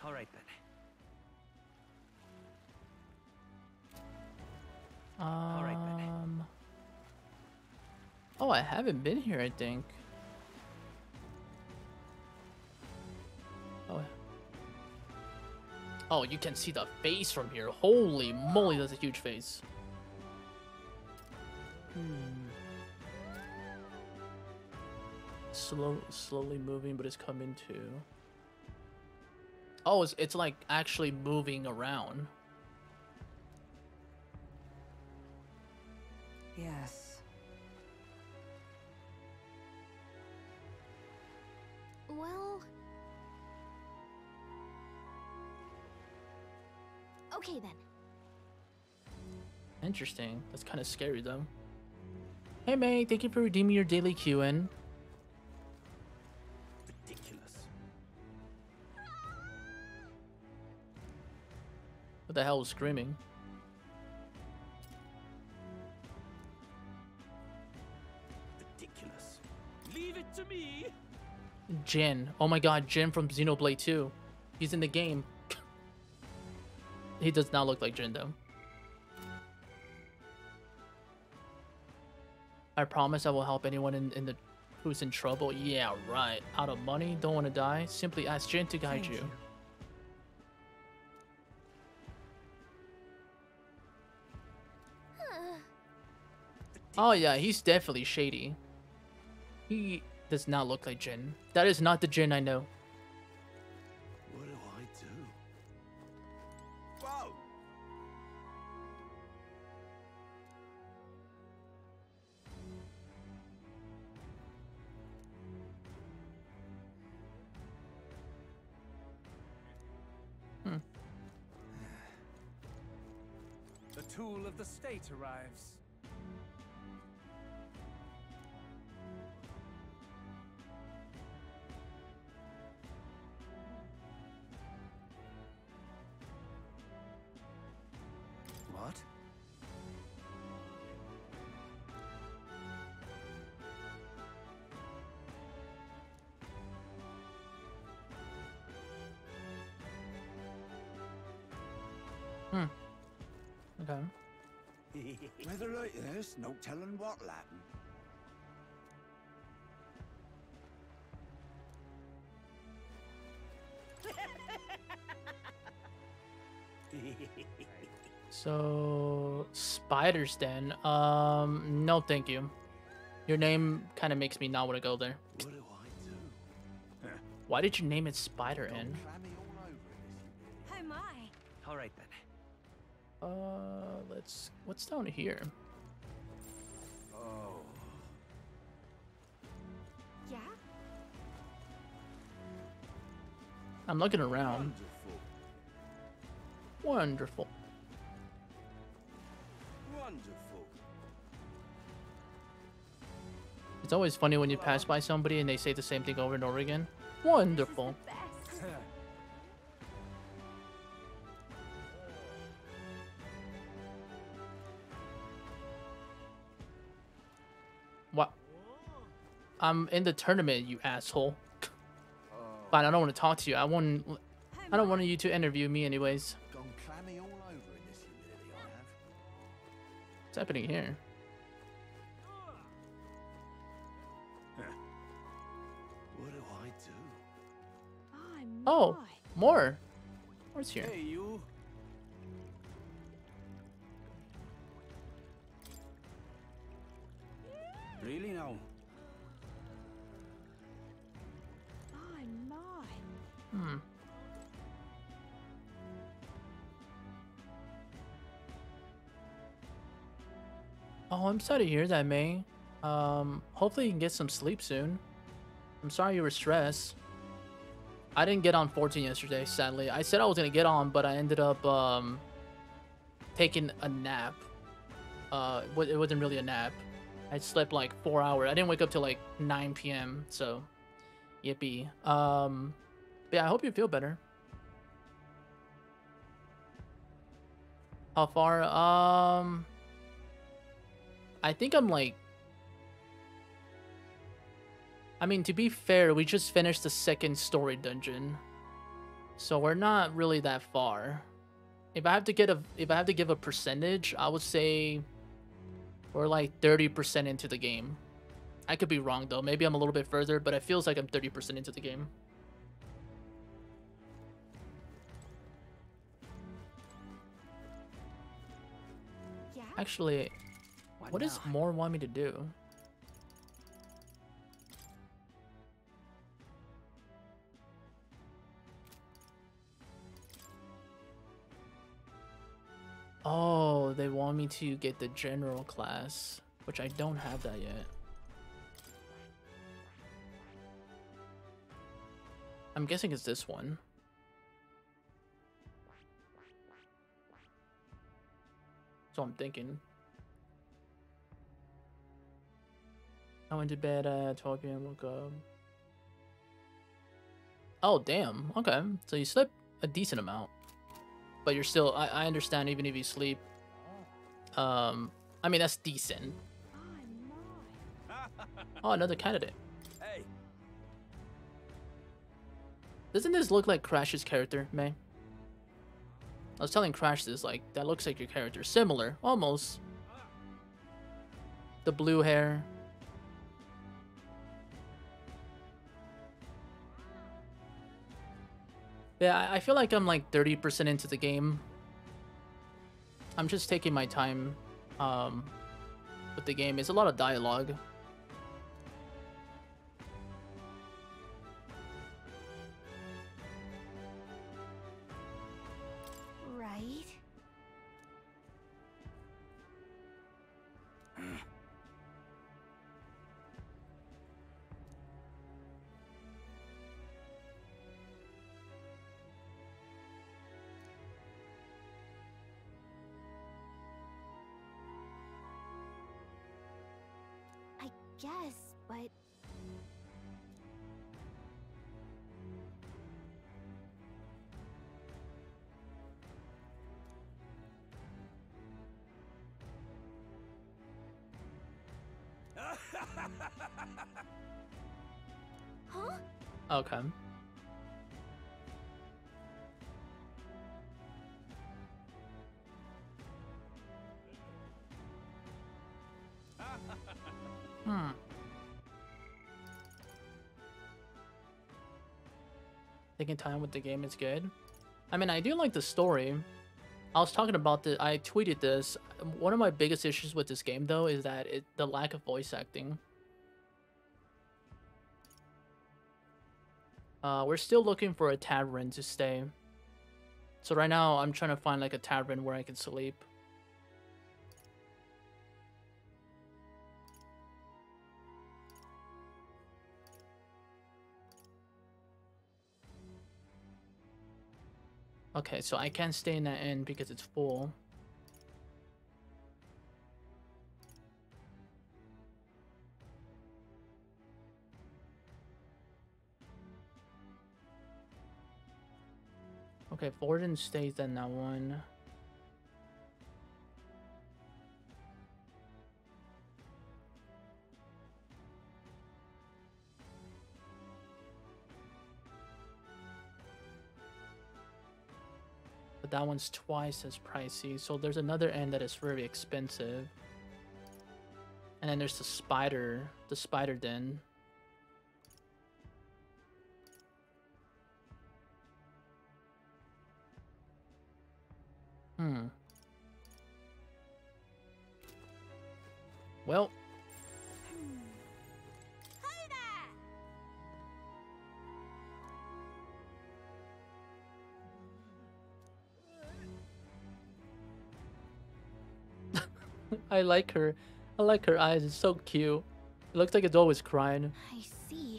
All right then. All right then. Oh, I haven't been here, I think. Oh. Oh, you can see the face from here. Holy moly, that's a huge face. Slowly moving, but it's coming to. Oh, it's like actually moving around. Yes. Well... Okay then. Interesting. That's kind of scary though. Hey May, thank you for redeeming your daily QN. Ridiculous. What the hell was screaming? Ridiculous. Leave it to me. Jin. Oh my god, Jin from Xenoblade 2. He's in the game. He does not look like Jin though. I promise I will help anyone in the who's in trouble. Yeah, right. Out of money, don't want to die. Simply ask Jin to guide Thank you. Oh yeah, he's definitely shady. He does not look like Jin. That is not the Jin I know. What do I do? Whoa! The tool of the state arrives. What? Okay. Weather like this, no telling what'll happen. So Spider's Den. No, thank you. Your name kind of makes me not want to go there. What do I do? Why did you name it Spider Inn? Clammy all over it, Oh my. All right then. Let's. What's down here? Oh, Yeah? I'm looking around. wonderful. Wonderful. Wonderful. It's always funny when you pass by somebody and they say the same thing over and over again. Wonderful. Best. What? I'm in the tournament, you asshole. Fine, I don't want to talk to you. I don't want you to interview me anyways. Gone clammy all over in this humidity I have. What's happening here? What do I do? Oh, more. What's here? Hey, you. Really now? Hmm. Oh, I'm sorry to hear that, May. Hopefully you can get some sleep soon. I'm sorry you were stressed. I didn't get on 14 yesterday, sadly. I said I was gonna get on, but I ended up taking a nap. It wasn't really a nap. I slept like 4 hours. I didn't wake up till like 9 p.m. So, yippee. But yeah, I hope you feel better. How far? I think I'm like. I mean, to be fair, we just finished the second story dungeon. So we're not really that far. If I have to give a percentage, I would say we're like 30% into the game. I could be wrong though. Maybe I'm a little bit further, but it feels like I'm 30% into the game. Yeah. Actually, what does more want me to do? Oh, they want me to get the general class, which I don't have that yet. I'm guessing it's this one. So I'm thinking. I went to bed at 12 p.m. woke up. Oh, damn. Okay. So you slept a decent amount. But you're still, I understand even if you sleep. I mean, that's decent. Oh, another candidate. Hey. Doesn't this look like Crash's character, May? I was telling Crash this, like, that looks like your character. Similar, almost. The blue hair. Yeah, I feel like I'm like 30% into the game. I'm just taking my time with the game. It's a lot of dialogue. Right. I guess, but huh? Okay. Hmm. Taking time with the game is good. I mean, I do like the story. I was talking about the. I tweeted this. One of my biggest issues with this game, though, is that the lack of voice acting. We're still looking for a tavern to stay. So right now, I'm trying to find like a tavern where I can sleep. Okay, so I can't stay in that inn because it's full. Okay, Forden stays in that one. But that one's twice as pricey. So there's another end that is very expensive. And then there's the spider den. Well. I like her. I like her eyes. It's so cute. It looks like it's always crying. I see.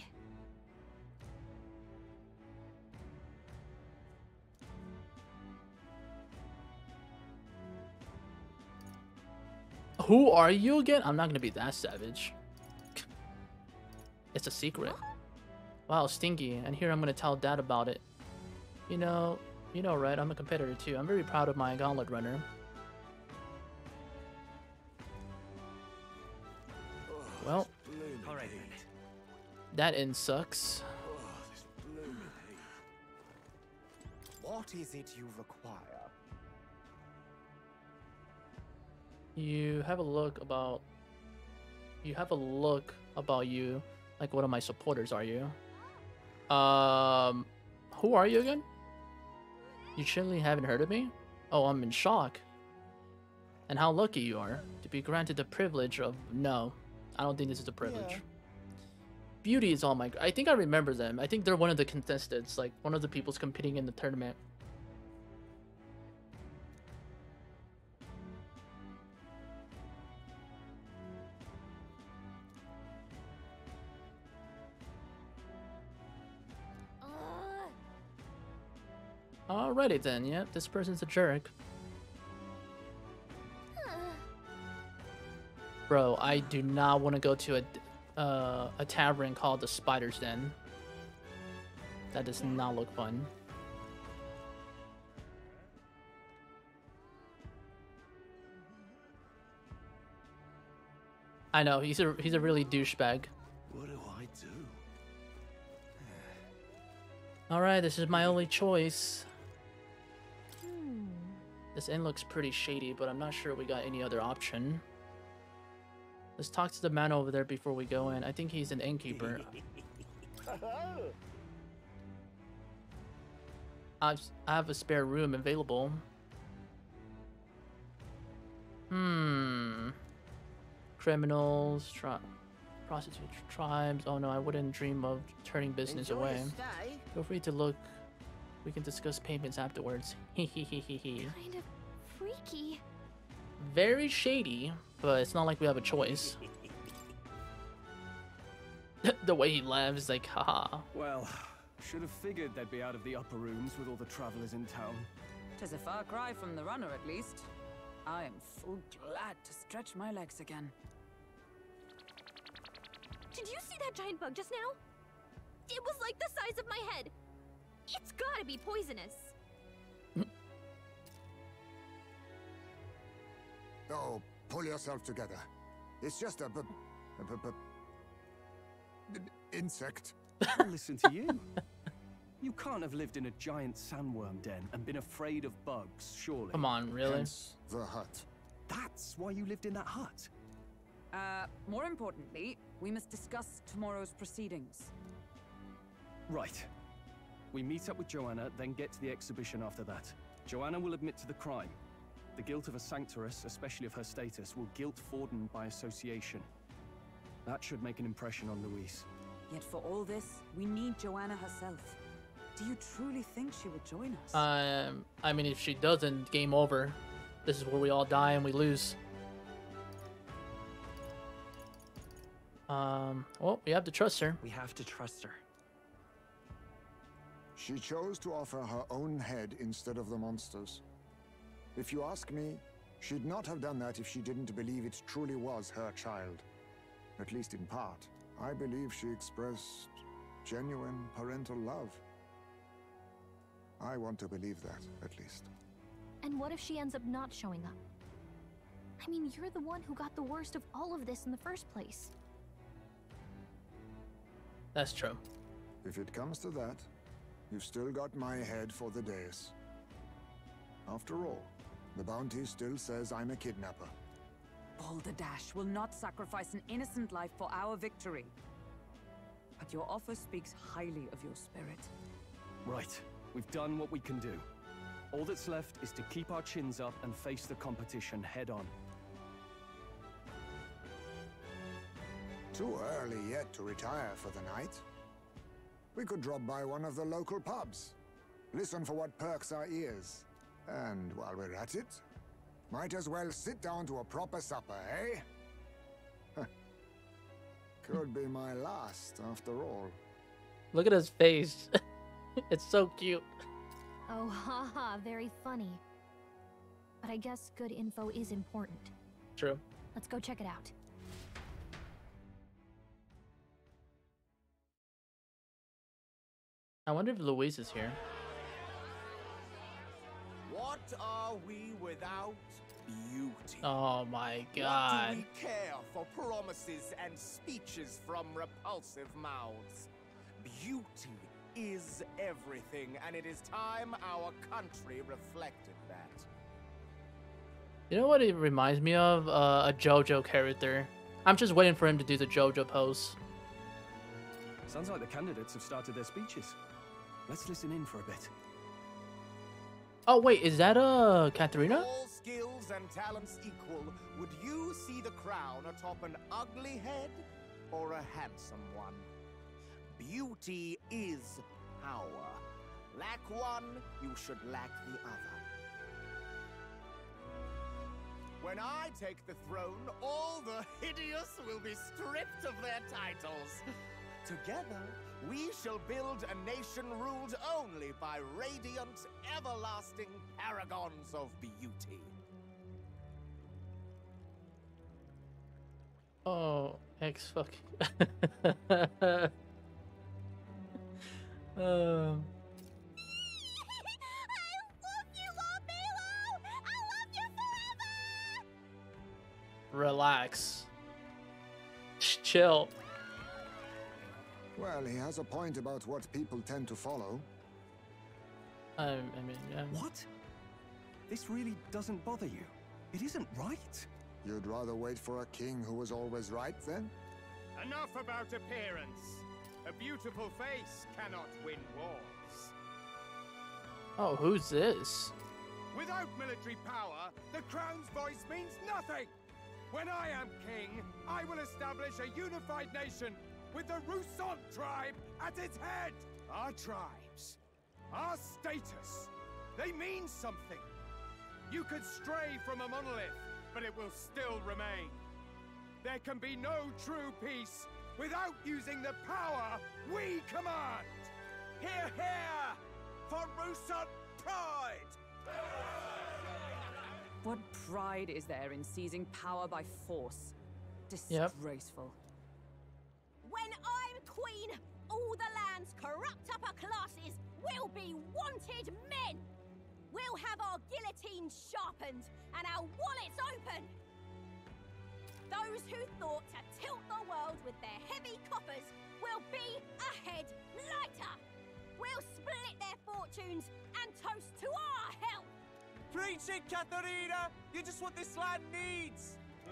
Who are you again? I'm not gonna be that savage. It's a secret. Wow, Stinky. And here I'm gonna tell Dad about it. You know, right? I'm a competitor too. I'm very proud of my gauntlet runner. Well, All right, then. that end sucks. What is it you require? You have a look about. You have a look about you, like one of my supporters. Are you? Who are you again? You surely haven't heard of me? Oh, I'm in shock. And how lucky you are to be granted the privilege of. No, I don't think this is a privilege. Yeah. Beauty is all my. I think I remember them. I think they're one of the contestants, like one of the people's competing in the tournament. Alrighty then, yep, this person's a jerk. Bro, I do not want to go to a tavern called the Spider's Den. That does not look fun. I know, he's a really douchebag. What do I do? Alright, this is my only choice. This inn looks pretty shady, but I'm not sure we got any other option. Let's talk to the man over there before we go in. I think he's an innkeeper. I have a spare room available. Criminals, prostitute tribes. Oh no, I wouldn't dream of turning business Enjoy away. your stay. Feel free to look. We can discuss payments afterwards. Hehehehe. Kind of freaky. Very shady, but it's not like we have a choice. The way he laughs is like, haha. Well, should have figured they'd be out of the upper rooms with all the travelers in town. 'Tis a far cry from the runner, at least. I am full glad to stretch my legs again. Did you see that giant bug just now? It was like the size of my head. It's gotta be poisonous. Oh, pull yourself together. It's just a insect. I'll listen to you. You can't have lived in a giant sandworm den and been afraid of bugs, surely. Come on, really? Hence the hut. That's why you lived in that hut. More importantly, we must discuss tomorrow's proceedings. Right. We meet up with Joanna, then get to the exhibition after that. Joanna will admit to the crime. The guilt of a sanctoress, especially of her status, will guilt Forden by association. That should make an impression on Louise. Yet for all this, we need Joanna herself. Do you truly think she will join us? I mean, if she doesn't, game over. This is where we all die and we lose. Well, we have to trust her. We have to trust her. She chose to offer her own head instead of the monster's. If you ask me, she'd not have done that if she didn't believe it truly was her child. At least in part. I believe she expressed genuine parental love. I want to believe that, at least. And what if she ends up not showing up? I mean, you're the one who got the worst of all of this in the first place. That's true. If it comes to that, you've still got my head for the dais. After all, the bounty still says I'm a kidnapper. Balderdash will not sacrifice an innocent life for our victory. But your offer speaks highly of your spirit. Right. We've done what we can do. All that's left is to keep our chins up and face the competition head on. Too early yet to retire for the night. We could drop by one of the local pubs. Listen for what perks our ears. And while we're at it, might as well sit down to a proper supper, eh? Could be my last, after all. Look at his face. It's so cute. Oh, haha, very funny. But I guess good info is important. True. Let's go check it out. I wonder if Louise is here. What are we without beauty? Oh my What god. do we care for promises and speeches from repulsive mouths? Beauty is everything, and it is time our country reflected that. You know what it reminds me of? A JoJo character. I'm just waiting for him to do the JoJo pose. Sounds like the candidates have started their speeches. Let's listen in for a bit. Oh wait, is that Katharina? All skills and talents equal, would you see the crown atop an ugly head or a handsome one? Beauty is power. Lack one, you should lack the other. When I take the throne, all the hideous will be stripped of their titles. Together, we shall build a nation ruled only by radiant, everlasting paragons of beauty. Oh, X fucking. um. Relax. Chill. Well, he has a point about what people tend to follow. I mean, yeah. What? This really doesn't bother you? It isn't right? You'd rather wait for a king who was always right, then? Enough about appearance. A beautiful face cannot win wars. Oh, who's this? Without military power, the crown's voice means nothing. When I am king, I will establish a unified nation with the Roussan tribe at its head. Our tribes, our status, they mean something. You could stray from a monolith, but it will still remain. There can be no true peace without using the power we command. Hear, hear, for Roussan pride! What pride is there in seizing power by force? Disgraceful. When I'm queen, all the land's corrupt upper classes will be wanted men. We'll have our guillotines sharpened and our wallets open. Those who thought to tilt the world with their heavy coffers will be a head lighter. We'll split their fortunes and toast to our health. Preach it, Katharina! You're just what this land needs!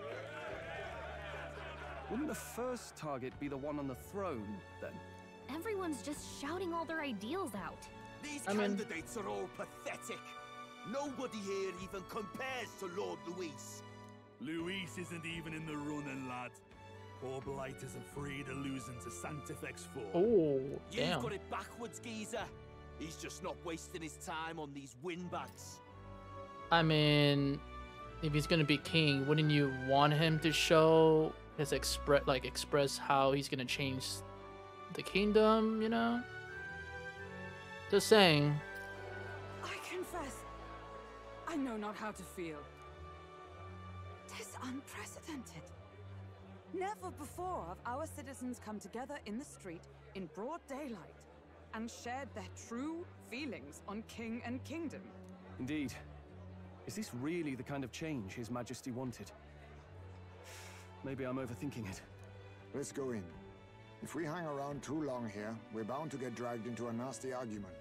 Wouldn't the first target be the one on the throne, then? Everyone's just shouting all their ideals out. These I mean- candidates are all pathetic. Nobody here even compares to Lord Luis. Luis isn't even in the running, lad. Poor Blight is afraid of losing to Sanctifex 4. Oh, You've damn. got it backwards, geezer. He's just not wasting his time on these windbags. I mean, if he's gonna be king, wouldn't you want him to show his express how he's gonna change the kingdom? You know. Just saying. I confess, I know not how to feel. 'Tis unprecedented. Never before have our citizens come together in the street in broad daylight and shared their true feelings on king and kingdom. Indeed. Is this really the kind of change His Majesty wanted? Maybe I'm overthinking it. Let's go in. If we hang around too long here, we're bound to get dragged into a nasty argument.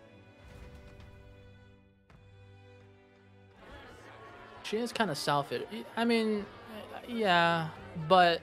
She is kind of selfish. I mean, yeah, but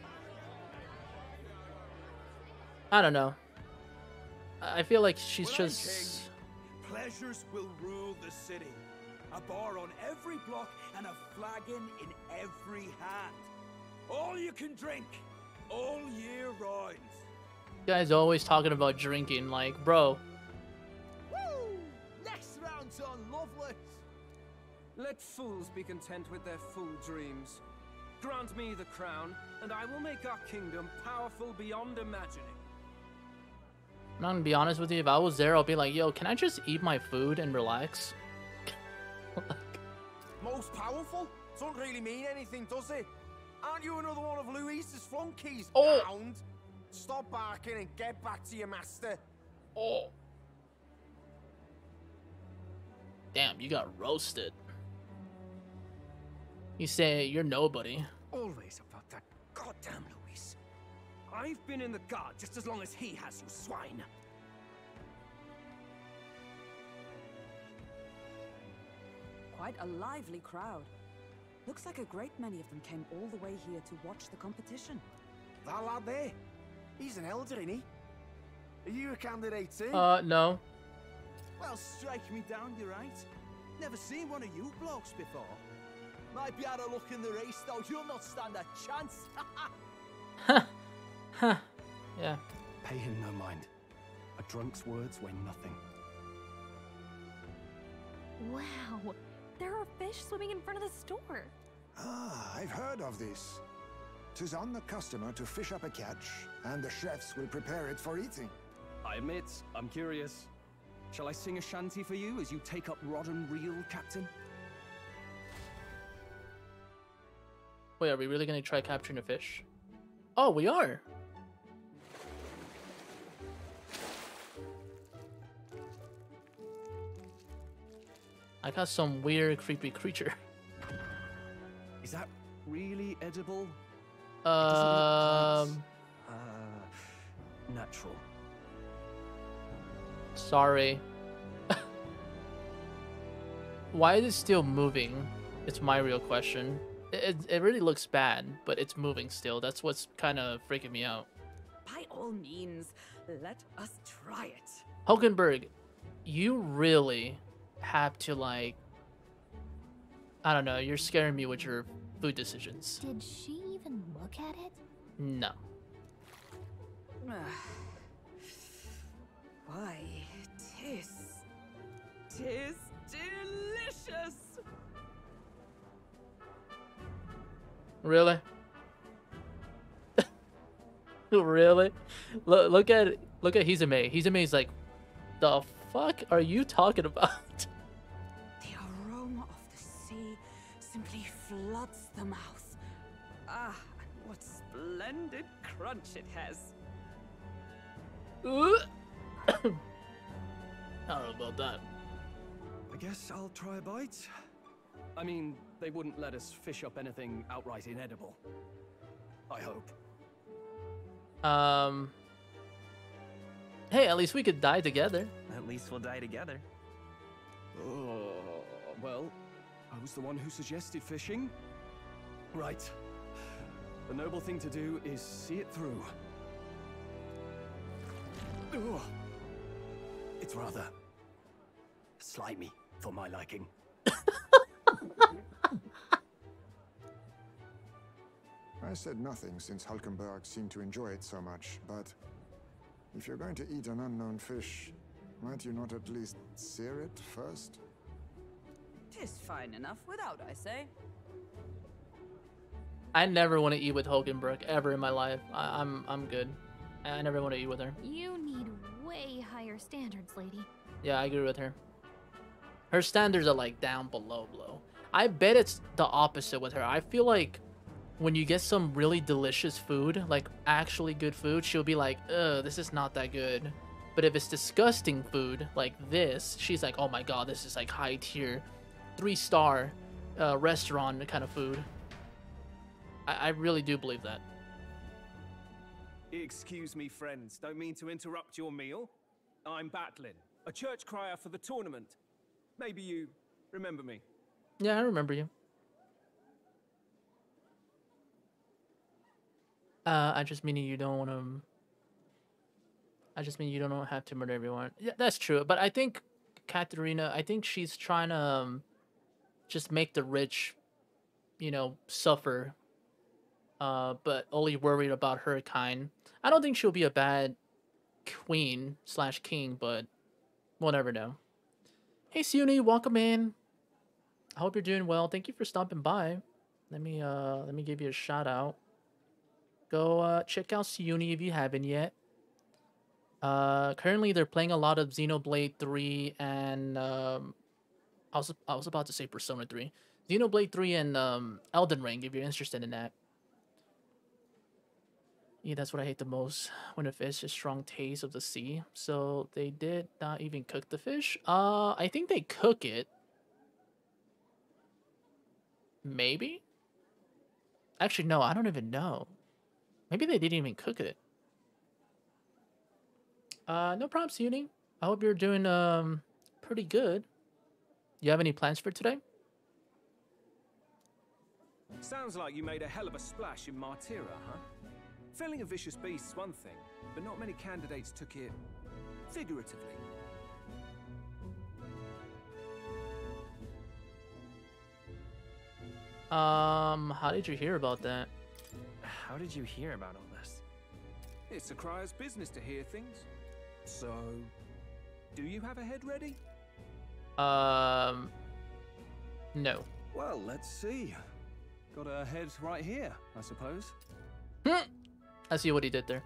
I don't know. I feel like she's When I'm just. king, pleasures will rule the city. A bar on every block and a flagon in every hand. All you can drink, all year round. You guys always talking about drinking, like, bro. Woo! Next round's on Loveless. Let fools be content with their fool dreams. Grant me the crown, and I will make our kingdom powerful beyond imagining. I'm not gonna be honest with you. If I was there, I'll be like, yo, can I just eat my food and relax? Most powerful? Doesn't really mean anything, does it? Aren't you another one of Luis's flunkies, Oh. hound? Stop barking and get back to your master. Oh. Damn, you got roasted. You say you're nobody. Always about that goddamn Luis. I've been in the guard just as long as he has, you swine. quite a lively crowd. Looks like a great many of them came all the way here to watch the competition. That lad there, he's an elder, ain't he? Are you a candidate too? No. Well, strike me down, you're right. Never seen one of you blokes before. Might be had a look in the race, though. You'll not stand a chance. Huh. Yeah. Pay him no mind. A drunk's words weigh nothing. Wow, there are fish swimming in front of the store. Ah, I've heard of this. 'Tis on the customer to fish up a catch, and the chefs will prepare it for eating. I admit, I'm curious. Shall I sing a shanty for you as you take up rod and reel, Captain? Wait, are we really gonna try capturing a fish? Oh, we are! I got some weird, creepy creature. Is that really edible? Natural. Sorry. Why is it still moving? It's my real question. It really looks bad, but it's moving still. That's what's kind of freaking me out. By all means, let us try it. Hulkenberg, you really have to, like, I don't know, you're scaring me with your food decisions. Did she even look at it? No. Why, tis delicious. Really? Really? Look at Hizame. Hizame's like, the fuck are you talking about? The aroma of the sea simply floods the mouth. Ah, and what splendid crunch it has. I don't know about that. I guess I'll try a bite. I mean, they wouldn't let us fish up anything outright inedible. I hope. Hey, at least we could die together. At least we'll die together. Oh, well, I was the one who suggested fishing. Right. The noble thing to do is see it through. Ugh. It's rather slimy for my liking. I said nothing since Hulkenberg seemed to enjoy it so much, but if you're going to eat an unknown fish, might you not at least sear it first? 'Tis fine enough without, I say. I never want to eat with Hulkenberg ever in my life. I'm good. I never want to eat with her. You need way higher standards, lady. Yeah, I agree with her. Her standards are like down below. I bet it's the opposite with her. I feel like when you get some really delicious food, like actually good food, she'll be like, ugh, this is not that good. But if it's disgusting food like this, she's like, oh my god, this is like high tier, 3-star restaurant kind of food. I really do believe that. Excuse me, friends. Don't mean to interrupt your meal. I'm Batlin, a church crier for the tournament. Maybe you remember me. Yeah, I remember you. I just mean you don't want to. I just mean you don't have to murder everyone. Yeah, that's true. But I think Katerina, I think she's trying to just make the rich, you know, suffer. But only worried about her kind. I don't think she'll be a bad queen/king, but we'll never know. Hey, Siuni, welcome in. I hope you're doing well. Thank you for stopping by. Let me give you a shout out. Go check out Siuni if you haven't yet. Currently they're playing a lot of Xenoblade 3 and I was about to say Persona 3. Xenoblade 3 and Elden Ring if you're interested in that. Yeah, that's what I hate the most. When a fish has strong taste of the sea. So they did not even cook the fish. I think they cook it. Maybe? Actually, no, I don't even know. Maybe they didn't even cook it. No problem, Uni. I hope you're doing pretty good. You have any plans for today? Sounds like you made a hell of a splash in Martira, huh? Felling a vicious beast's one thing, but not many candidates took it figuratively. How did you hear about that? How did you hear about all this? It's a crier's business to hear things. So, do you have a head ready? No. Well, let's see. Got a head right here, I suppose. I see what he did there.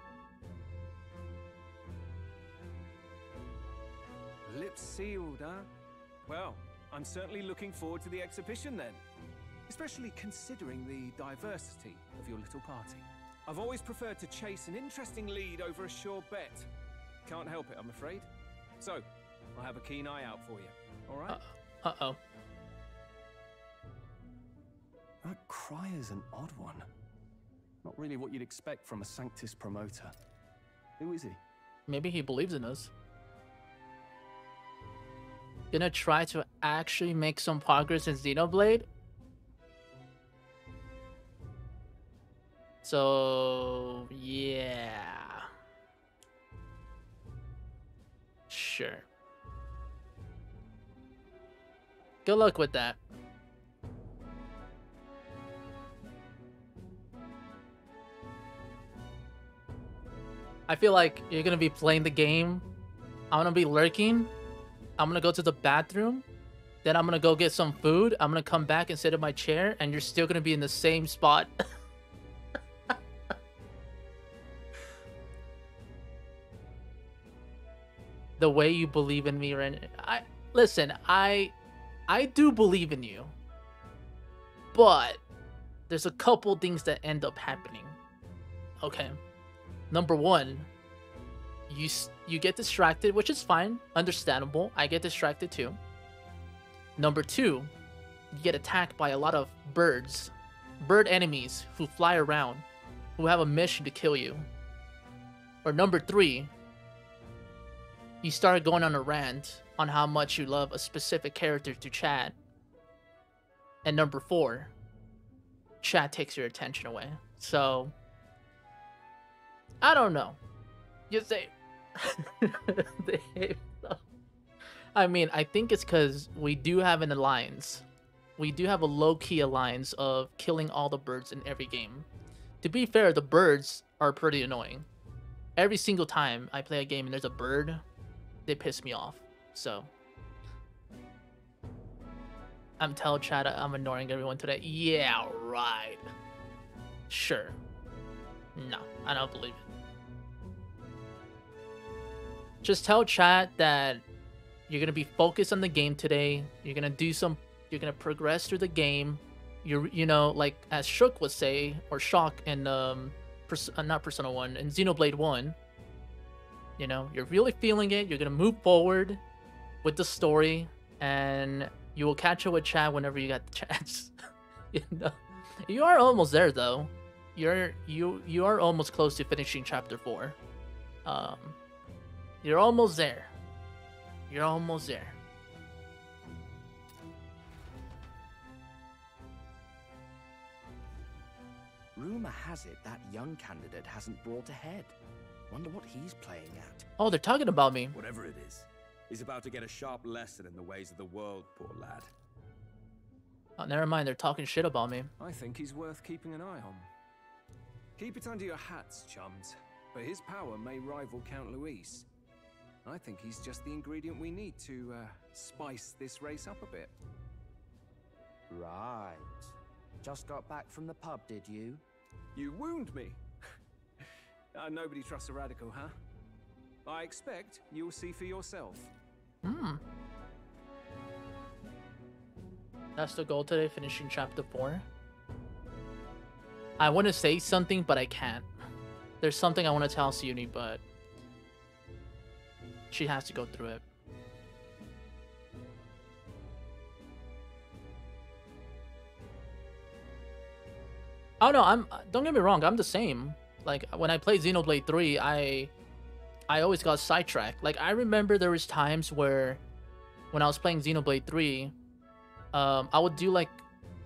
Lips sealed, huh? Well, I'm certainly looking forward to the exhibition then. Especially considering the diversity of your little party. I've always preferred to chase an interesting lead over a sure bet. Can't help it, I'm afraid. So, I'll have a keen eye out for you. All right? Uh-oh. That crier's an odd one. Not really what you'd expect from a Sanctus promoter. Who is he? Maybe he believes in us. Gonna try to actually make some progress in Xenoblade? So, yeah. Sure. Good luck with that. I feel like you're gonna be playing the game. I'm gonna be lurking. I'm gonna go to the bathroom. Then I'm gonna go get some food. I'm gonna come back and sit in my chair, and you're still gonna be in the same spot. The way you believe in me, Ren. Listen, I do believe in you. But there's a couple things that end up happening. Okay. Number one, you get distracted, which is fine, understandable. I get distracted too. Number two, you get attacked by a lot of bird enemies who fly around, who have a mission to kill you. Or number three, you start going on a rant on how much you love a specific character to chat. And number four, chat takes your attention away. So, I don't know. You say... I mean, I think it's because we do have an alliance. We do have a low-key alliance of killing all the birds in every game. To be fair, the birds are pretty annoying. Every single time I play a game and there's a bird, they piss me off. So, I'm telling chat I'm ignoring everyone today. Yeah, right. Sure. No, I don't believe it. Just tell chat that you're gonna be focused on the game today. You're gonna You're gonna progress through the game. You know, like as Shook would say, or Shock in not Persona 1, in Xenoblade 1. You know, you're really feeling it. You're gonna move forward with the story, and you will catch up with chat whenever you got the chance. You know, you are almost there though. You are almost close to finishing chapter 4. You're almost there. You're almost there. Rumor has it that young candidate hasn't brought ahead. Wonder what he's playing at. Oh, they're talking about me. Whatever it is, he's about to get a sharp lesson in the ways of the world, poor lad. Oh, never mind, they're talking shit about me. I think he's worth keeping an eye on. Keep it under your hats, chums. But his power may rival Count Luis. I think he's just the ingredient we need to spice this race up a bit. Right. Just got back from the pub, did you? You wound me. Nobody trusts a radical, huh? I expect you'll see for yourself. That's the goal today, finishing chapter 4. I want to say something, but I can't. There's something I want to tell Siuni, but she has to go through it. Oh no, don't get me wrong, I'm the same. Like when I played Xenoblade 3, I always got sidetracked. Like I remember there was times where when I was playing Xenoblade 3, I would do like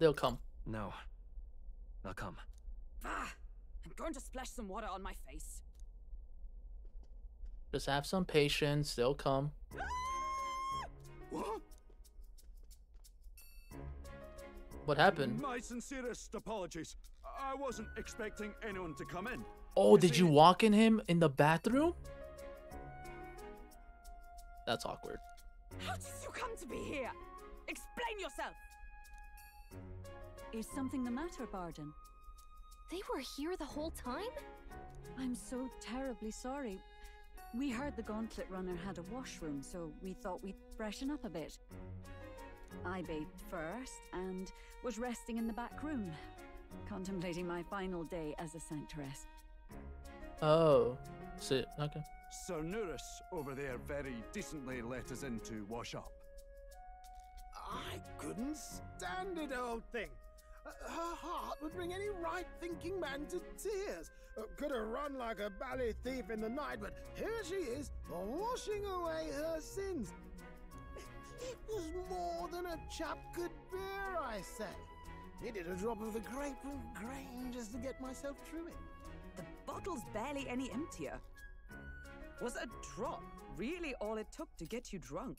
They'll come. No. They'll come. Ah, I'm going to splash some water on my face. Just have some patience. They'll come. What? What happened? My sincerest apologies. I wasn't expecting anyone to come in. Oh, did you walk in him in the bathroom? That's awkward. How did you come to be here? Explain yourself! Is something the matter, Barden? They were here the whole time? I'm so terribly sorry. We heard the Gauntlet Runner had a washroom, so we thought we'd freshen up a bit. I bathed first and was resting in the back room, contemplating my final day as a Sanctoress. Oh, okay. Sir Nuris over there very decently let us in to wash up. I couldn't stand it, old thing. Her heart would bring any right-thinking man to tears. Could have run like a ballet thief in the night, but here she is, washing away her sins. It was more than a chap could bear, I say. Needed a drop of the grapefruit grain just to get myself through it. The bottle's barely any emptier. Was a drop really all it took to get you drunk?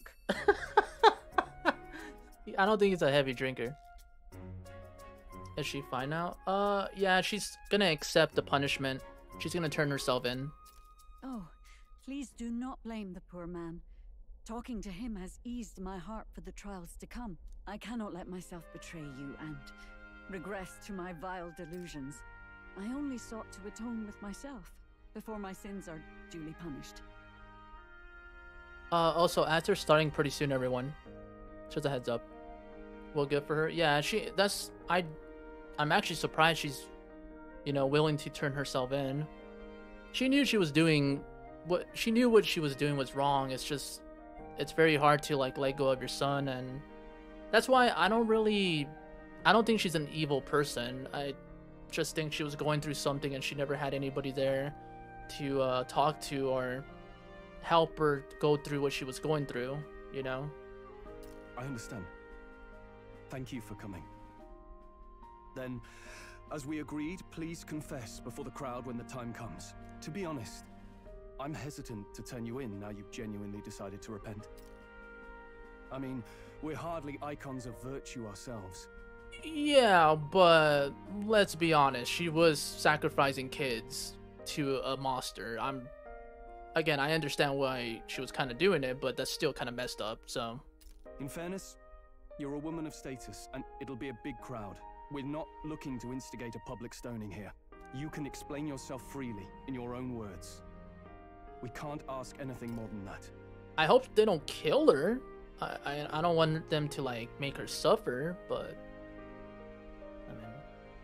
I don't think he's a heavy drinker. Is she fine now? Yeah, she's gonna accept the punishment. She's gonna turn herself in. Oh, please do not blame the poor man. Talking to him has eased my heart for the trials to come. I cannot let myself betray you and regress to my vile delusions. I only sought to atone with myself before my sins are duly punished. Also, Azur's starting pretty soon, everyone. Just a heads up. Well, good for her. Yeah, I'm actually surprised she's, you know, willing to turn herself in. She knew she was doing what she was doing was wrong. It's just, it's very hard to like let go of your son, and that's why I don't think she's an evil person. I just think she was going through something and she never had anybody there to talk to or help her go through what she was going through, you know? I understand. Thank you for coming. Then, as we agreed, please confess before the crowd when the time comes. To be honest, I'm hesitant to turn you in now you've genuinely decided to repent. I mean, we're hardly icons of virtue ourselves. Yeah, but let's be honest, she was sacrificing kids to a monster. Again, I understand why she was kind of doing it, but that's still kind of messed up, so. In fairness, you're a woman of status, and it'll be a big crowd. We're not looking to instigate a public stoning here. You can explain yourself freely, in your own words. We can't ask anything more than that. I hope they don't kill her. I don't want them to, like, make her suffer, but... I mean...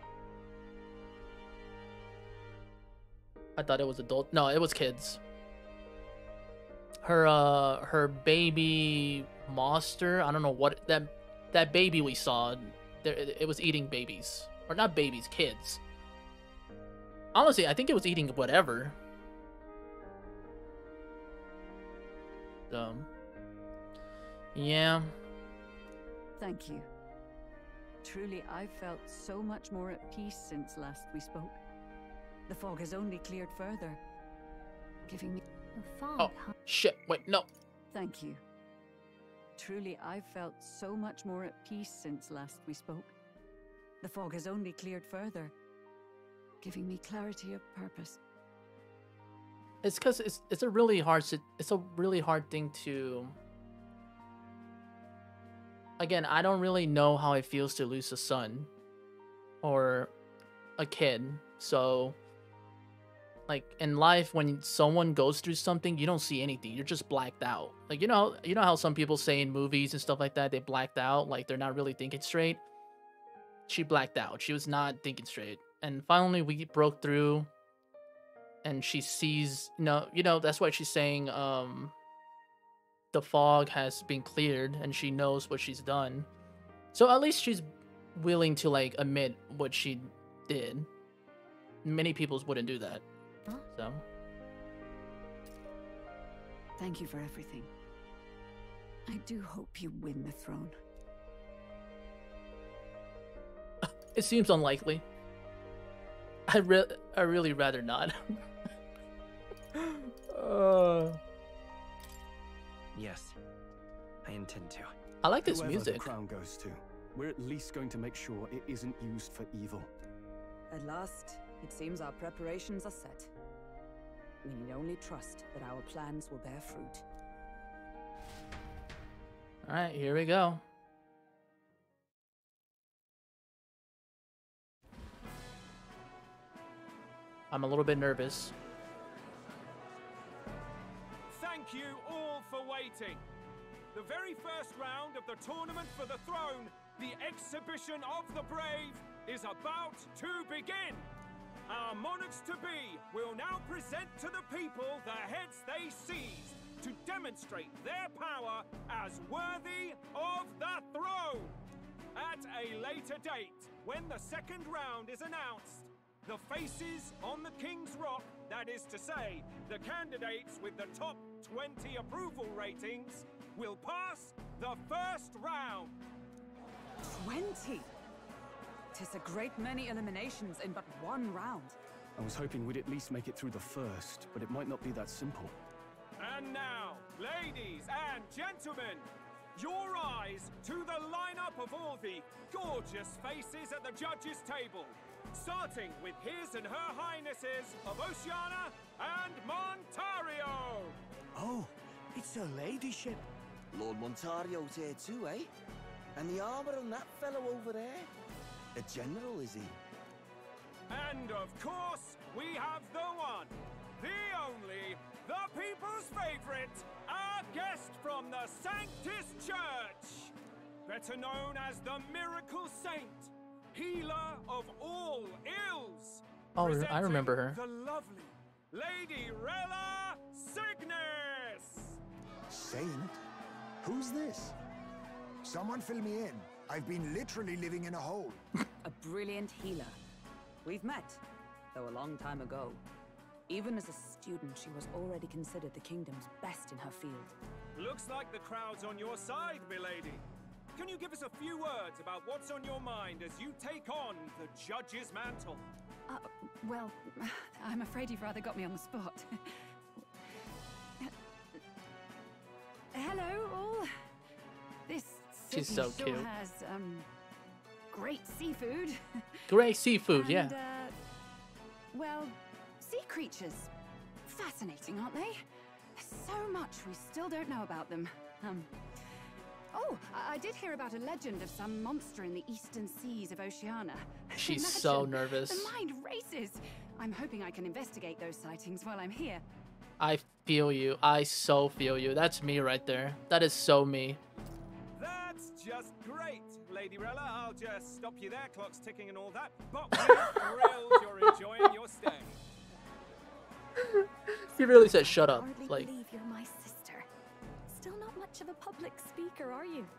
I thought it was adult. No, it was kids. Her baby monster, I don't know what... That baby we saw... It was eating babies. Or not babies, kids. Honestly, I think it was eating whatever. So... Yeah. Thank you. Truly, I've felt so much more at peace since last we spoke. The fog has only cleared further, giving me... The fog, oh, huh? shit. Wait, no. Thank you. Truly, I've felt so much more at peace since last we spoke. The fog has only cleared further, giving me clarity of purpose. It's because it's a really hard thing to... Again, I don't really know how it feels to lose a son or a kid. So, like in life, when someone goes through something, you don't see anything. You're just blacked out. Like you know how some people say in movies and stuff like that, they blacked out, like they're not really thinking straight. She blacked out. She was not thinking straight. And finally, we broke through, and she sees. You know that's why she's saying. The fog has been cleared and she knows what she's done. So at least she's willing to like admit what she did. Many people wouldn't do that. Huh? So. Thank you for everything. I do hope you win the throne. It seems unlikely. I really rather not. Yes, I intend to. I like this Whoever music. the crown goes to, we're at least going to make sure it isn't used for evil. At last, it seems our preparations are set. We need only trust that our plans will bear fruit. All right, here we go. I'm a little bit nervous. Thank you all for waiting. The very first round of the tournament for the throne, the exhibition of the brave, is about to begin. Our monarchs-to-be will now present to the people the heads they seized to demonstrate their power as worthy of the throne. At a later date, when the second round is announced, the faces on the King's Rock, that is to say, the candidates with the top 20 approval ratings, will pass the first round. 20? 'Tis a great many eliminations in but one round. I was hoping we'd at least make it through the first, but it might not be that simple. And now, ladies and gentlemen, your eyes to the lineup of all the gorgeous faces at the judges' table, starting with His and Her Highnesses of Oceania and Montario. Oh, it's her ladyship. Lord Montario's here too, eh? And the armor on that fellow over there? A general, is he? And of course, we have the one, the only, the people's favorite, our guest from the Sanctus Church, better known as the Miracle Saint, healer of all ills. Oh, I remember her. The lovely Lady Rella Cygnus. Saint? Who's this? Someone fill me in. I've been literally living in a hole. A brilliant healer. We've met, though a long time ago. Even as a student, she was already considered the kingdom's best in her field. Looks like the crowd's on your side, milady. Can you give us a few words about what's on your mind as you take on the judge's mantle? Well, I'm afraid you've rather got me on the spot. Hello, all. This She's city so sure cute. has great seafood. Great seafood, and, yeah. Well, sea creatures. Fascinating, aren't they? There's so much we still don't know about them. Oh, I did hear about a legend of some monster in the eastern seas of Oceania. She's so Imagine, nervous. The mind races. I'm hoping I can investigate those sightings while I'm here. I feel you. I so feel you. That's me right there. That is so me. That's just great, Lady Rella. I'll just stop you there. Clock's ticking and all that. But we're thrilled you're enjoying your stay. He really said, "Shut up." Hardly Like, believe you're my sister. Still not much of a public speaker, are you?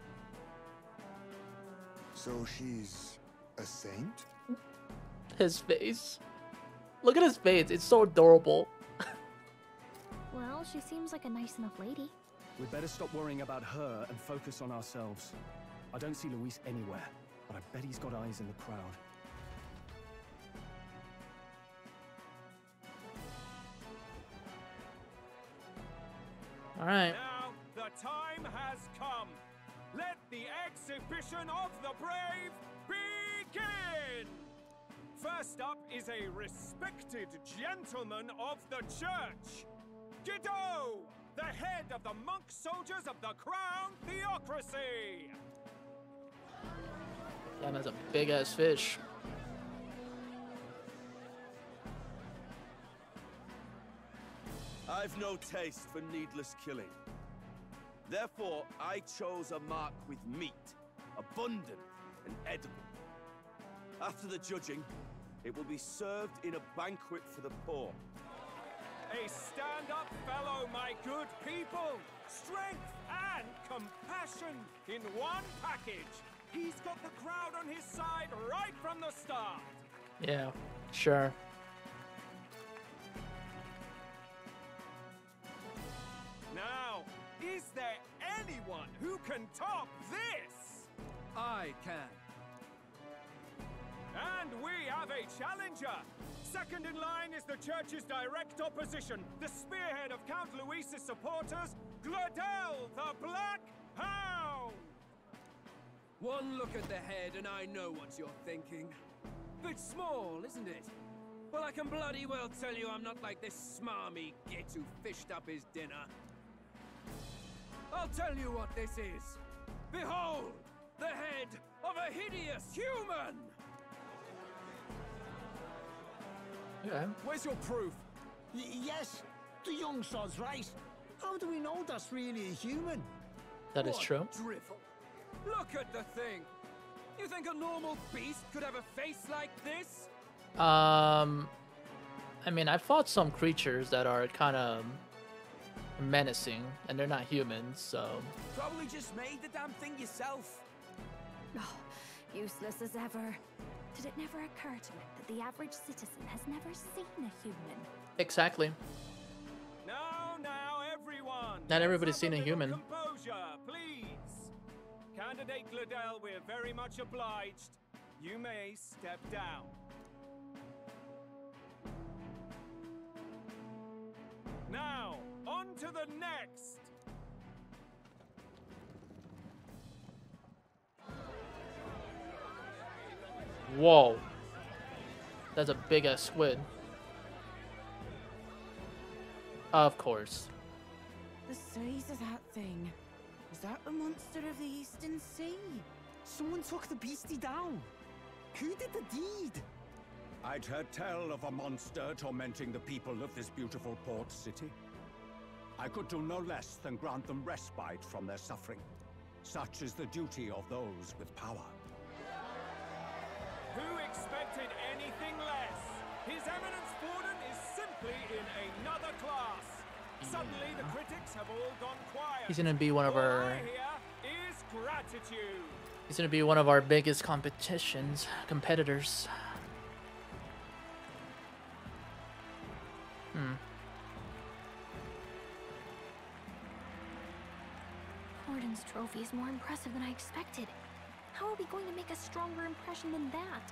So she's a saint? his face. Look at his face. It's so adorable. Well, she seems like a nice enough lady. We'd better stop worrying about her and focus on ourselves. I don't see Luis anywhere, but I bet he's got eyes in the crowd. All right. Now, the time has come. Let the exhibition of the brave begin! First up is a respected gentleman of the church, Guido, the head of the monk soldiers of the Crown Theocracy. Damn, that's a big ass fish. I've no taste for needless killing. Therefore, I chose a mark with meat, abundant and edible. After the judging, it will be served in a banquet for the poor. A stand-up fellow, my good people. Strength and compassion in one package. He's got the crowd on his side right from the start. Yeah, sure. Now, is there anyone who can top this? I can. And we have a challenger. Second in line is the church's direct opposition, the spearhead of Count Luis's supporters, Gladel the Black Hound! One look at the head and I know what you're thinking. Bit small, isn't it? Well, I can bloody well tell you I'm not like this smarmy git who fished up his dinner. I'll tell you what this is. Behold, the head of a hideous human! Okay. Where's your proof? Yes, the young sod's right. How do we know that's really a human? That is true. Drivel. Look at the thing. You think a normal beast could have a face like this? I mean, I fought some creatures that are kind of menacing, and they're not humans, so... Probably just made the damn thing yourself. Oh, useless as ever. Did it never occur to it that the average citizen has never seen a human? Exactly. Now, everyone! Not everybody's Let's have seen a little human. Composure, please! Candidate Gladel, we're very much obliged. You may step down. Now, on to the next! Whoa. That's a big ass squid. Of course. The size of that thing. Is that the monster of the Eastern Sea? Someone took the beastie down. Who did the deed? I'd heard tell of a monster tormenting the people of this beautiful port city. I could do no less than grant them respite from their suffering. Such is the duty of those with power. Who expected anything less? His Eminence Forden is simply in another class. Suddenly, the critics have all gone quiet. He's gonna be one of our... All I hear is gratitude. He's gonna be one of our biggest competitors. Forden's trophy is more impressive than I expected. How are we going to make a stronger impression than that?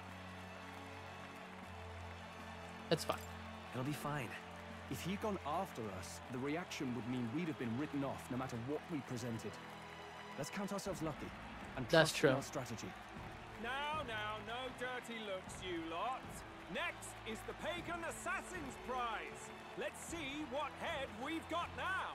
It's fine. It'll be fine. If he'd gone after us, the reaction would mean we'd have been written off no matter what we presented. Let's count ourselves lucky and That's trust true. in our strategy. Now, no dirty looks, you lot. Next is the Pagan Assassin's Prize. Let's see what head we've got now.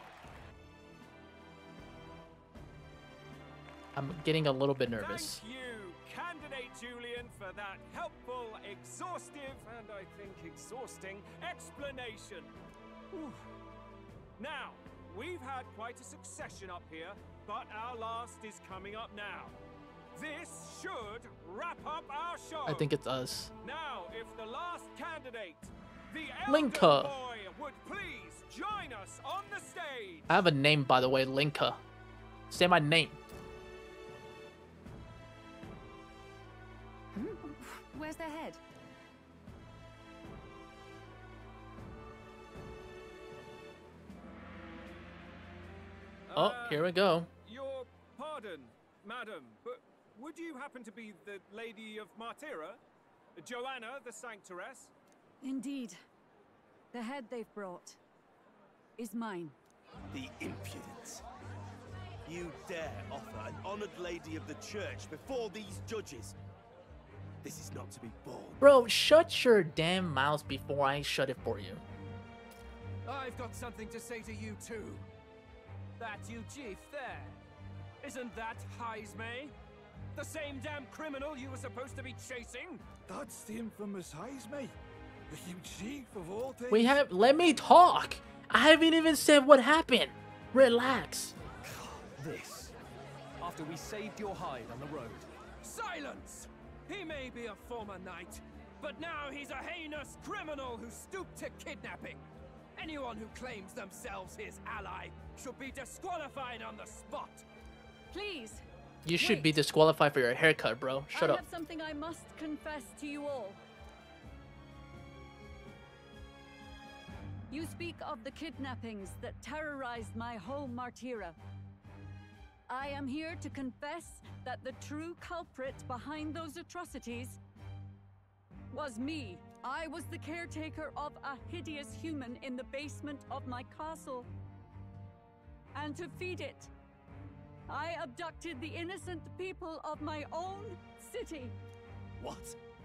I'm getting a little bit nervous. Thank you, Candidate Julian, for that helpful, exhaustive, and I think exhausting explanation. Whew. Now, we've had quite a succession up here, but our last is coming up now. This should wrap up our show. I think it's us. Now, if the last candidate, the Linka. Elder Boy, would please join us on the stage. I have a name, by the way, Linka. Say my name. Where's their head? Oh, here we go. Your pardon, madam, but would you happen to be the Lady of Martira? Joanna, the Sanctoress? Indeed. The head they've brought is mine. The impudence. You dare offer an honored lady of the church before these judges? This is not to be borne. Bro, shut your damn mouth before I shut it for you. I've got something to say to you too. That you chief there. Isn't that Heismay? The same damn criminal you were supposed to be chasing? That's the infamous Heismay. The chief of all things. Let me talk. I haven't even said what happened. Relax. This. After we saved your hide on the road. Silence! He may be a former knight, but now he's a heinous criminal who stooped to kidnapping. Anyone who claims themselves his ally should be disqualified on the spot. Please. You should be disqualified for your haircut, bro. Shut I up. have something I must confess to you all. You speak of the kidnappings that terrorized my home, Martira. I am here to confess that the true culprit behind those atrocities was me. I was the caretaker of a hideous human in the basement of my castle. And to feed it, I abducted the innocent people of my own city. What?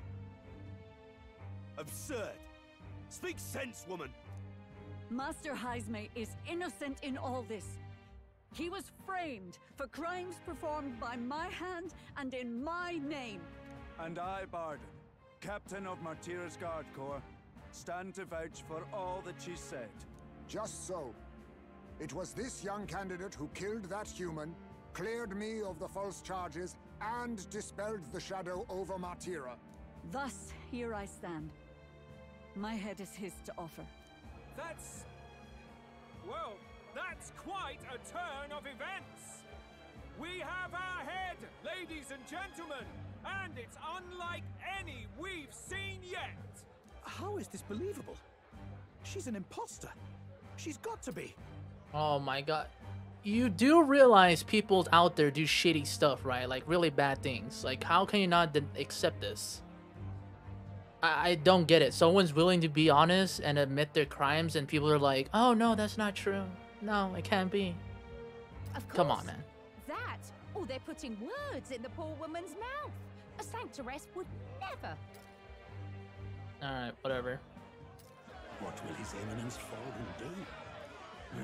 Absurd! Speak sense, woman! Master Heismay is innocent in all this. He was framed for crimes performed by my hand and in my name. And I, Barden, Captain of Martira's Guard Corps, stand to vouch for all that she said. Just so. It was this young candidate who killed that human, cleared me of the false charges, and dispelled the shadow over Martira. Thus, here I stand. My head is his to offer. That's... well, that's quite a turn of events! We have our head, ladies and gentlemen, and it's unlike any we've seen yet! How is this believable? She's an imposter. She's got to be. Oh my god. You do realize people out there do shitty stuff, right? Like really bad things. Like how can you not accept this? I don't get it. Someone's willing to be honest and admit their crimes and people are like, oh no, that's not true. No, it can't be. Of course. Come on, man. That, or they're putting words in the poor woman's mouth. A sanctoress would never. Alright, whatever. What will His Eminence Forden do?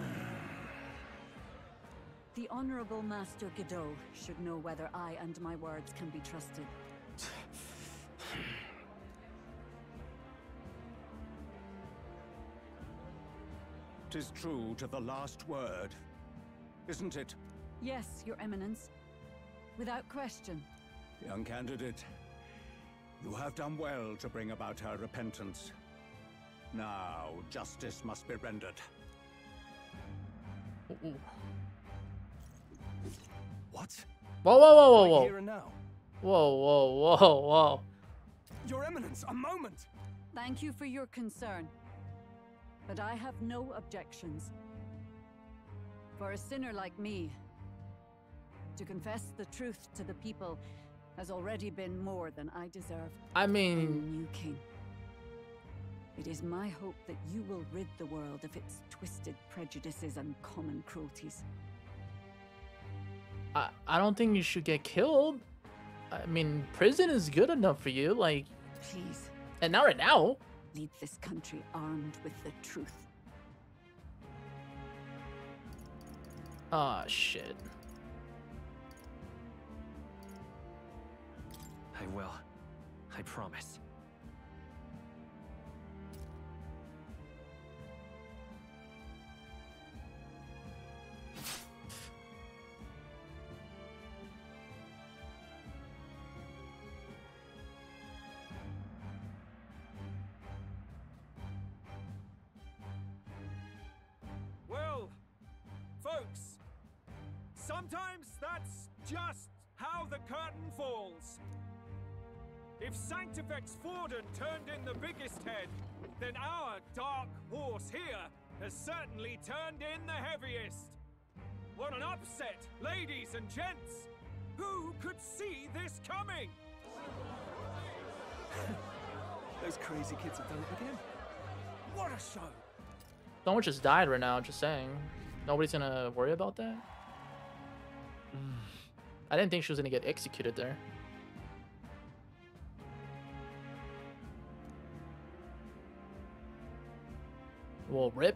The Honorable Master Godot should know whether I and my words can be trusted. 'Tis true to the last word, isn't it? Yes, Your Eminence. Without question. Young candidate, you have done well to bring about her repentance. Now, justice must be rendered. Ooh. What? Whoa, whoa, whoa, whoa, Right whoa. here and now. Whoa, whoa, whoa, whoa. Your Eminence, a moment! Thank you for your concern. But I have no objections. For a sinner like me, to confess the truth to the people has already been more than I deserve. I mean... New king. It is my hope that you will rid the world of its twisted prejudices and common cruelties. I don't think you should get killed. I mean, prison is good enough for you, like... Please. And not right now. Lead this country armed with the truth. Ah, shit. I will. I promise. Well, folks, sometimes that's just how the curtain falls. If Sanctifex Forden turned in the biggest head, then our dark horse here has certainly turned in the heaviest. What an upset, ladies and gents! Who could see this coming? Those crazy kids have done it again. What a show! Someone just died right now, just saying. Nobody's gonna worry about that? I didn't think she was gonna get executed there. Well, rip.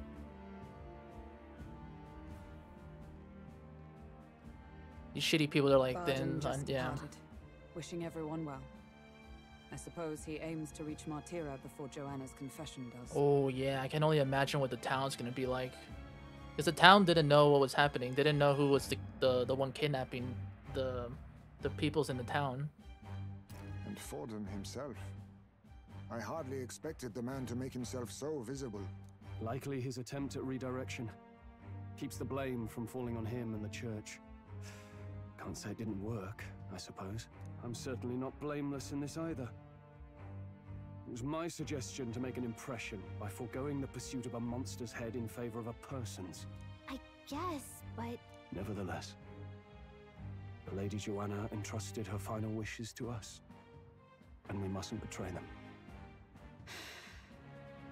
These shitty people are like, Barden then, just yeah. departed, wishing everyone well. I suppose he aims to reach Martira before Joanna's confession does. Oh yeah, I can only imagine what the town's gonna be like. Because the town didn't know what was happening. They didn't know who was the one kidnapping the peoples in the town. And Forden himself. I hardly expected the man to make himself so visible. Likely his attempt at redirection. Keeps the blame from falling on him and the church. Can't say it didn't work, I suppose. I'm certainly not blameless in this either. It was my suggestion to make an impression by foregoing the pursuit of a monster's head in favor of a person's. I guess, but... Nevertheless, the Lady Joanna entrusted her final wishes to us, and we mustn't betray them.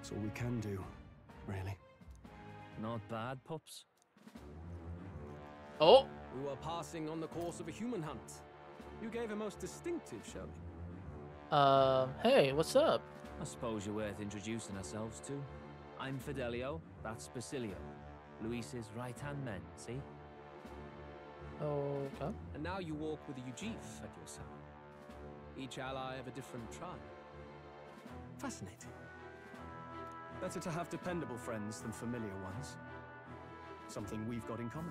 It's all we can do, really. Not bad, pups. Oh! We were passing on the course of a human hunt. You gave a most distinctive showing. Hey, what's up? I suppose you're worth introducing ourselves to. I'm Fidelio, that's Basilio. Luis's right-hand men, see? Okay. And now you walk with a Ujif at your side. Each ally of a different tribe. Fascinating. Better to have dependable friends than familiar ones. Something we've got in common.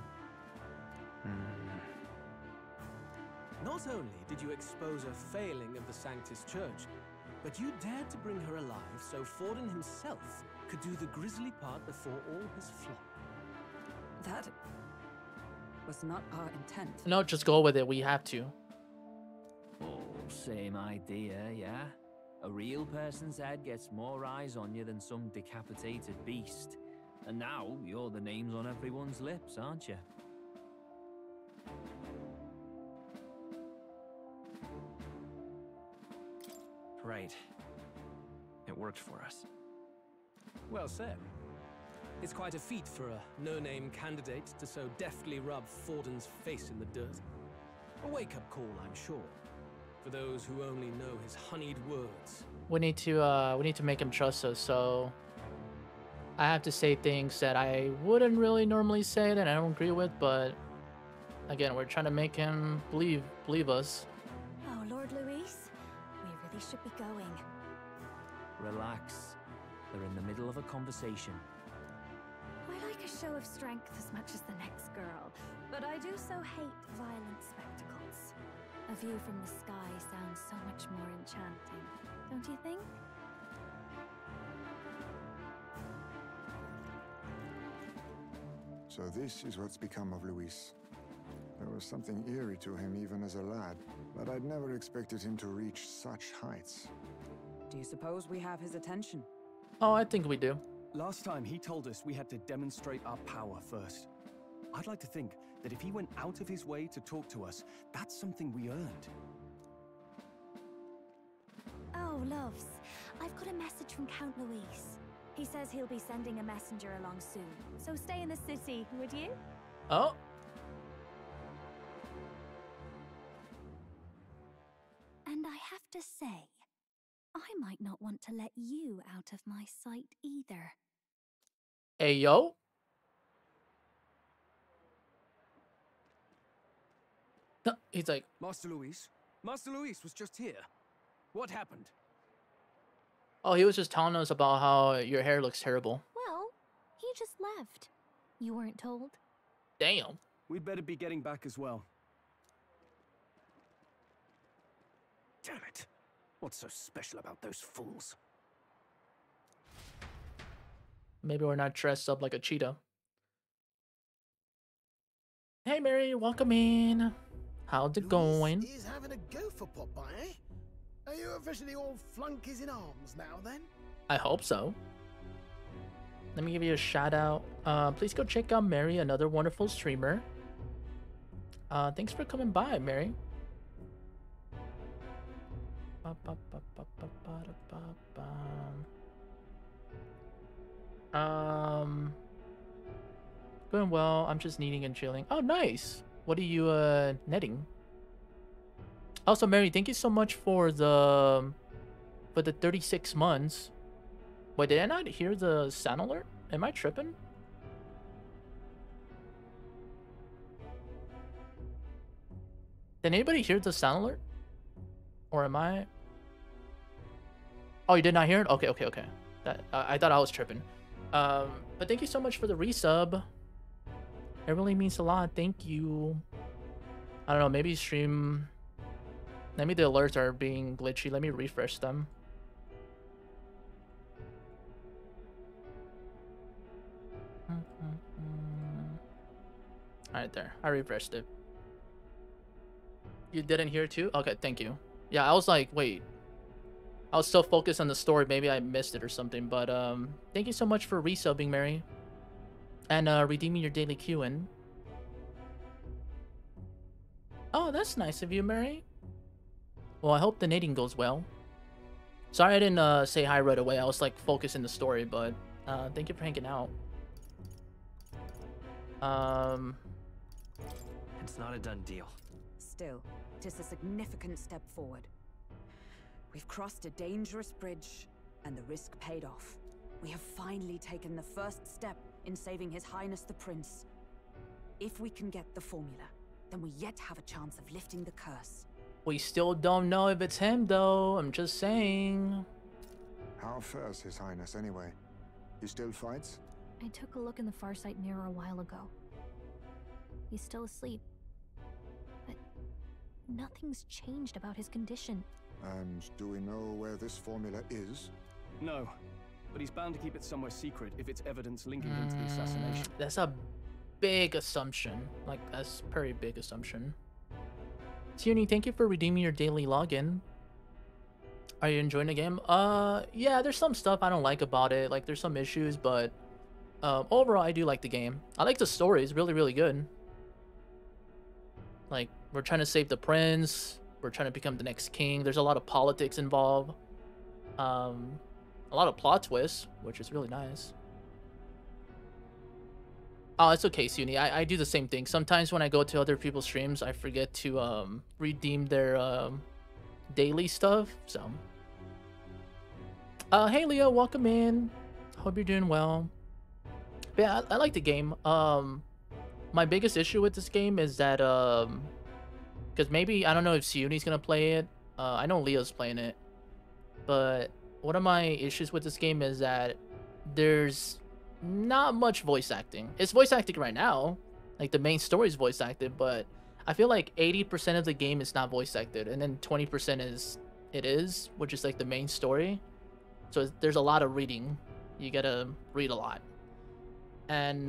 Not only did you expose a failing of the Sanctus Church, but you dared to bring her alive so Forden himself could do the grisly part before all his flock. That was not our intent. No, just go with it. We have to. Oh, same idea, yeah? A real person's head gets more eyes on you than some decapitated beast. And now, you're the names on everyone's lips, aren't you? Right. It worked for us. Well said. It's quite a feat for a no-name candidate to so deftly rub Forden's face in the dirt. A wake-up call, I'm sure, for those who only know his honeyed words. We need to make him trust us, so I have to say things that I wouldn't really normally say that I don't agree with, but again, we're trying to make him believe us. Oh, Lord Luis, we really should be going. Relax. They're in the middle of a conversation. I like a show of strength as much as the next girl, but I do so hate violent spectacles. A view from the sky sounds so much more enchanting, don't you think? So this is what's become of Luis. There was something eerie to him even as a lad, but I'd never expected him to reach such heights. Do you suppose we have his attention? Oh, I think we do. Last time he told us we had to demonstrate our power first. I'd like to think that if he went out of his way to talk to us, that's something we earned. Oh, loves, I've got a message from Count Luis. He says he'll be sending a messenger along soon, so stay in the city, would you? Oh. And I have to say, I might not want to let you out of my sight either. Hey, yo. No, he's like, Master Luis was just here. What happened? oh, he was just telling us about how your hair looks terrible. Well, he just left. You weren't told? Damn. We'd better be getting back as well. Damn it. What's so special about those fools? Maybe we're not dressed up like a cheetah. Hey, Mary, welcome in. How's it going? He's having a go for Popeye, eh? Are you officially all flunkies in arms now, then? I hope so. Let me give you a shout out. Please go check out Mary, another wonderful streamer. Thanks for coming by, Mary. Going well. I'm just kneading and chilling. Oh, nice. What are you netting? Also, Mary, thank you so much for the 36 months. Wait, did I not hear the sound alert? Am I tripping? Did anybody hear the sound alert? Or am I? Oh, you did not hear it? Okay, okay, okay. That I thought I was tripping. But thank you so much for the resub. It really means a lot. Thank you. I don't know, maybe stream... Maybe the alerts are being glitchy. Let me refresh them. Alright, there. I refreshed it. You didn't hear too? Okay, thank you. Yeah, I was like, wait. I was so focused on the story. Maybe I missed it or something. But thank you so much for resubbing, Mary. And redeeming your daily Q-in. Oh, that's nice of you, Mary. Well, I hope the knitting goes well. Sorry I didn't say hi right away. I was like focused in the story, but thank you for hanging out. It's not a done deal. Still, it is a significant step forward. We've crossed a dangerous bridge, and the risk paid off. We have finally taken the first step in saving His Highness the Prince. If we can get the formula, then we yet have a chance of lifting the curse. We still don't know if it's him, though. I'm just saying. How fares His Highness, anyway? He still fights? I took a look in the Farsight mirror a while ago. He's still asleep. But nothing's changed about his condition. And do we know where this formula is? No, but he's bound to keep it somewhere secret if it's evidence linking him to the assassination. That's a big assumption. Like, that's a very big assumption. Tiuni, thank you for redeeming your daily login. Are you enjoying the game? Yeah, there's some stuff I don't like about it. Like, there's some issues, but overall, I do like the game. I like the story. It's really, really good. Like, we're trying to save the prince. We're trying to become the next king. There's a lot of politics involved. A lot of plot twists, which is really nice. Oh, it's okay, Suni. I do the same thing. Sometimes when I go to other people's streams, I forget to redeem their daily stuff. So, hey Leo, welcome in. Hope you're doing well. But yeah, I like the game. My biggest issue with this game is that because maybe I don't know if Siuni's gonna play it. I know Leo's playing it, but one of my issues with this game is that there's not much voice acting. It's voice acting right now, like the main story is voice acted, but I feel like 80% of the game is not voice acted, and then 20% is, which is like the main story. So there's a lot of reading. You gotta read a lot, and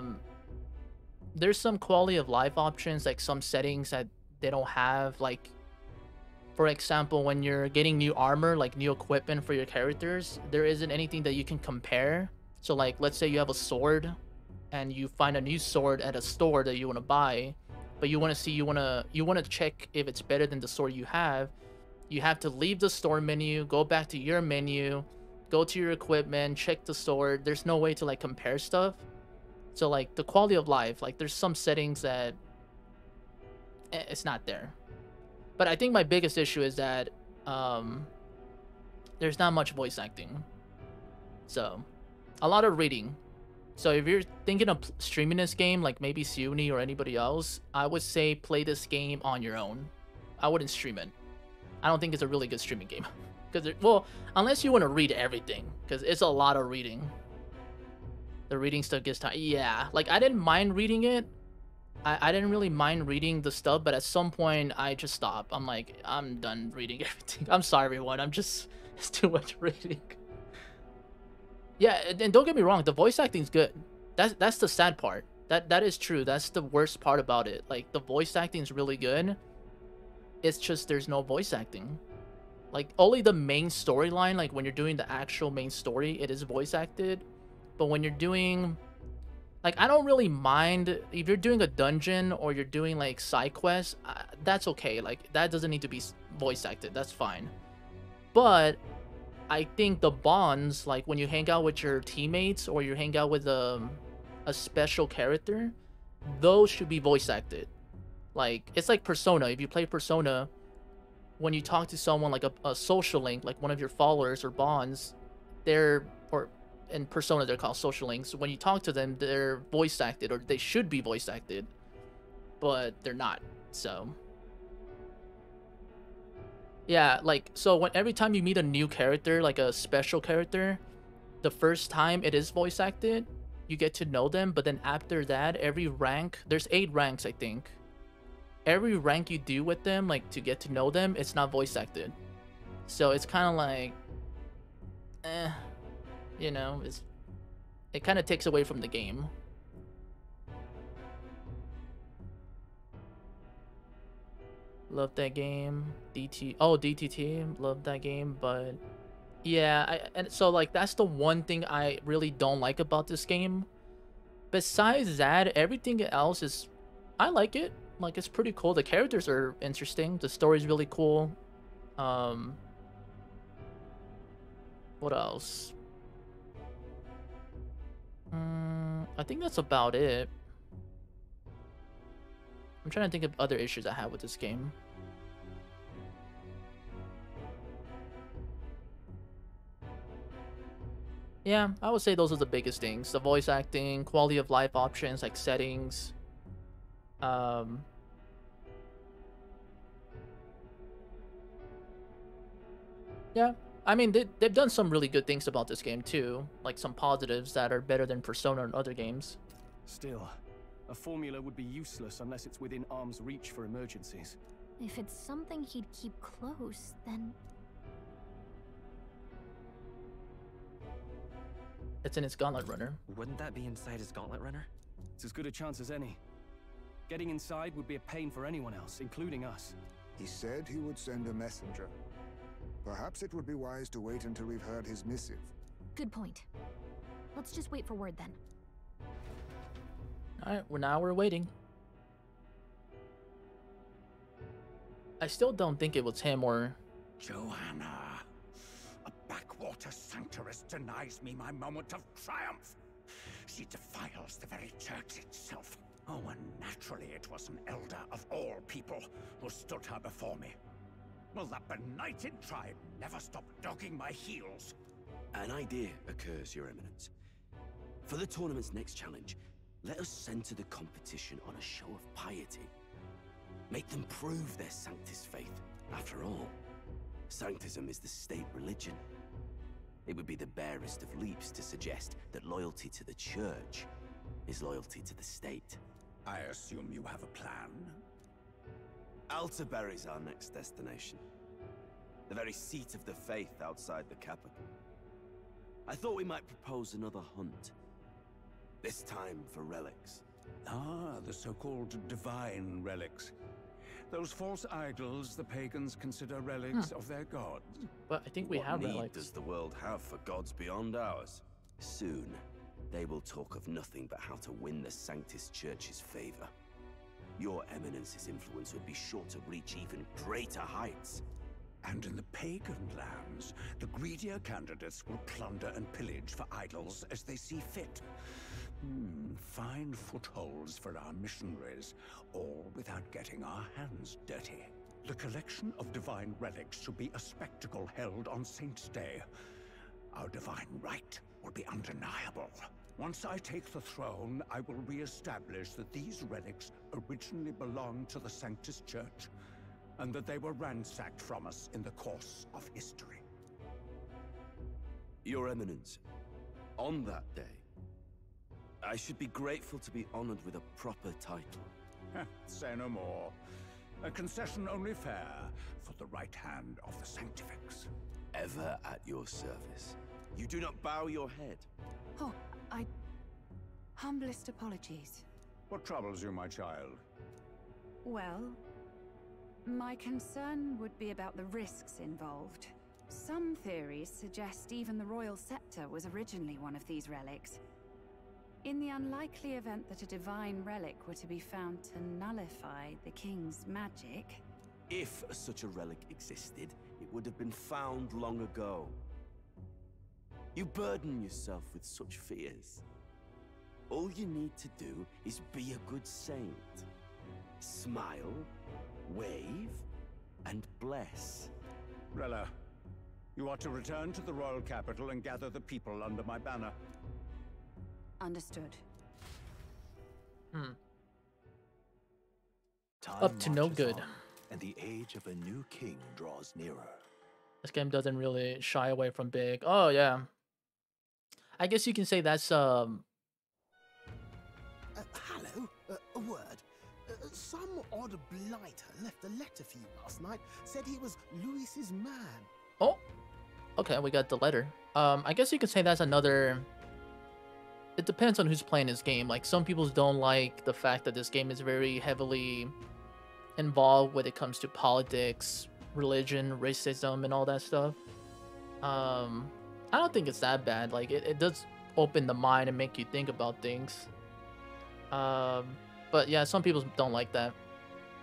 there's some quality of life options, like some settings that they don't have. Like, for example, when you're getting new armor, like new equipment for your characters, there isn't anything that you can compare. So like, let's say you have a sword and you find a new sword at a store that you want to buy, but you want to check if it's better than the sword you have. You have to leave the store menu, go back to your menu, go to your equipment, check the sword. There's no way to like compare stuff. So like the quality of life, like there's some settings that it's not there. But I think my biggest issue is that there's not much voice acting. So a lot of reading. So if you're thinking of streaming this game, like maybe Siuni or anybody else, I would say play this game on your own. I wouldn't stream it. I don't think it's a really good streaming game. Because, well, unless you want to read everything, because it's a lot of reading. The reading stuff gets tired. Yeah, like I didn't mind reading it. I didn't really mind reading the stuff, but at some point I just stopped. I'm like, I'm done reading everything. I'm sorry, everyone. It's too much reading. Yeah, and don't get me wrong, the voice acting's good. That's the sad part. That is true. That's the worst part about it. Like, the voice acting's really good. It's just there's no voice acting. Like, only the main storyline, like when you're doing the actual main story, it is voice acted. But when you're doing, like, I don't really mind if you're doing a dungeon or you're doing like side quests. That's okay. Like, that doesn't need to be voice acted. That's fine. But I think the bonds, like when you hang out with your teammates or you hang out with a special character, those should be voice acted. Like, it's like Persona. If you play Persona, when you talk to someone like a social link, like one of your followers or bonds, in Persona they're called social links. When you talk to them, they're voice acted, or they should be voice acted, but they're not. So yeah, like, so when every time you meet a new character, like a special character, the first time it is voice acted, you get to know them, but then after that, every rank, there's 8 ranks, I think. Every rank you do with them, like to get to know them, it's not voice acted. So it's kind of like, you know, it kind of takes away from the game. Love that game. DTT, love that game. But yeah, and so like that's the one thing I really don't like about this game. Besides that, everything else is, I like it. Like, it's pretty cool. The characters are interesting. The story's really cool. What else? I think that's about it. I'm trying to think of other issues I have with this game. Yeah, I would say those are the biggest things. The voice acting, quality of life options like settings. Yeah, I mean, they've done some really good things about this game too. Like some positives that are better than Persona and other games. Still, a formula would be useless unless it's within arm's reach for emergencies. If it's something he'd keep close, then... It's in his Gauntlet Runner. Wouldn't that be inside his Gauntlet Runner? It's as good a chance as any. Getting inside would be a pain for anyone else, including us. He said he would send a messenger. Perhaps it would be wise to wait until we've heard his missive. Good point. Let's just wait for word then. Alright, now we're waiting. I still don't think it was him or... Joanna! A backwater sanctuarist denies me my moment of triumph! She defiles the very church itself. Oh, and naturally it was an elder of all people who stood her before me. Will that benighted tribe never stop dogging my heels? An idea occurs, Your Eminence. For the tournament's next challenge, let us center the competition on a show of piety. Make them prove their Sanctus faith. After all, Sanctism is the state religion. It would be the barest of leaps to suggest that loyalty to the church is loyalty to the state. I assume you have a plan? Altaberry's our next destination. The very seat of the faith outside the capital. I thought we might propose another hunt. This time for relics. Ah, the so-called divine relics. Those false idols the pagans consider relics of their gods. But I think we have relics. What relics. need does the world have for gods beyond ours? Soon, they will talk of nothing but how to win the Sanctus Church's favor. Your Eminence's influence would be sure to reach even greater heights. And in the pagan lands, the greedier candidates will plunder and pillage for idols as they see fit. Fine footholds for our missionaries, all without getting our hands dirty. The collection of divine relics should be a spectacle held on Saint's Day. Our divine right will be undeniable. Once I take the throne, I will re-establish that these relics originally belonged to the Sanctus Church, and that they were ransacked from us in the course of history. Your Eminence, on that day, I should be grateful to be honored with a proper title. Say no more. A concession only fair for the right hand of the Sanctifex. Ever at your service. You do not bow your head. Oh, humblest apologies. What troubles you, my child? Well, my concern would be about the risks involved. Some theories suggest even the royal scepter was originally one of these relics. In the unlikely event that a divine relic were to be found to nullify the king's magic... If such a relic existed, it would have been found long ago. You burden yourself with such fears. All you need to do is be a good saint. Smile, wave, and bless. Rella, you are to return to the royal capital and gather the people under my banner. Understood. Up to no good. And the age of a new king draws nearer. This game doesn't really shy away from big. Oh yeah. I guess you can say that's Hello, a word. Some odd blighter left a letter for you last night. Said he was Louis's man. Oh, okay. We got the letter. I guess you could say that's another. It depends on who's playing this game. Like some people don't like the fact that this game is very heavily involved when it comes to politics, religion, racism, and all that stuff. I don't think it's that bad. Like it does open the mind and make you think about things. But yeah, some people don't like that.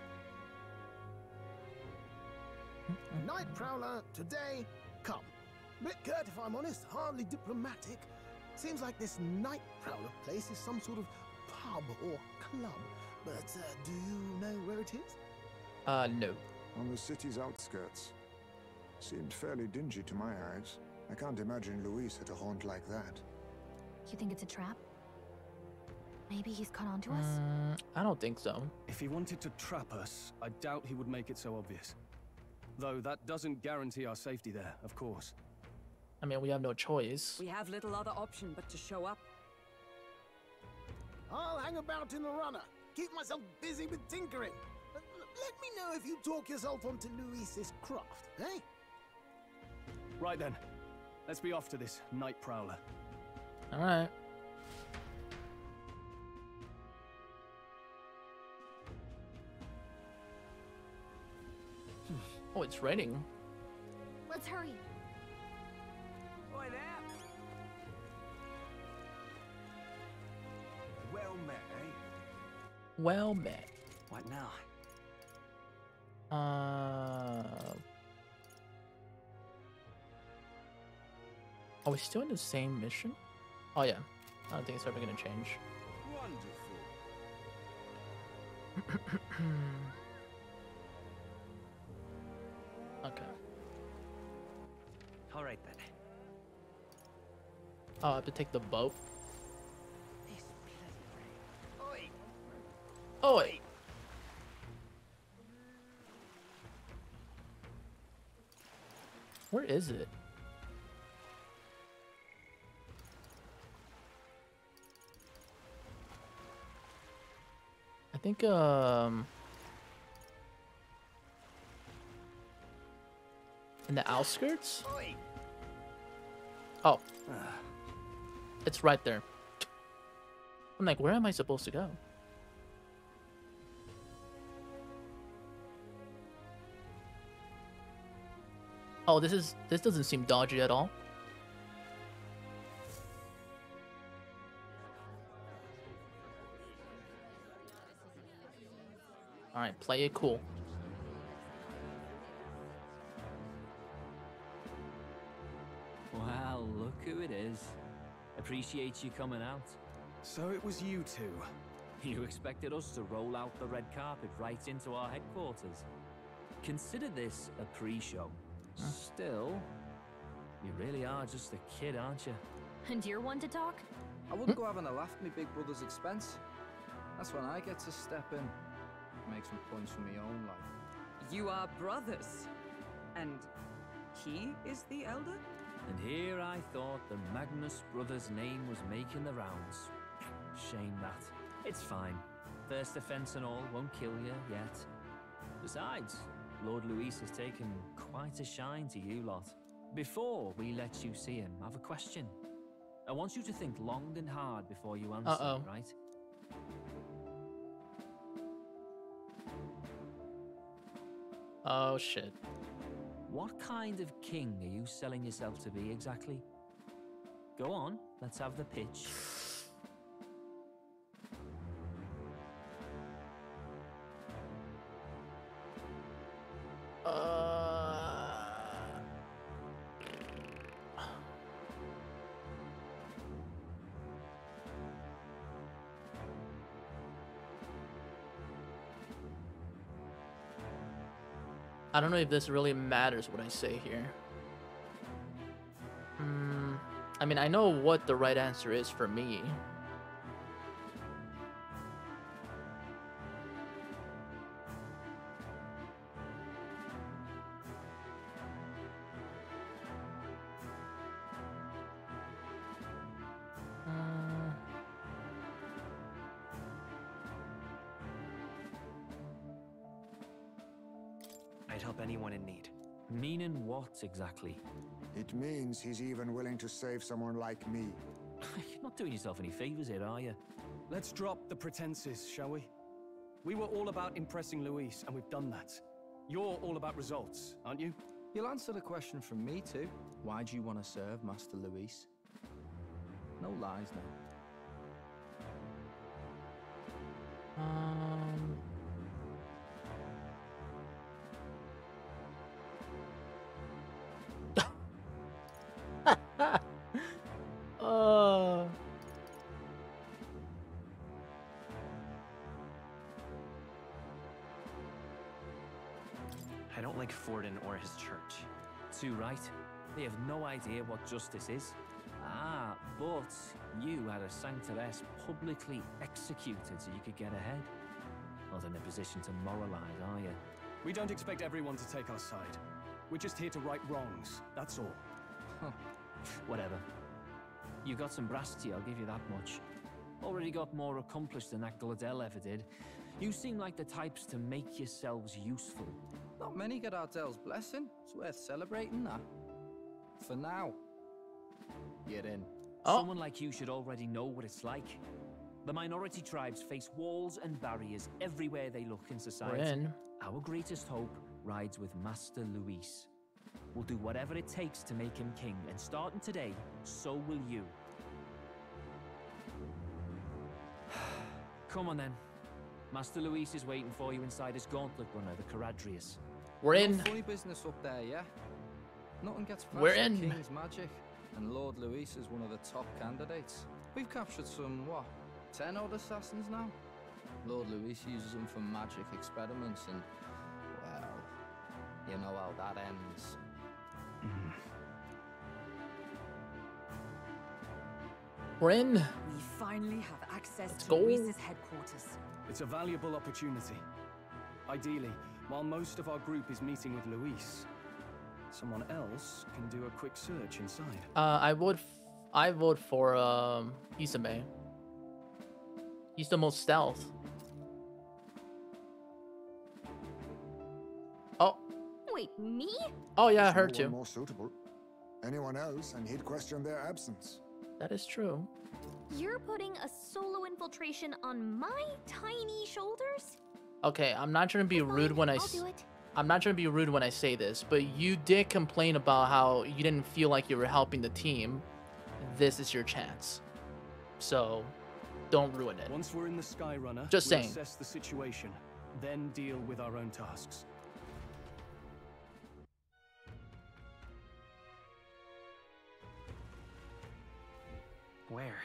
Night Prowler, today, come. Bit curt if I'm honest, hardly diplomatic. Seems like this Night Prowler place is some sort of pub or club. But do you know where it is? No. On the city's outskirts. Seemed fairly dingy to my eyes. I can't imagine Luis at a haunt like that. You think it's a trap? Maybe he's caught on to us? I don't think so. If he wanted to trap us, I doubt he would make it so obvious. Though that doesn't guarantee our safety there, of course. I mean, we have no choice. We have little other option but to show up. I'll hang about in the runner. Keep myself busy with tinkering. Let me know if you talk yourself onto Luis's craft, eh? Right then. Let's be off to this Night Prowler. All right. Oh, it's raining. Let's hurry. Oi there! Well met, eh? Well met. What now? Are we still in the same mission? Oh yeah. I don't think it's ever gonna change. Wonderful. Okay. All right then. Oh, I have to take the boat. Oi! Oi! Where is it? I think, in the outskirts? Oh. It's right there. I'm like, where am I supposed to go? Oh, this doesn't seem dodgy at all. All right, play it cool. Well, look who it is. Appreciate you coming out. So it was you two. You expected us to roll out the red carpet right into our headquarters. Consider this a pre-show. Still, you really are just a kid, aren't you? And you're one to talk? I wouldn't go having a laugh at my big brother's expense. That's when I get to step in. Make some points for my own life. You are brothers. And he is the elder? And here I thought the Magnus brothers' name was making the rounds. Shame that. It's fine. First offense and all won't kill you yet. Besides, Lord Luis has taken quite a shine to you lot. Before we let you see him, I have a question. I want you to think long and hard before you answer, right? Oh shit. What kind of king are you selling yourself to be exactly? Go on, let's have the pitch. I don't know if this really matters what I say here. I mean, I know what the right answer is for me. I'd help anyone in need. Meaning what exactly? It means he's even willing to save someone like me. You're not doing yourself any favors here, are you? Let's drop the pretenses, shall we? We were all about impressing Luis, and we've done that. You're all about results, aren't you? You'll answer the question from me too. Why do you want to serve Master Luis? No lies now. I don't like Forden or his church. Too right. They have no idea what justice is. Ah, but you had a Sanctoress publicly executed so you could get ahead. Not in a position to moralize, are you? We don't expect everyone to take our side. We're just here to right wrongs, that's all. Whatever. You got some brass tea, I'll give you that much. Already got more accomplished than that Gladel ever did. You seem like the types to make yourselves useful. Not many get Ardel's blessing. It's worth celebrating that. For now. You're in. Someone like you should already know what it's like. The minority tribes face walls and barriers everywhere they look in society. We're in. Our greatest hope rides with Master Luis. We'll do whatever it takes to make him king, and starting today, so will you. Come on then. Master Luis is waiting for you inside his gauntlet runner, the Caradrius. We're in. No funny business up there, yeah? Nothing gets past We're the in. King's magic, and Lord Luis is one of the top candidates. We've captured some, what, 10 odd assassins now? Lord Luis uses them for magic experiments, and, well, you know how that ends. We're in. We finally have access to go. Luis's headquarters. It's a valuable opportunity. Ideally, while most of our group is meeting with Luis, someone else can do a quick search inside. I vote for Isame. He's the most stealth. Oh. Wait, me? Oh yeah, There's her no too. one more suitable. Anyone else, and he'd question their absence. That is true. You're putting a solo infiltration on my tiny shoulders? Okay, I'm not trying to be rude when I'll do it. I'm not trying to be rude when I say this, but you did complain about how you didn't feel like you were helping the team. This is your chance. So, don't ruin it. Once we're in the Skyrunner, Just we'll saying. assess the situation, then deal with our own tasks. Where?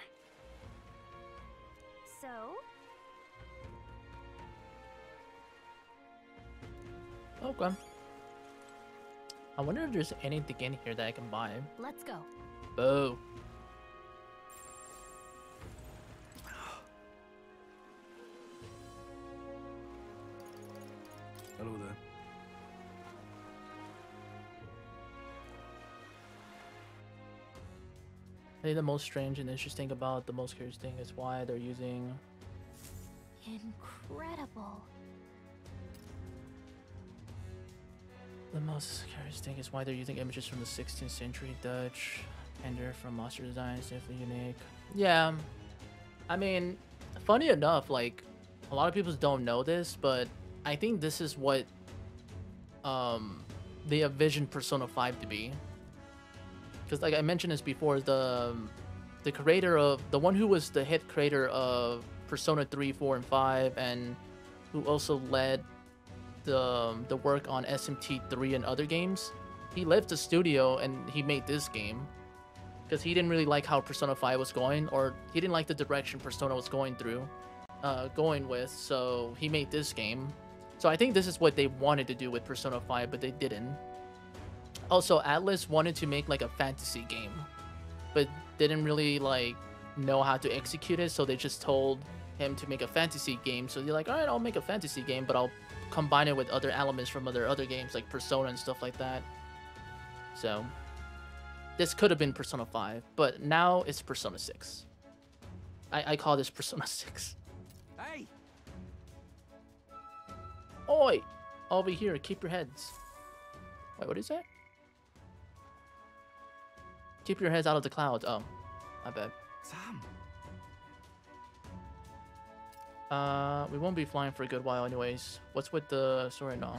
So? Okay. I wonder if there's anything in here that I can buy. Let's go. Oh. Hello there. I think the most strange and interesting about the most curious thing is why they're using... Incredible. The most curious thing is why they're using images from the 16th century Dutch. And they're from Monster Designs, definitely unique. Yeah. I mean, funny enough, like, a lot of people don't know this, but I think this is what they envisioned Persona 5 to be. Because like I mentioned this before, the creator of the one who was the head creator of Persona 3, 4, and 5, and who also led the work on SMT 3 and other games, he left the studio and he made this game because he didn't really like how Persona 5 was going, or he didn't like the direction Persona was going with, so he made this game. So I think this is what they wanted to do with Persona 5, but they didn't. Also, Atlus wanted to make like a fantasy game, but didn't really like know how to execute it, so they just told him to make a fantasy game. So they're like, all right, I'll make a fantasy game, but I'll combine it with other elements from other games like Persona and stuff like that. So this could have been Persona 5, but now it's Persona 6. I call this Persona 6. Hey! Oi! Over here, keep your heads. Wait, what is that? Keep your heads out of the clouds. Oh, my bad. Sam! We won't be flying for a good while anyways. What's with the story now?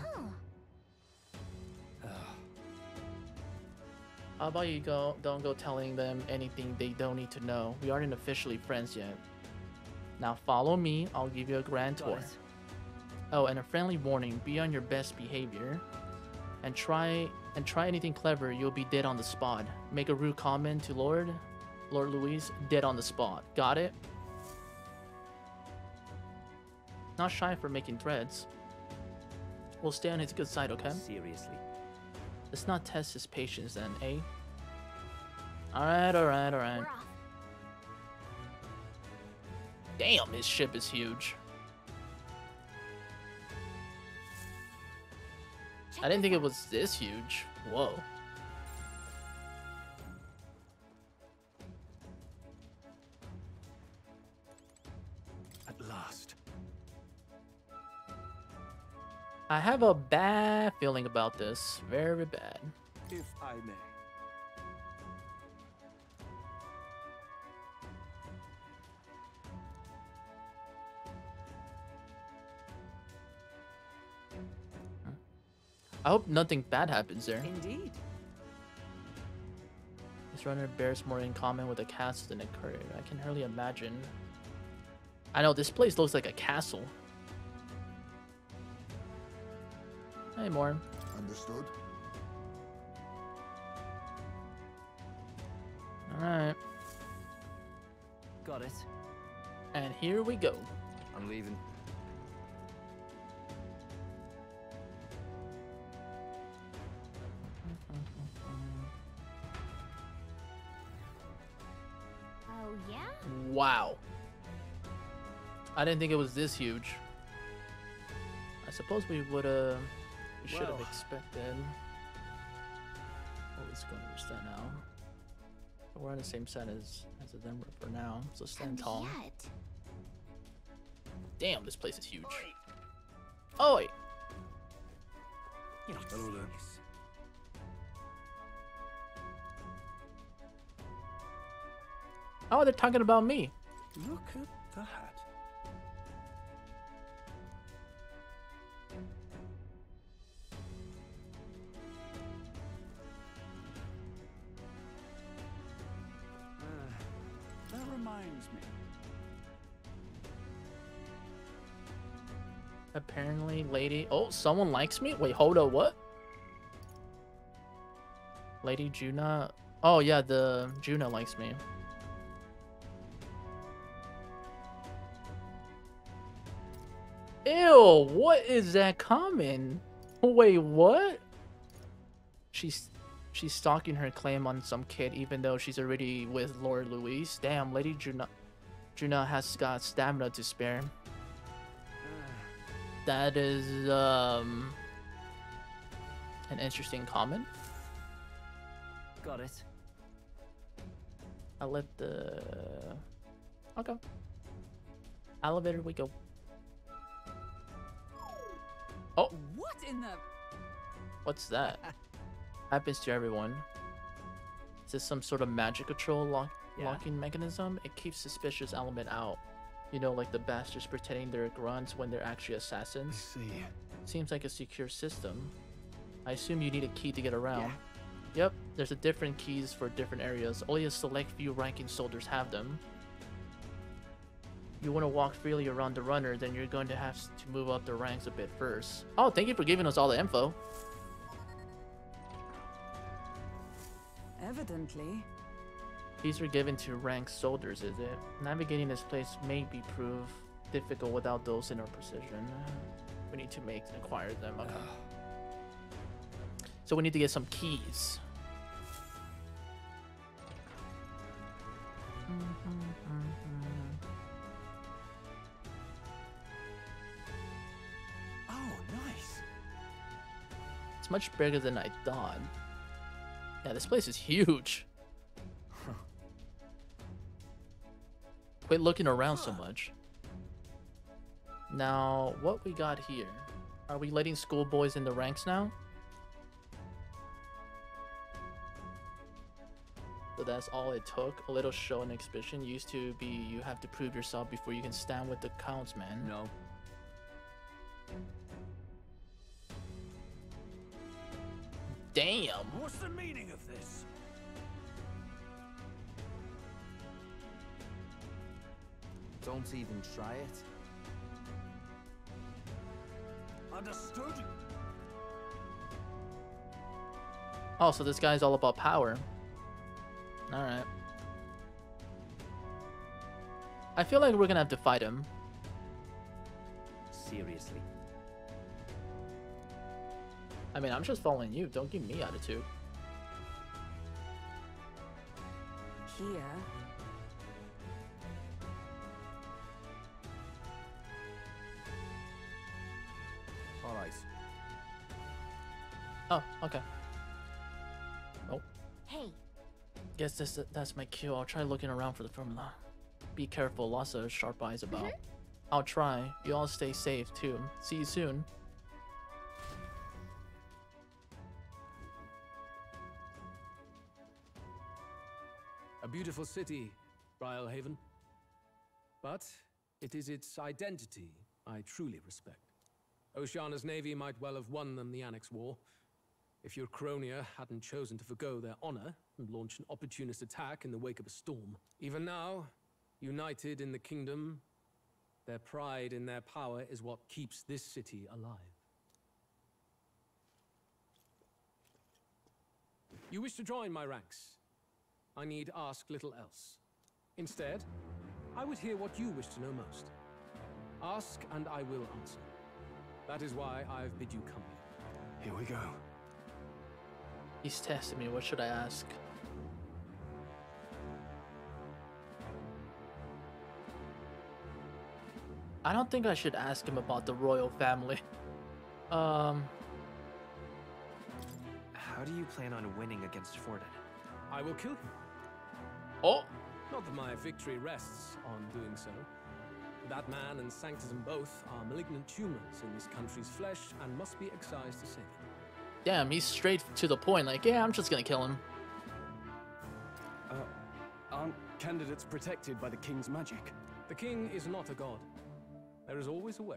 How about you don't go telling them anything they don't need to know. We aren't officially friends yet. Now follow me, I'll give you a grand tour. Oh, and a friendly warning, be on your best behavior. And try anything clever, you'll be dead on the spot. Make a rude comment to Lord Luis, dead on the spot. Got it? Not shy for making threats. We'll stay on his good side, okay? Seriously. Let's not test his patience then, eh? Alright, alright, alright. Damn, his ship is huge. I didn't think it was this huge. Whoa. At last. I have a bad feeling about this. Very bad. If I may. I hope nothing bad happens there. Indeed. This runner bears more in common with a castle than a courier. I can hardly imagine. I know, this place looks like a castle. Hey, more. Understood. Alright. Got it. And here we go. I'm leaving. Oh, yeah? Wow. I didn't think it was this huge. I suppose we should have expected. Oh, let's go understand now. We're on the same side as the Denver for now, so stand tall. Damn, this place is huge. Oi! Hello there. Oh, they're talking about me. Look at that. That reminds me. Apparently, lady. Oh, someone likes me? Wait, hold up, what? Lady Juna. Oh, yeah, the Juna likes me. Ew, what is that comment? Wait, what? She's stalking her claim on some kid even though she's already with Lord Luis. Damn, Lady Juna has got stamina to spare. That is an interesting comment. Got it. I'll let the okay. Elevator we go. Oh, What in the... what's that? Happens to everyone. Is this some sort of magic control locking mechanism? It keeps suspicious element out. You know, like the bastards pretending they're grunts when they're actually assassins. See. Seems like a secure system. I assume you need a key to get around. Yep, there's a different keys for different areas. Only a select few ranking soldiers have them. You want to walk freely around the runner, then you're going to have to move up the ranks a bit first. Oh, thank you for giving us all the info. Evidently. These are given to ranked soldiers, is it? Navigating this place may be proved difficult without those in our precision. We need to acquire them. Okay. So we need to get some keys. Oh, nice. It's much bigger than I thought. Yeah, this place is huge. Quit looking around so much. Now, what we got here? Are we letting schoolboys in the ranks now? So that's all it took? A little show and exhibition. Used to be you have to prove yourself before you can stand with the counts, man. No. Damn. What's the meaning of this? Don't even try it. Understood? Oh, so this guy's all about power. Alright. I feel like we're gonna have to fight him. Seriously. I mean, I'm just following you. Don't give me attitude. Here. All right. Oh, okay. Oh, Hey, guess that's my cue. I'll try looking around for the formula. Be careful, lots of sharp eyes about. I'll try. You all stay safe too. See you soon. A beautiful city, Brialhaven. But it is its identity I truly respect. Oceana's navy might well have won them the Annex War, if your Cronia hadn't chosen to forgo their honor and launch an opportunist attack in the wake of a storm. Even now, united in the kingdom, their pride in their power is what keeps this city alive. You wish to join my ranks. I need ask little else. Instead, I would hear what you wish to know most. Ask and I will answer. That is why I've bid you come here. Here we go. He's testing me. What should I ask? I don't think I should ask him about the royal family. How do you plan on winning against Forden? I will kill him. Oh! Not that my victory rests on doing so. That man and Sanctism both are malignant tumors in this country's flesh and must be excised to save it. Damn, he's straight to the point. Like, yeah, I'm just gonna kill him. Aren't candidates protected by the king's magic? The king is not a god. There is always a way.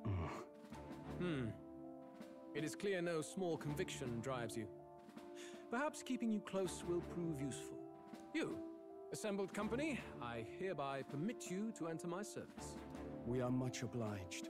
It is clear no small conviction drives you. Perhaps keeping you close will prove useful. You, assembled company, I hereby permit you to enter my service. We are much obliged.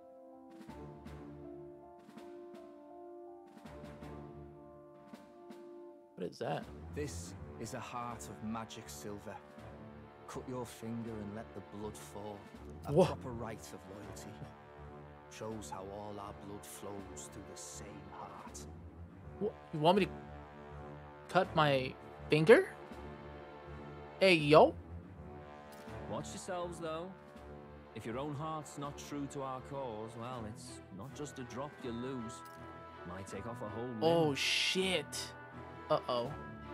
What is that? This is a heart of magic silver. Cut your finger and let the blood fall. A Whoa. proper rite of loyalty. Shows how all our blood flows through the same heart. What? You want me to cut my finger? Hey, yo. Watch yourselves, though. If your own heart's not true to our cause, well, it's not just a drop you lose. Might take off a whole limb. Oh, shit. Uh-oh.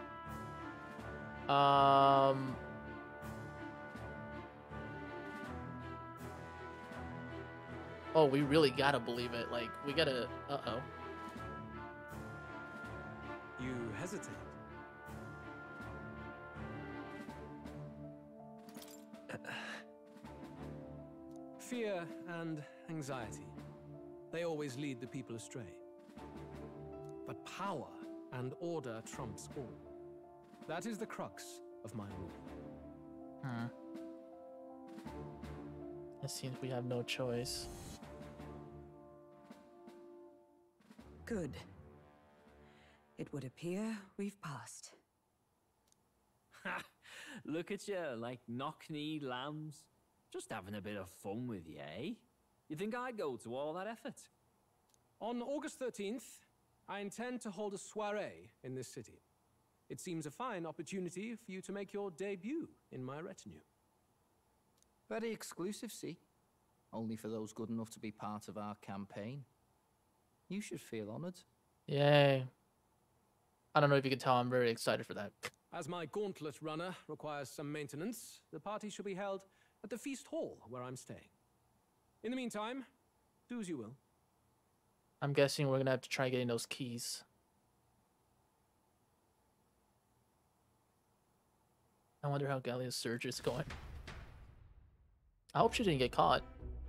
Oh, we really gotta believe it. Like, we gotta... Uh-oh. You hesitate. Fear and anxiety. They always lead the people astray. But power and order trumps all. That is the crux of my rule. It seems we have no choice. Good. It would appear we've passed. Ha! Look at you, like knock-kneed lambs. Just having a bit of fun with you, eh? You think I'd go to all that effort? On August 13th, I intend to hold a soiree in this city. It seems a fine opportunity for you to make your debut in my retinue. Very exclusive, see? Only for those good enough to be part of our campaign. You should feel honored. Yay. I don't know if you can tell, I'm very excited for that. As my gauntlet runner requires some maintenance, the party shall be held at the feast hall where I'm staying. In the meantime, do as you will. I'm guessing we're gonna have to try getting those keys. I wonder how Gallia's surge is going. I hope she didn't get caught.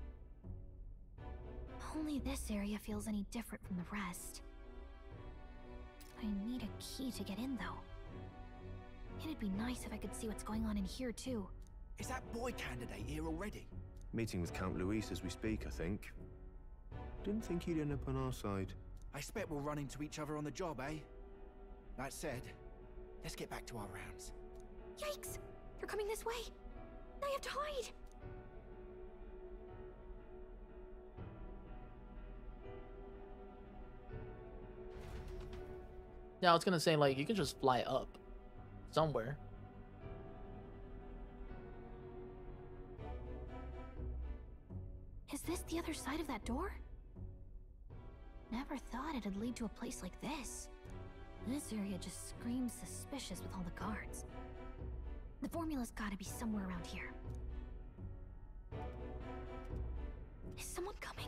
Only this area feels any different from the rest. I need a key to get in, though. It'd be nice if I could see what's going on in here, too. Is that boy candidate here already? Meeting with Count Luis as we speak, I think. Didn't think he'd end up on our side. I expect we'll run into each other on the job, eh? That said, let's get back to our rounds. Yikes! They're coming this way! I have to hide! Yeah, I was gonna say, like, you can just fly up somewhere. Is this the other side of that door? Never thought it'd lead to a place like this. This area just screams suspicious with all the guards. The formula's gotta be somewhere around here. Is someone coming?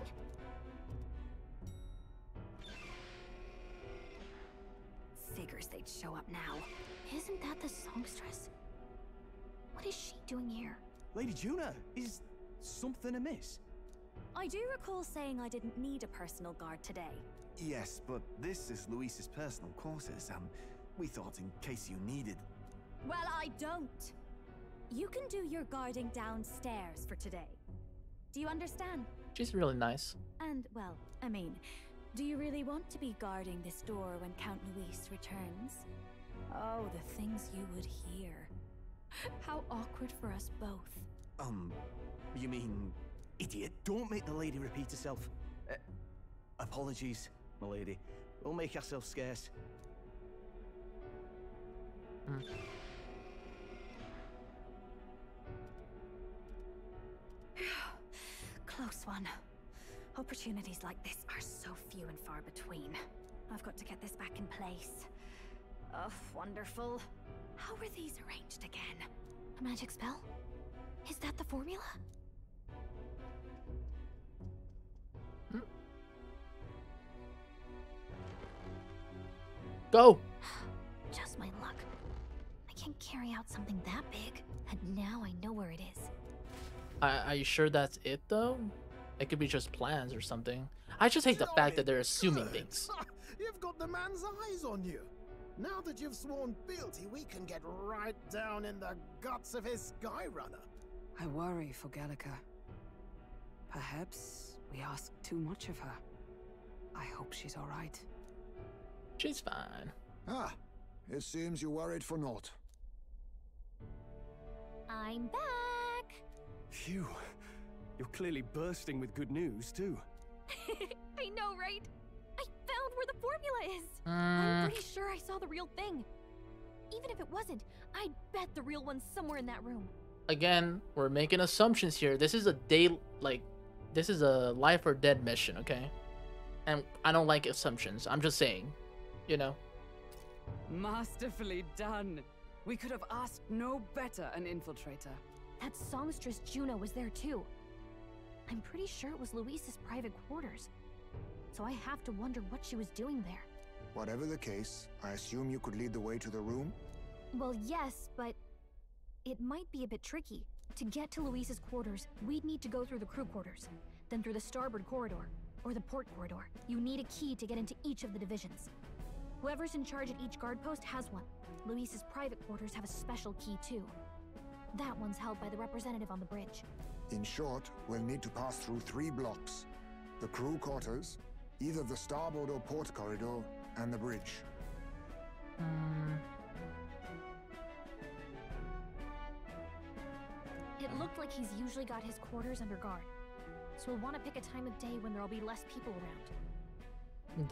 Figures they'd show up now. Isn't that the songstress? What is she doing here? Lady Juna, is something amiss? I do recall saying I didn't need a personal guard today. Yes, but this is Luis's personal quarters, and we thought in case you needed... Well, I don't. You can do your guarding downstairs for today. Do you understand? She's really nice. And, well, I mean, do you really want to be guarding this door when Count Luis returns? Oh, the things you would hear. How awkward for us both. You mean... Idiot, don't make the lady repeat herself. Apologies, my lady. We'll make ourselves scarce. Close one. Opportunities like this are so few and far between. I've got to get this back in place. Oh, wonderful. How were these arranged again? A magic spell? Is that the formula? Go! Just my luck. I can't carry out something that big, and now I know where it is. Are you sure that's it, though? It could be just plans or something. I just hate the fact that they're assuming things. You've got the man's eyes on you. Now that you've sworn fealty, we can get right down in the guts of his Skyrunner. I worry for Gallica. Perhaps we ask too much of her. I hope she's all right. She's fine. Ah, it seems you worried for naught. I'm back! Phew. You're clearly bursting with good news, too. I know, right? I found where the formula is! I'm pretty sure I saw the real thing. Even if it wasn't, I bet the real one's somewhere in that room. Again, we're making assumptions here. This is a this is a life or dead mission, okay? And I don't like assumptions. I'm just saying, you know. Masterfully done. We could have asked no better an infiltrator. That songstress Juno was there too. I'm pretty sure it was Luis's private quarters. So I have to wonder what she was doing there. Whatever the case, I assume you could lead the way to the room? Well, yes, but it might be a bit tricky. To get to Luis's quarters, we'd need to go through the crew quarters, then through the starboard corridor, or the port corridor. You need a key to get into each of the divisions. Whoever's in charge at each guard post has one. Luis's private quarters have a special key too. That one's held by the representative on the bridge. In short, we'll need to pass through 3 blocks. The crew quarters, either the starboard or port corridor, and the bridge. It looked like he's usually got his quarters under guard. So we'll want to pick a time of day when there'll be less people around.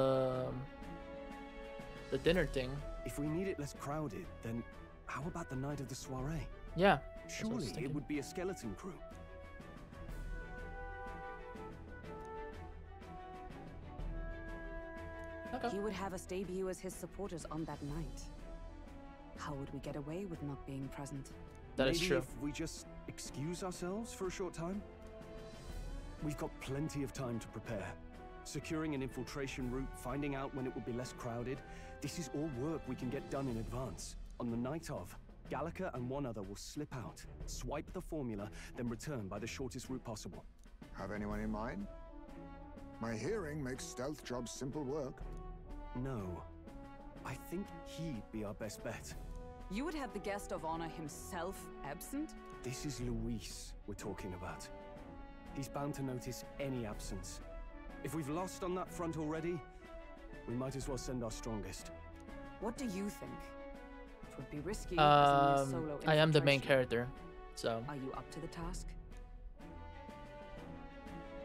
The dinner thing. If we need it less crowded, then how about the night of the soiree? Yeah. Surely it would be a skeleton crew. He would have us debut as his supporters on that night. How would we get away with not being present? That is true. Maybe if we just excuse ourselves for a short time? We've got plenty of time to prepare. Securing an infiltration route, finding out when it will be less crowded. This is all work we can get done in advance. On the night of, Gallica and one other will slip out, swipe the formula, then return by the shortest route possible. Have anyone in mind? My hearing makes stealth jobs simple work. No. I think he'd be our best bet. You would have the guest of honor himself absent? This is Luis we're talking about. He's bound to notice any absence. If we've lost on that front already, we might as well send our strongest. What do you think? It would be risky as a mere solo I am the main infiltration. character, so. Are you up to the task?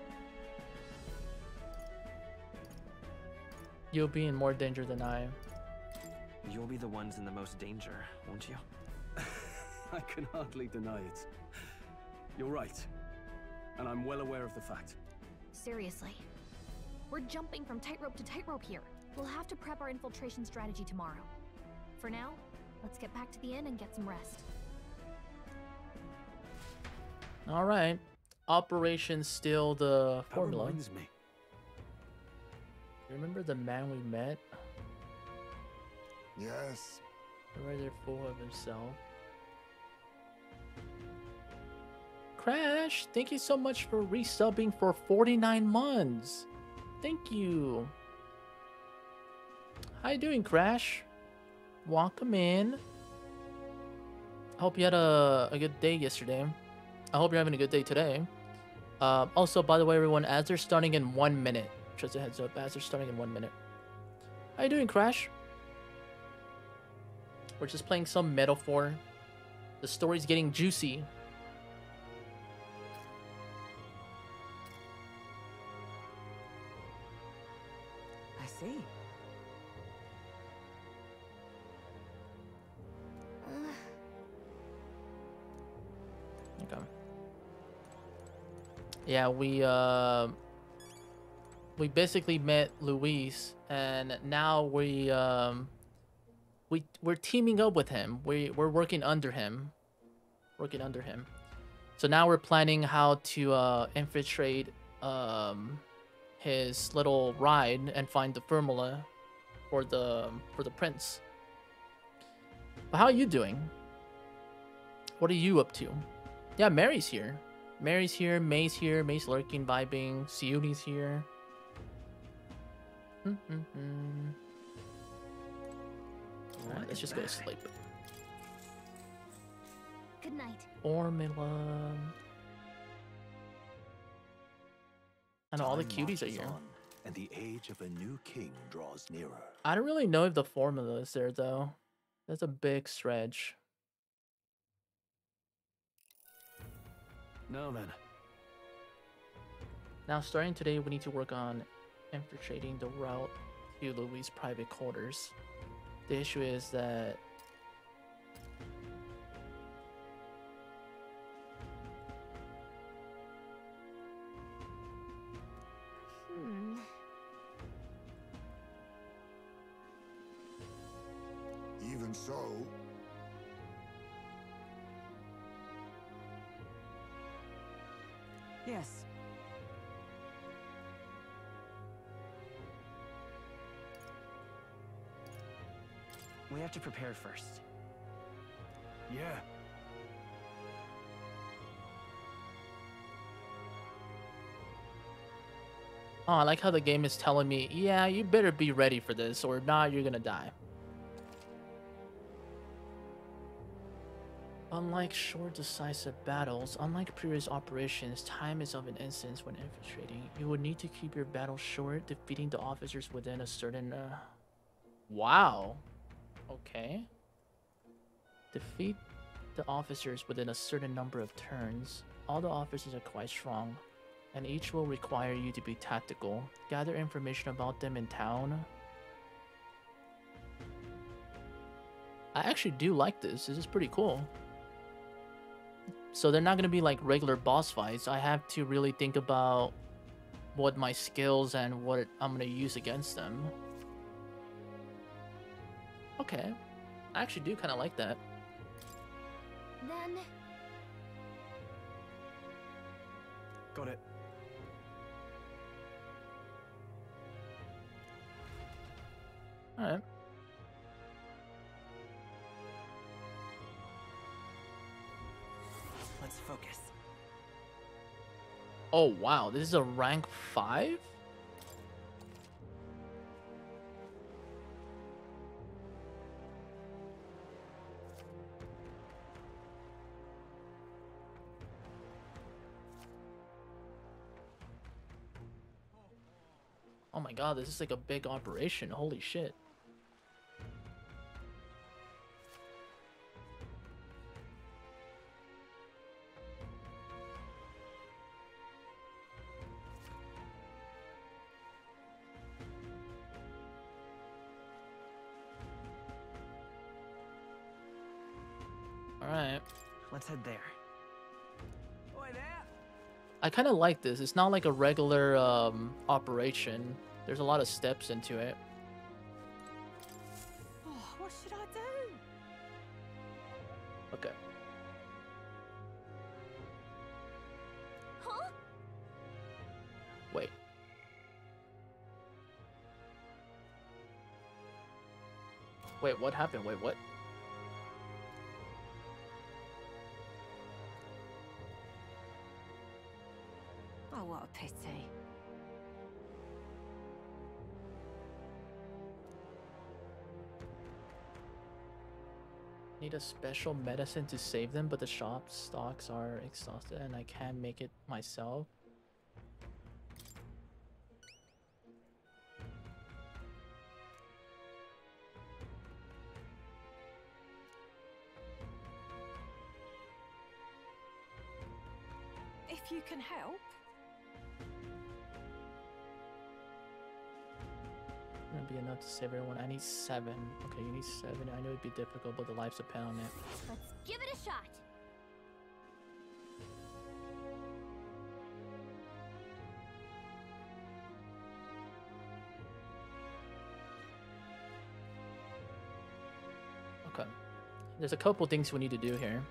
You'll be in more danger than I. You'll be the ones in the most danger, won't you? I can hardly deny it. You're right. And I'm well aware of the fact. Seriously. We're jumping from tightrope to tightrope here. We'll have to prep our infiltration strategy tomorrow. For now, let's get back to the inn and get some rest. All right. Operation Steal the That Formula. reminds me. Remember the man we met? Yes. Right there, full of himself. Crash, thank you so much for resubbing for 49 months. Thank you. How you doing, Crash? Welcome in. I hope you had a good day yesterday. I hope you're having a good day today. Also, by the way, everyone, as they're starting in 1 minute, just a heads up, as they're starting in 1 minute. How you doing, Crash? We're just playing some metaphor. The story's getting juicy. I see. Okay. Yeah, we basically met Luis, and now we're teaming up with him. We're working under him. So now we're planning how to infiltrate his little ride and find the formula for the prince. But how are you doing? What are you up to? Yeah, Mary's here. Mary's here, May's here, May's lurking, vibing, Siuni's here. Alright, let's just go to sleep. Good night. Formula. I know all the Time cuties are marches here. on, and the age of a new king draws nearer. I don't really know if the formula is there though. That's a big stretch. Now then. Now, starting today, we need to work on infiltrating the route to Louis' private quarters. The issue is that Even so, Yes. We have to prepare first. Yeah. oh, I like how the game is telling me, yeah, you better be ready for this, or not, you're gonna die. Unlike short, decisive battles, unlike previous operations, time is of an essence when infiltrating. You would need to keep your battle short, defeating the officers within a certain... Wow. Okay. Defeat the officers within a certain number of turns. All the officers are quite strong, and each will require you to be tactical. Gather information about them in town. I actually do like this. This is pretty cool. So they're not going to be like regular boss fights. I have to really think about what my skills and what I'm going to use against them. Okay. I actually do kind of like that. Then... Got it. Alright. Let's focus. Oh wow, this is a rank 5? Oh my god, this is like a big operation. Holy shit. Let's head there. I kind of like this. It's not like a regular operation. There's a lot of steps into it. Oh, what should I do? Okay. Huh? Wait. Wait, what happened? Wait, what? Oh, what a pity. Need a special medicine to save them, but the shop stocks are exhausted and I can't make it myself. If you can help. Gonna be enough to save everyone. I need 7. Okay, you need 7. I know it'd be difficult, but the lives depend on it. Let's give it a shot. Okay. There's a couple things we need to do here.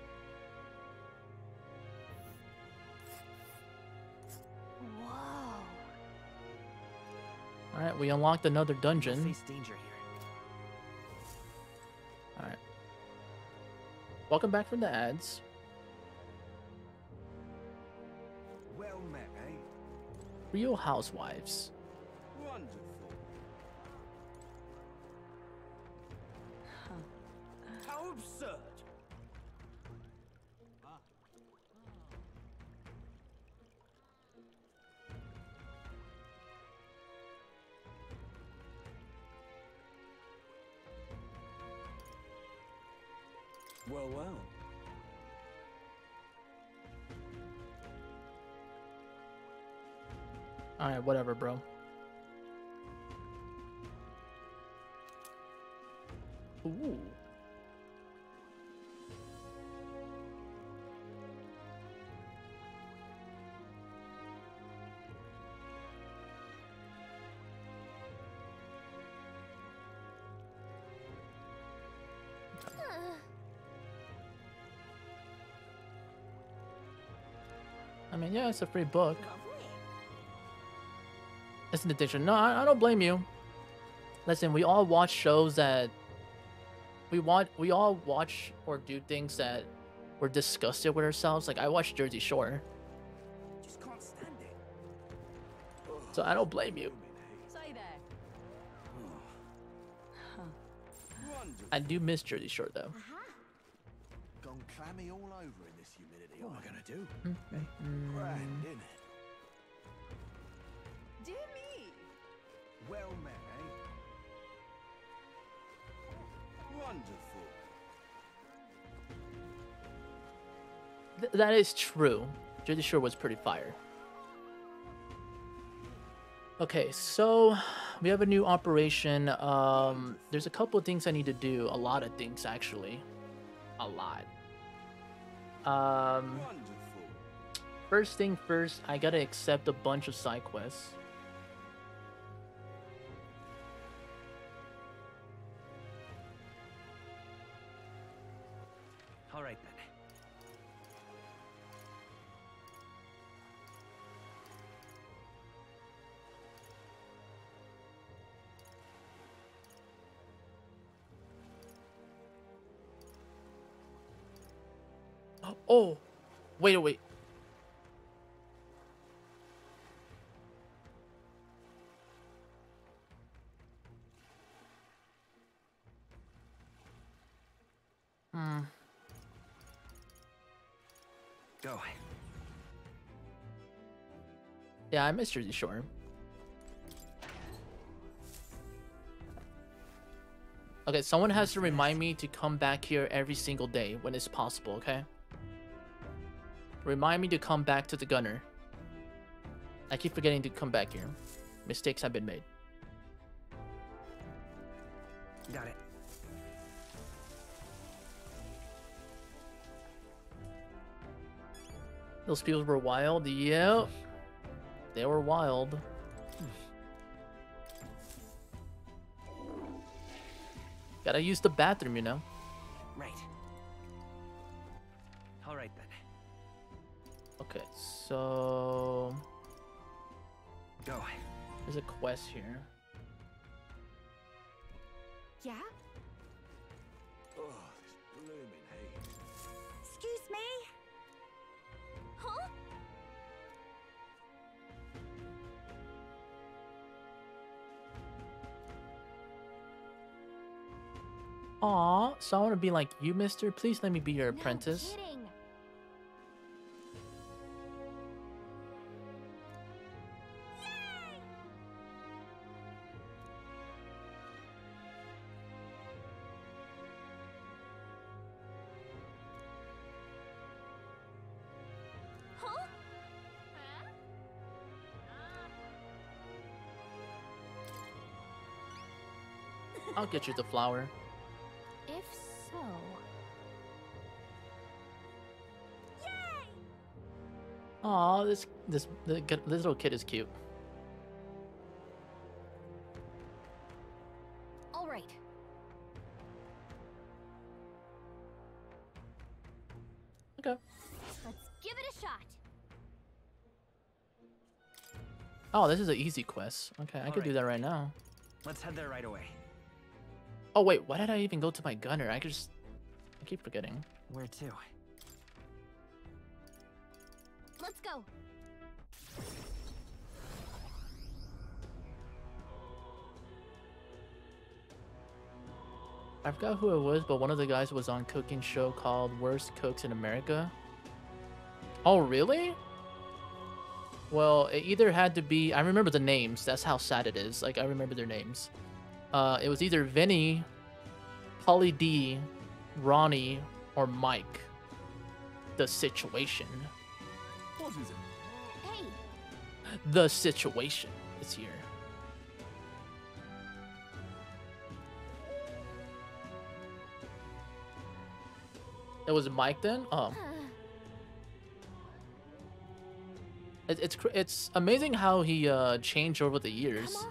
Whoa. Alright, we unlocked another dungeon. Face danger here. Alright. Welcome back from the ads. Well met, eh? Real Housewives. Wonderful. How absurd! Well, well. Alright, whatever, bro. Ooh. I mean, yeah, it's a free book. It's an addiction. No, I don't blame you. Listen, we all watch shows that we all watch or do things that we're disgusted with ourselves. Like I watched Jersey Shore. Just can't stand it. So I don't blame you. Say there. Wonderful. I do miss Jersey Shore though. Gone clammy all over in this humidity. What am I gonna do? Mm-hmm. Grand, isn't it? Dear me. Well met, eh? Wonderful. That is true. Jersey Shore was pretty fire. Okay, so we have a new operation. There's a couple of things I need to do. A lot of things, actually. A lot. First thing first, I gotta accept a bunch of side quests. All right then. Oh, wait. Go. Yeah, I miss Jersey Shore. Okay, someone has to remind me to come back here every single day when it's possible, okay? Remind me to come back to the gunner. I keep forgetting to come back here. Mistakes have been made. Got it. Those people were wild. Yep. They were wild. Gotta use the bathroom, you know. Right. All right then. Okay, so Go. there's a quest here. Yeah? Oh, this blooming heat. Excuse me? Huh? Aw, so I want to be like you, mister. Please let me be your apprentice. No kidding. Huh? I'll get you the flower. If so... Aw, this little kid is cute. All right. Okay. Let's give it a shot. Oh, this is an easy quest. Okay, I could do Alright. that right now. Let's head there right away. Oh wait, why did I even go to my gunner? I keep forgetting. Where to? Let's go. I forgot who it was, but one of the guys was on a cooking show called Worst Cooks in America. Oh, really? Well, it either had to be... I remember the names. That's how sad it is. Like, I remember their names. It was either Vinny, Polly D, Ronnie, or Mike. The Situation. What is it? Hey, The Situation is here. It was Mike then? Oh. It's amazing how he changed over the years. come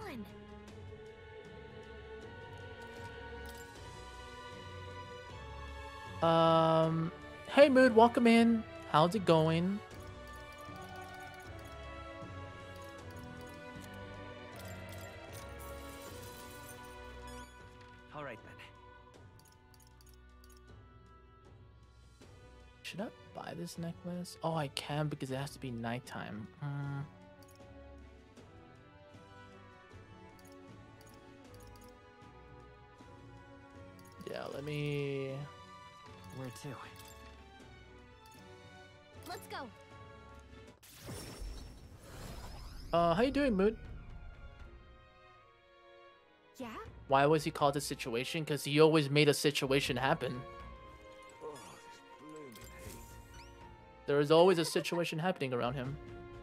on. Hey Mood, welcome in. How's it going? All right then. Should I buy this necklace? Oh, I can because it has to be nighttime. Yeah, let me... Where to? Let's go. How you doing, Mood? Yeah? Why was he called The Situation? Because he always made a situation happen. Oh, this blooming heat. There is always a situation happening around him.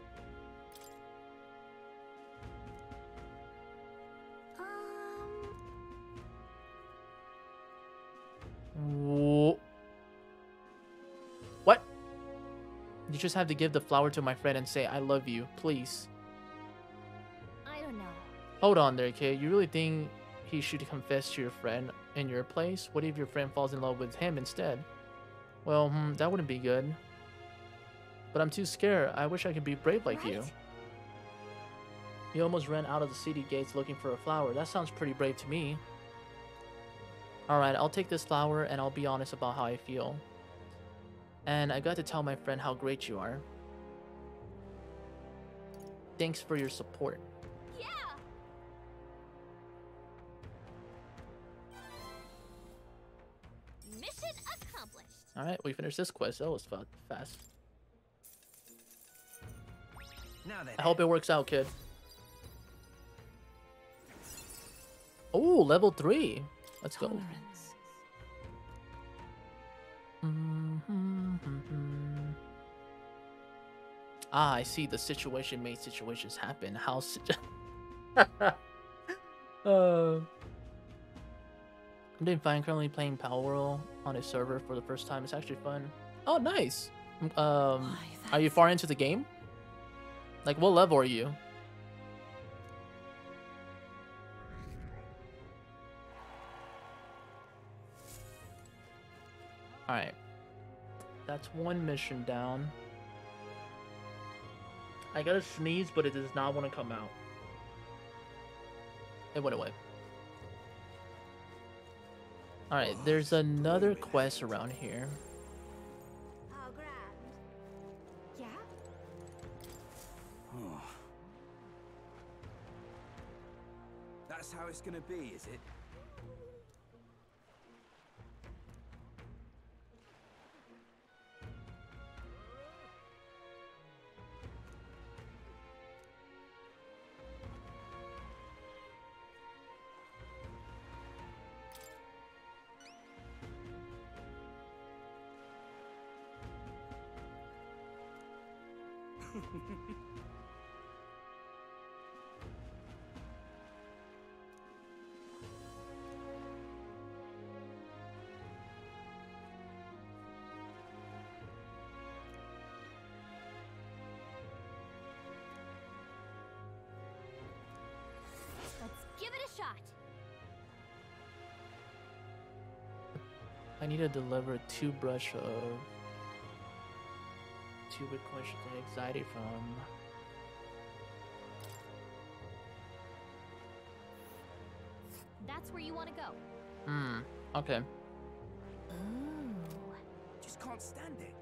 What? You just have to give the flower to my friend and say, I love you, please. I don't know. Hold on there, kid. You really think he should confess to your friend in your place? What if your friend falls in love with him instead? Well, that wouldn't be good. But I'm too scared. I wish I could be brave like you. You almost ran out of the city gates looking for a flower. That sounds pretty brave to me. Alright, I'll take this flower and I'll be honest about how I feel. And I got to tell my friend how great you are. Thanks for your support. Yeah. Mission accomplished. Alright, we finished this quest. That was fast. Now then. I hope it works out, kid. Oh, level 3. Let's go. Ah, I see. The situation made situations happen. How? I'm doing fine. Currently playing Power World on a server for the first time. It's actually fun. Oh, nice. Are you far into the game? Like, what level are you? Alright. That's one mission down. I gotta sneeze, but it does not want to come out. It went away. Alright, there's another quest around here. Oh, grand. Yeah? That's how it's gonna be, is it? Let's give it a shot. I need to deliver 2 brush of 2 would question the anxiety from. That's where you want to go. Okay. Just can't stand it.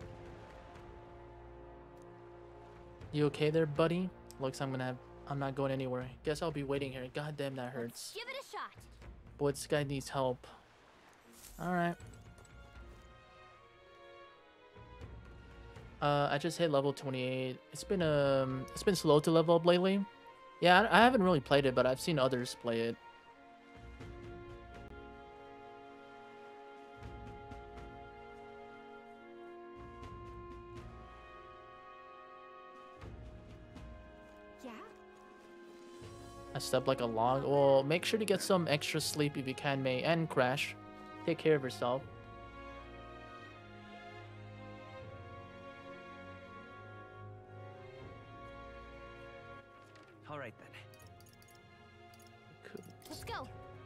You okay there, buddy? Looks I'm not going anywhere. Guess I'll be waiting here. God damn, that hurts. Give it a shot. Boy, this guy needs help. Alright. I just hit level 28. It's been slow to level up lately. Yeah, I haven't really played it, but I've seen others play it. Yeah? I slept like a log. Well, make sure to get some extra sleep if you can, May. And Crash. Take care of yourself. All right then. Cool. Let's go.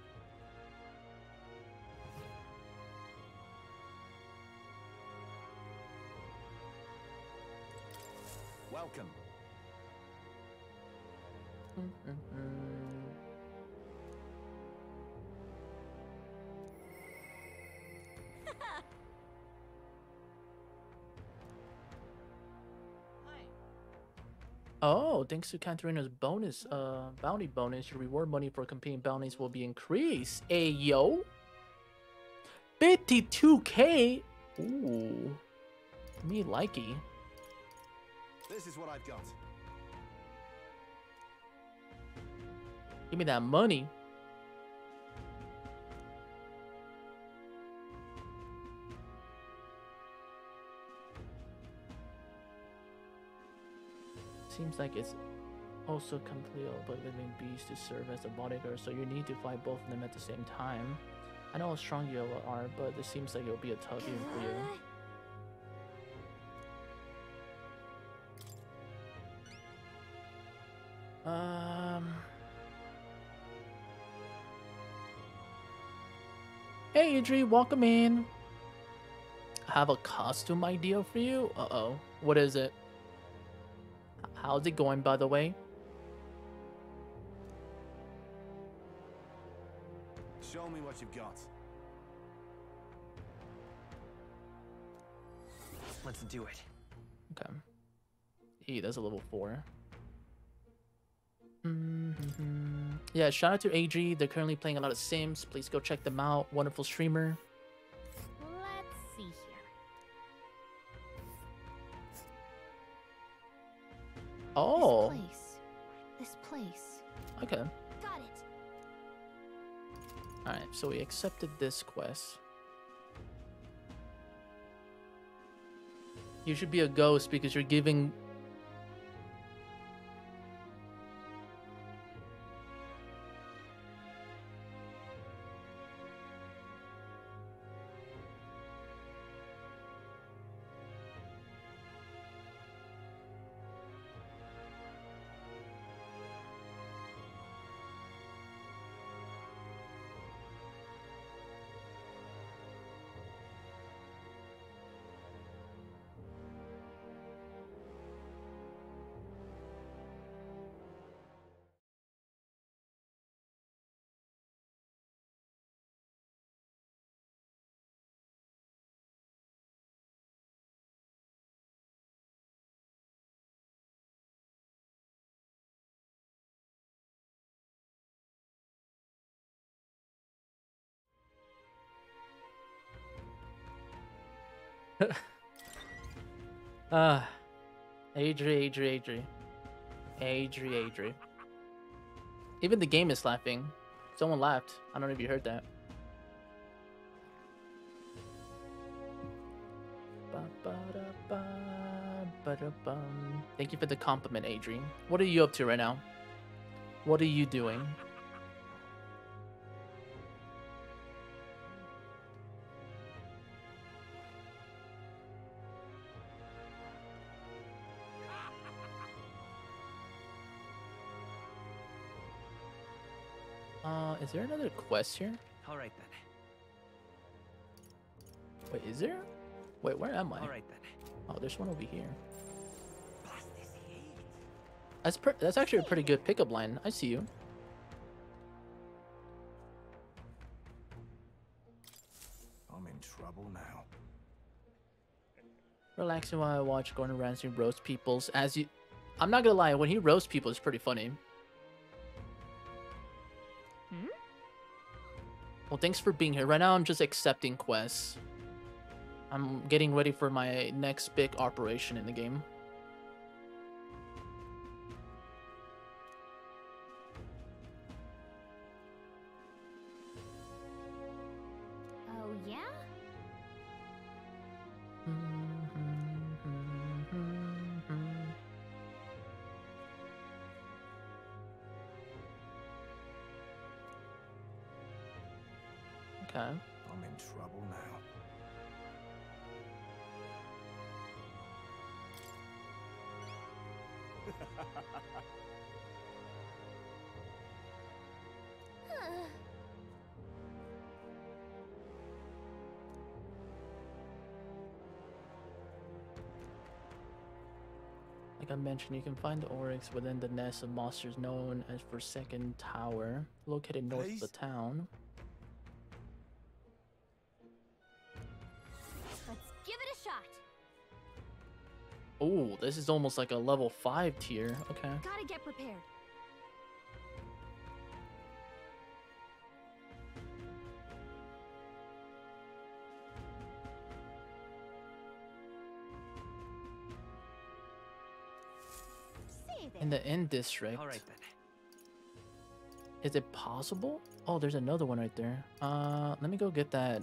Welcome. Oh, thanks to Katarina's bonus, bounty bonus, your reward money for completing bounties will be increased. Ayo. 52K. Ooh. Me likey. This is what I've got. Give me that money. Seems like it's also complete but living beast to serve as a bodyguard, so you need to fight both of them at the same time. I know how strong you are, but this seems like it'll be a tough game for you. Hey Adri, welcome in. I have a costume idea for you. Uh-oh. What is it? How's it going, by the way? Show me what you've got. Let's do it. Okay. That's a level 4. Yeah, shout out to AG. They're currently playing a lot of Sims. Please go check them out. Wonderful streamer. Let's see here. Oh. This place. Okay. Got it. Alright, so we accepted this quest. You should be a ghost because you're giving... Adri. Even the game is laughing. Someone laughed. I don't know if you heard that. Thank you for the compliment, Adrian. What are you up to right now? What are you doing? Is there another quest here? All right then. Wait, is there? Wait, where am I? All right then. Oh, there's one over here. That's actually a pretty good pickup line. I see you. I'm in trouble now. Relaxing while I watch Gordon Ramsay roast peoples. I'm not gonna lie, when he roasts people, it's pretty funny. Well, thanks for being here. Right now, I'm just accepting quests. I'm getting ready for my next big operation in the game. Oh, yeah? Okay. I'm in trouble now. Like I mentioned, you can find the Oryx within the nest of monsters known as Forsaken Tower, located north of the town. Let's give it a shot. Oh, this is almost like a level 5 tier. Okay. Gotta get prepared. In the Inn District. All right then. Is it possible? Oh, there's another one right there. Let me go get that.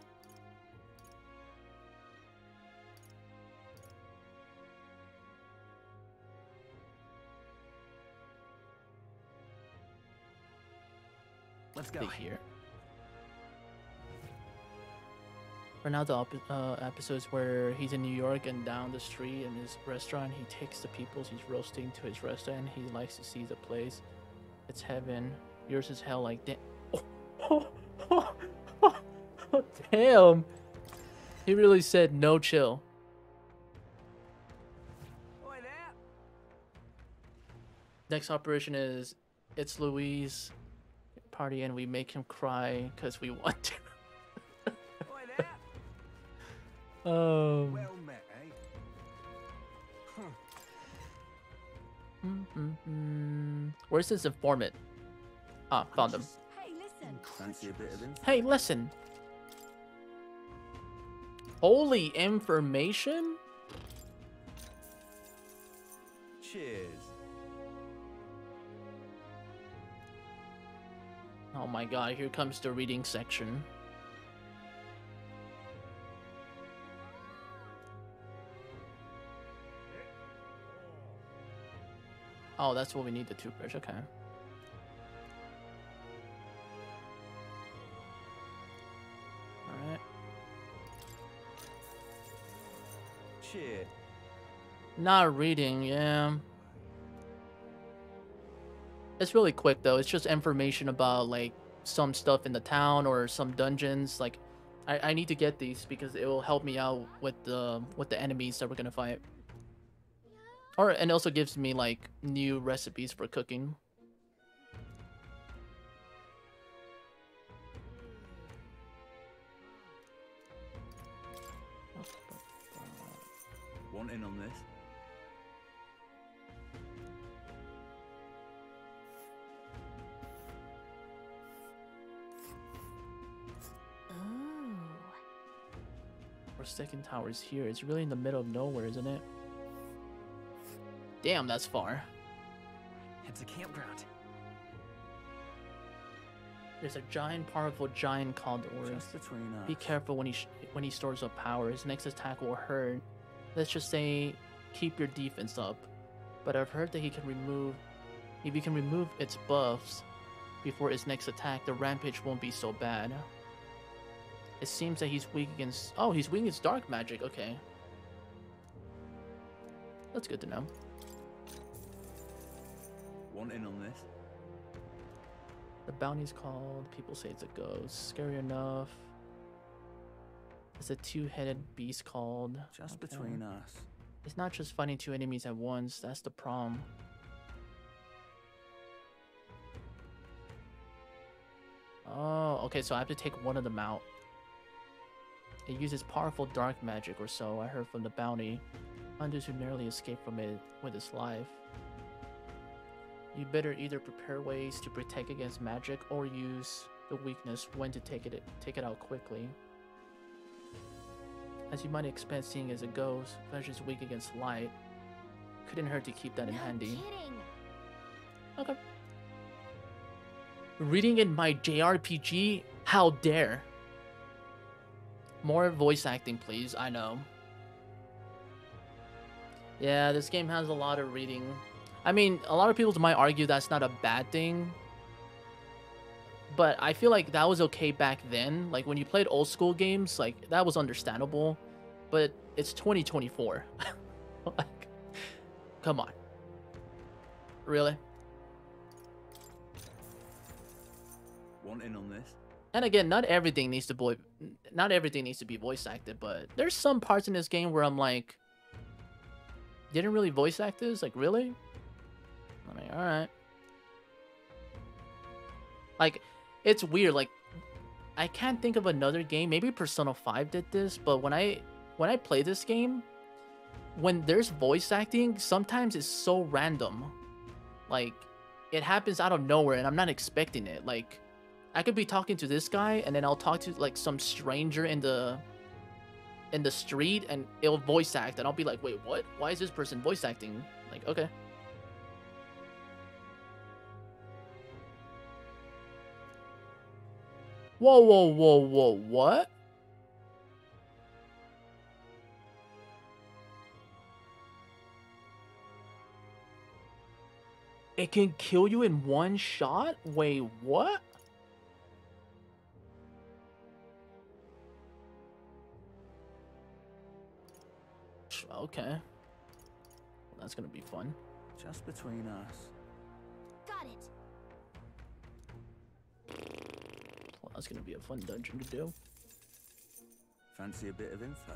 Let's go. Here. For now, the episodes where he's in New York and down the street in his restaurant, he takes the peoples he's roasting to his restaurant. He likes to see the place. It's heaven. Yours is hell. Like damn. He really said no chill. Next operation is It's Louise party and we make him cry because we want to. Well met, eh? Where's this informant? Ah, found him. Hey, listen. Fancy a bit of info? Hey, listen. Holy information? Cheers. Oh my god, here comes the reading section. Oh, that's what we need, the toothbrush, okay. Alright. Cheers. Not reading, yeah. It's really quick though. It's just information about like some stuff in the town or some dungeons. Like, I need to get these because it will help me out with the enemies that we're gonna fight. And also gives me like new recipes for cooking. Want in on this? second tower is here. It's really in the middle of nowhere, isn't it? Damn, that's far. It's a campground. There's a giant, powerful giant called Ori. Just between us. Be careful when he stores up power. His next attack will hurt. Let's just say, keep your defense up. But I've heard that he can remove, if you can remove its buffs before its next attack, the rampage won't be so bad. It seems that he's weak against. Oh, he's weak against dark magic. Okay, that's good to know. Want in on this? The bounty's called. People say it's a ghost. Scary enough. It's a two-headed beast called. Just between us. It's not just fighting two enemies at once. That's the problem. Oh, okay. So I have to take one of them out. It uses powerful dark magic or so. I heard from the bounty. Hunters who narrowly escaped from it with his life. You better either prepare ways to protect against magic or use the weakness when to take it out quickly. As you might expect, seeing as a ghost, flesh is weak against light. Couldn't hurt to keep that in handy. Okay. Reading in my JRPG? How dare? More voice acting, please. I know. Yeah, this game has a lot of reading. I mean, a lot of people might argue that's not a bad thing. But I feel like that was okay back then. Like, when you played old school games, like, that was understandable. But it's 2024. Like, come on. Really? Want in on this? And again, not everything needs to be voice acted, but there's some parts in this game where I'm like, didn't really voice act this? Like, really? I mean, alright. Like, it's weird. Like, I can't think of another game. Maybe Persona 5 did this, but when I play this game, when there's voice acting, sometimes it's so random. Like, it happens out of nowhere, and I'm not expecting it. Like, I could be talking to this guy, and then I'll talk to, like, some stranger in the street, and it'll voice act, and I'll be like, wait, what? Why is this person voice acting? Like, okay. Whoa, whoa, whoa, whoa, what? It can kill you in one shot? Wait, what? Okay. Well, that's gonna be fun. Just between us. Got it. Well, that's gonna be a fun dungeon to do. Fancy a bit of info?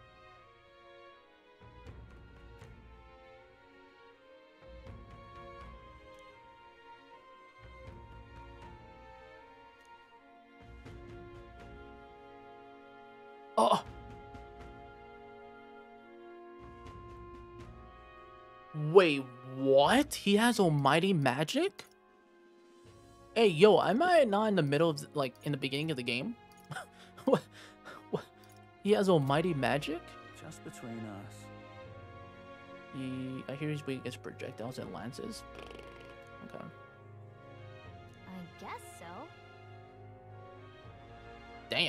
Oh! Wait, what? He has almighty magic? Hey, yo, am I not in the middle of, like, in the beginning of the game? What? He has almighty magic? Just between us. I hear he's weak against projectiles and lances. Okay. I guess so. Damn.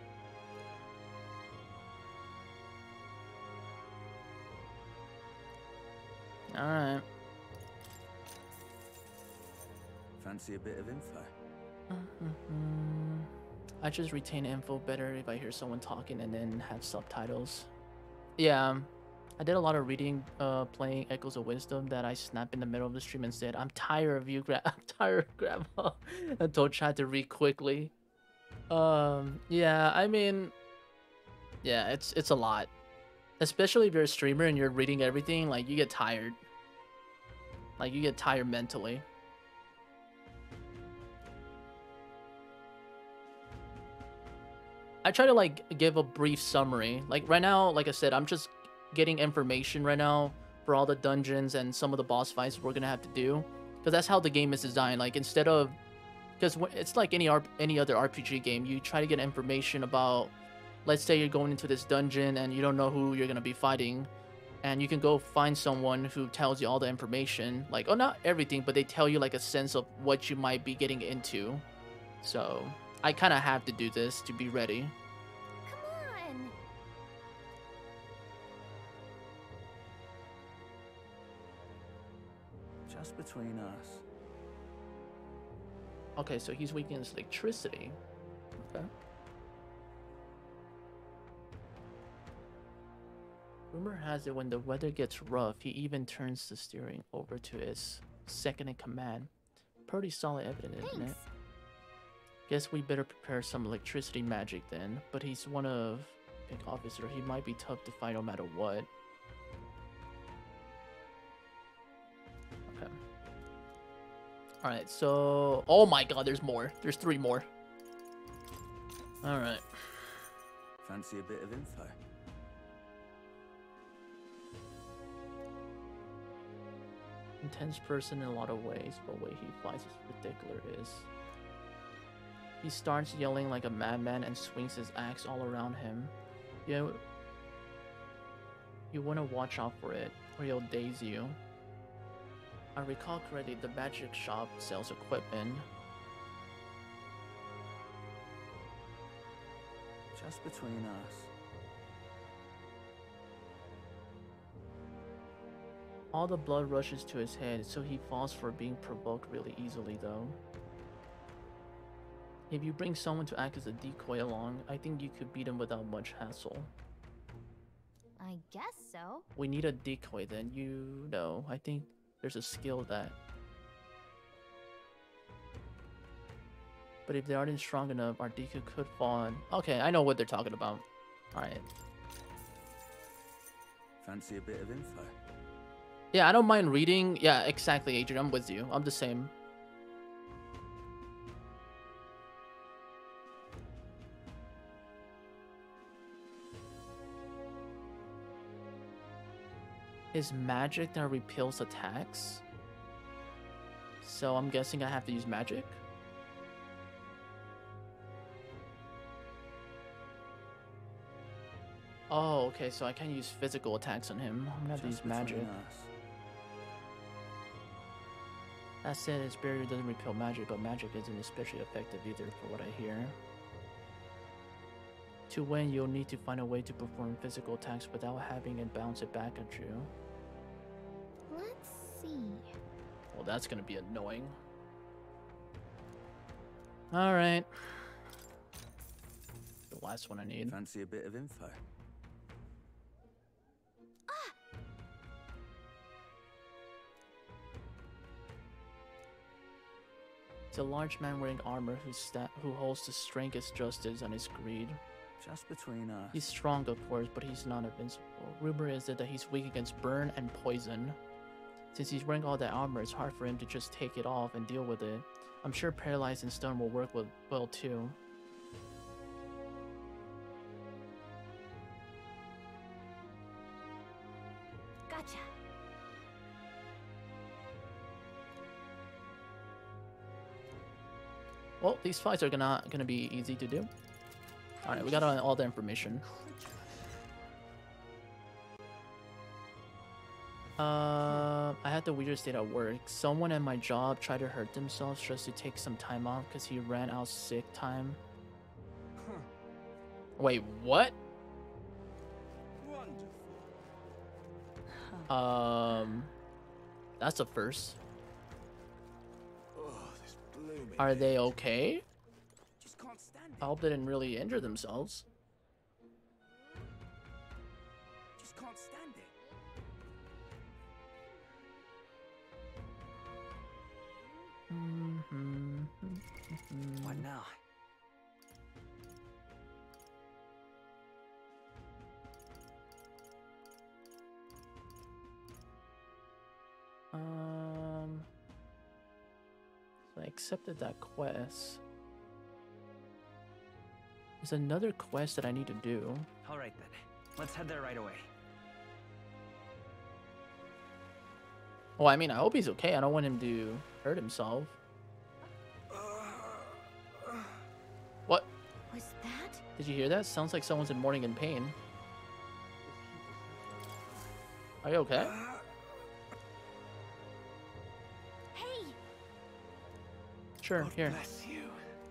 Alright. Fancy a bit of info? I just retain info better if I hear someone talking and then have subtitles. Yeah, I did a lot of reading, playing Echoes of Wisdom that I snapped in the middle of the stream and said, I'm tired of you, I'm tired of Grandma. And told Chad to read quickly. Yeah, I mean, yeah, it's a lot. Especially if you're a streamer and you're reading everything, like, you get tired. Like, you get tired mentally. I try to, like, give a brief summary. Like, right now, like I said, I'm just getting information right now for all the dungeons and some of the boss fights we're gonna have to do. Because that's how the game is designed. Like, instead of... Because it's like any other RPG game. You try to get information about let's say you're going into this dungeon and you don't know who you're gonna be fighting, and you can go find someone who tells you all the information, like, oh, not everything, but they tell you like a sense of what you might be getting into. So I kind of have to do this to be ready. Come on. Just between us. Okay, so he's weak against electricity. Okay. Rumor has it when the weather gets rough, he even turns the steering over to his second in command. Pretty solid evidence, isn't it? Guess we better prepare some electricity magic then. But he's one of Pink Officer. He might be tough to fight no matter what. Okay. Alright, so... Oh my god, there's more. There's 3 more. Alright. Fancy a bit of info? Intense person in a lot of ways, but the way he flies is ridiculous. He starts yelling like a madman and swings his axe all around him. You want to watch out for it, or he'll daze you. I recall correctly, the magic shop sells equipment. Just between us. All the blood rushes to his head, so he falls for being provoked really easily though. If you bring someone to act as a decoy along, I think you could beat him without much hassle. I guess so. We need a decoy then, you know. I think there's a skill that... But if they aren't strong enough, our decoy could fall on... Okay, I know what they're talking about. Alright. Fancy a bit of info? Yeah, I don't mind reading. Yeah, exactly, Adrian. I'm with you. I'm the same. Is magic that repels attacks? So I'm guessing I have to use magic? Oh, okay, so I can't use physical attacks on him. I'm gonna have to use magic. That said, his barrier doesn't repel magic, but magic isn't especially effective either, for what I hear. To win, you'll need to find a way to perform physical attacks without having it bounce it back at you. Let's see. Well, that's gonna be annoying. Alright. The last one I need. Fancy a bit of info? It's a large man wearing armor who holds the strengest justice on his greed. Just between us. He's strong, of course, but he's not invincible. Rumor is that he's weak against burn and poison. Since he's wearing all that armor, it's hard for him to just take it off and deal with it. I'm sure paralyzed and stun will work well too. Gotcha. Well, these fights are gonna be easy to do. All right, we got all the information. I had the weirdest day at work. Someone at my job tried to hurt themselves just to take some time off because he ran out sick time. Wait, what? That's a first. Are they okay? Just can't stand I hope they didn't really injure themselves. Just can't stand it. What now? So I accepted that quest. There's another quest that I need to do. All right then, let's head there right away. Well, I mean, I hope he's okay. I don't want him to hurt himself. What? Was that? Did you hear that? Sounds like someone's in mourning and pain. Are you okay? Hey! Sure, God here. bless you.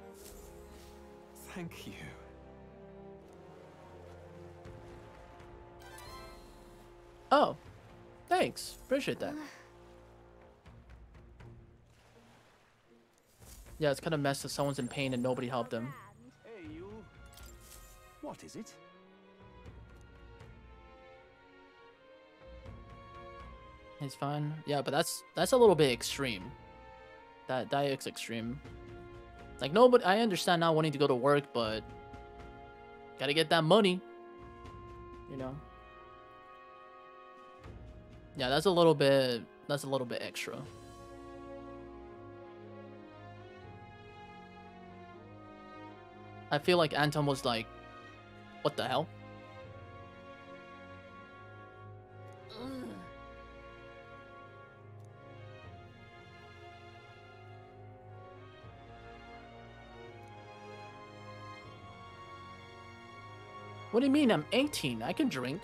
Thank you. Oh, thanks. Appreciate that. Yeah, it's kind of messed that someone's in pain and nobody helped them. Hey, you. What is it? It's fine. Yeah, but that's a little bit extreme. That is extreme. Like, nobody. I understand not wanting to go to work, but gotta get that money. You know. Yeah, that's a little bit. That's a little bit extra. I feel like Anton was like, "What the hell?" What do you mean? I'm 18. I can drink.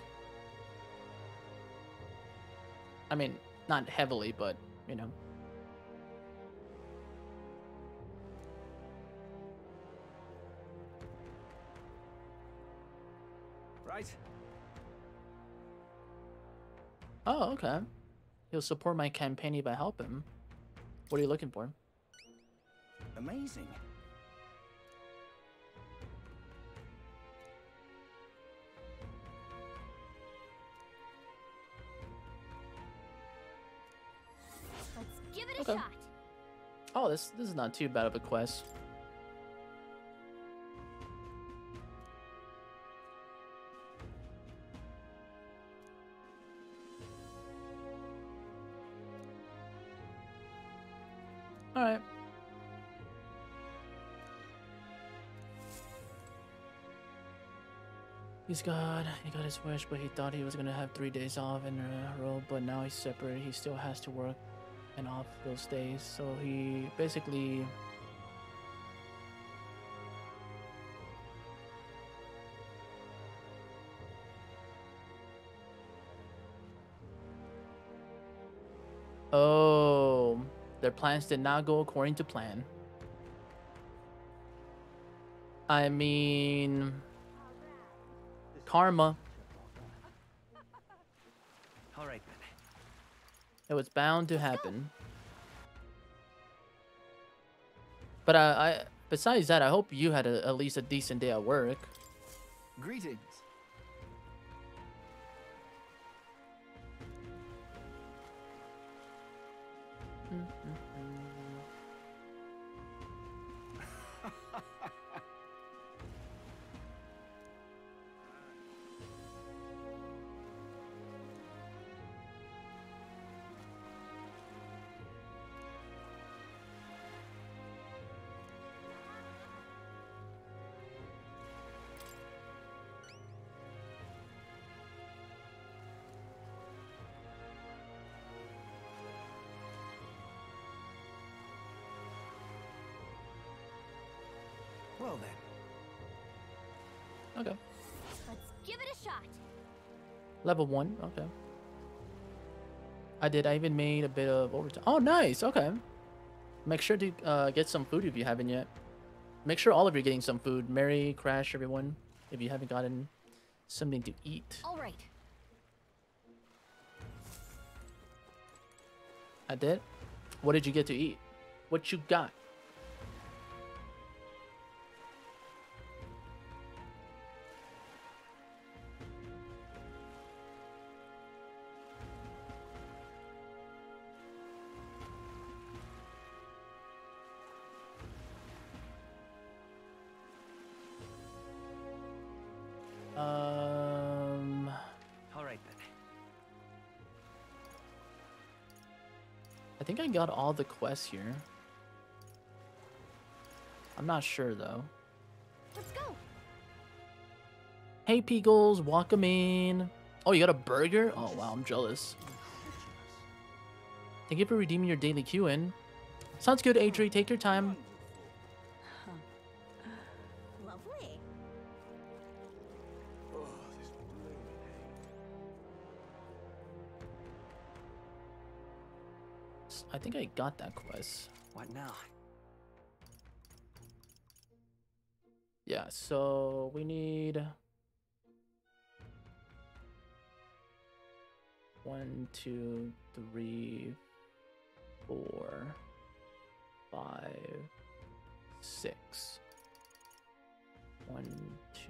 I mean, not heavily, but, you know. Right. Oh, okay. He'll support my campaign if I help him. What are you looking for? Amazing. Let's give it a Okay. shot. Oh, this is not too bad of a quest. All right. He got his wish, but he thought he was gonna have 3 days off in a row, but now he's separate. He still has to work and off those days, so he basically Oh, their plans did not go according to plan. I mean, karma. All right then. It was bound to happen. But besides that, I hope you had at least a decent day at work. Greetings. Well then. Okay. Let's give it a shot. Level 1, okay. I even made a bit of overtime. Oh, nice, okay. Make sure to get some food if you haven't yet. Make sure all of you are getting some food. Merry Crash, everyone, if you haven't gotten something to eat. All right. I did? What did you get to eat? What you got? All right then. I think I got all the quests here. I'm not sure though. Let's go. Hey Peagles, welcome in. Oh, you got a burger? Oh wow, I'm jealous. Thank you for redeeming your daily queue-in. Sounds good, Adri. Take your time. Lovely. I think I got that quest. What now? Yeah, so we need 1, 2, 3, 4, 5, 6. 1, 2,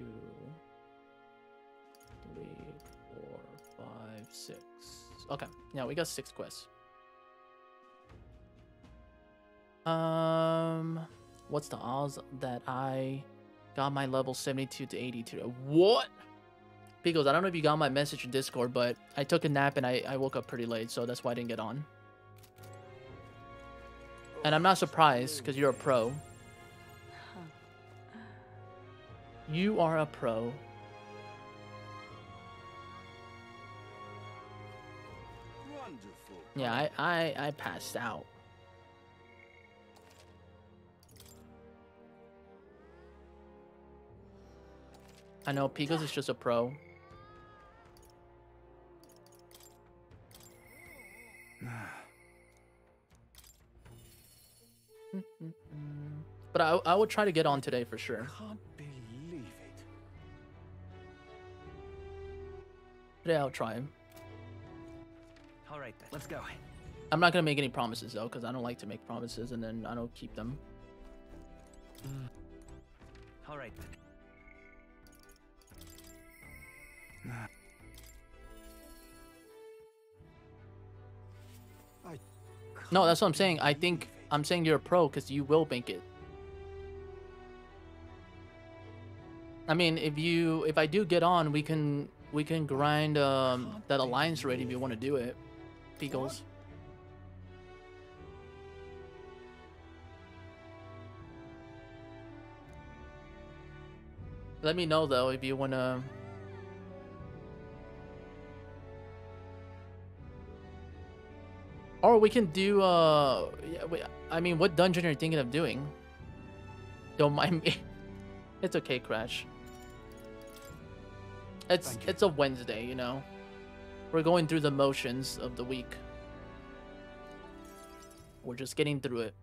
3, 4, 5, 6. Okay, yeah, we got 6 quests. What's the odds that I got my level 72 to 80 today? What? Pickles, I don't know if you got my message in Discord, but I took a nap and I woke up pretty late, so that's why I didn't get on. And I'm not surprised, because you're a pro. You are a pro. Wonderful. Yeah, I passed out. I know Picos is just a pro. But I would try to get on today for sure. Can't believe it. Today I'll try. All right then, let's go. I'm not gonna make any promises though, because I don't like to make promises and then I don't keep them. All right then. No, that's what I'm saying. I'm saying you're a pro because you will make it. I mean, if I do get on, we can grind that alliance raid if you want to do it, Pickles. Let me know though if you wanna. Or we can do yeah, I mean, what dungeon are you thinking of doing? Don't mind me. It's okay, Crash. It's a Wednesday, you know. We're going through the motions of the week. We're just getting through it.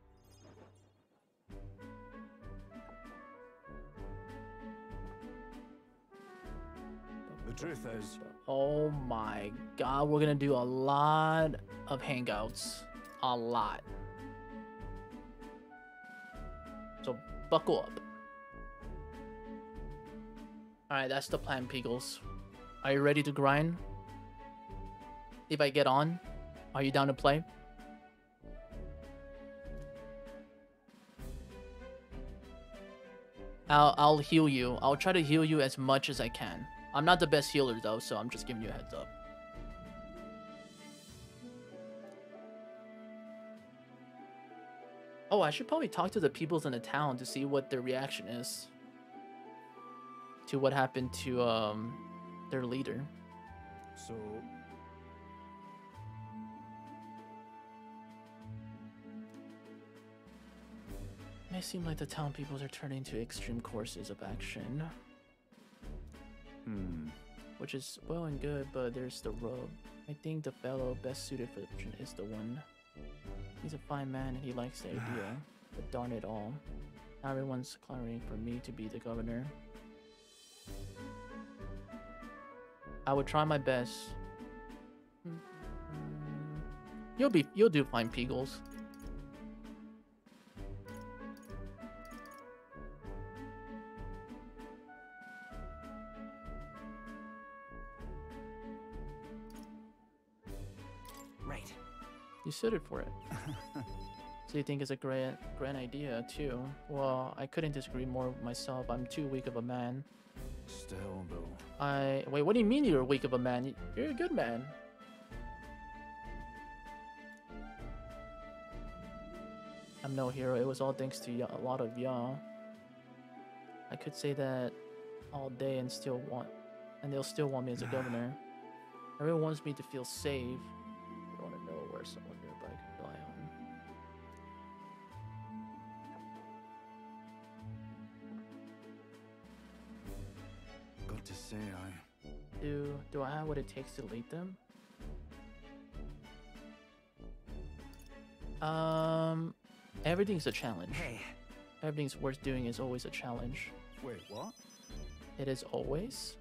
The truth is, oh my god, we're gonna do a lot of hangouts. A lot. So buckle up. Alright, that's the plan, Pickles. Are you ready to grind? If I get on, are you down to play? I'll heal you. I'll try to heal you as much as I can. I'm not the best healer though, so I'm just giving you a heads up. Oh, I should probably talk to the peoples in the town to see what their reaction is to what happened to their leader. so It may seem like the town peoples are turning to extreme courses of action. Which is well and good, but there's the rub. I think the fellow best suited for the position is the one. He's a fine man and he likes the idea, but darn it all. Now everyone's clamoring for me to be the governor. I would try my best. You'll do fine, Pickles. Right. You suited for it. So you think it's a grand idea too? Well, I couldn't disagree more myself. I'm too weak of a man. still though. Wait, what do you mean you're weak of a man? You're a good man. I'm no hero. It was all thanks to a lot of y'all. I could say that all day and they'll still want me as a governor. Everyone wants me to feel safe. I want to know where someone nearby can rely on. Got to say, Do I have what it takes to lead them? Everything's a challenge. Hey. Everything's worth doing is always a challenge. Wait, what? It is always?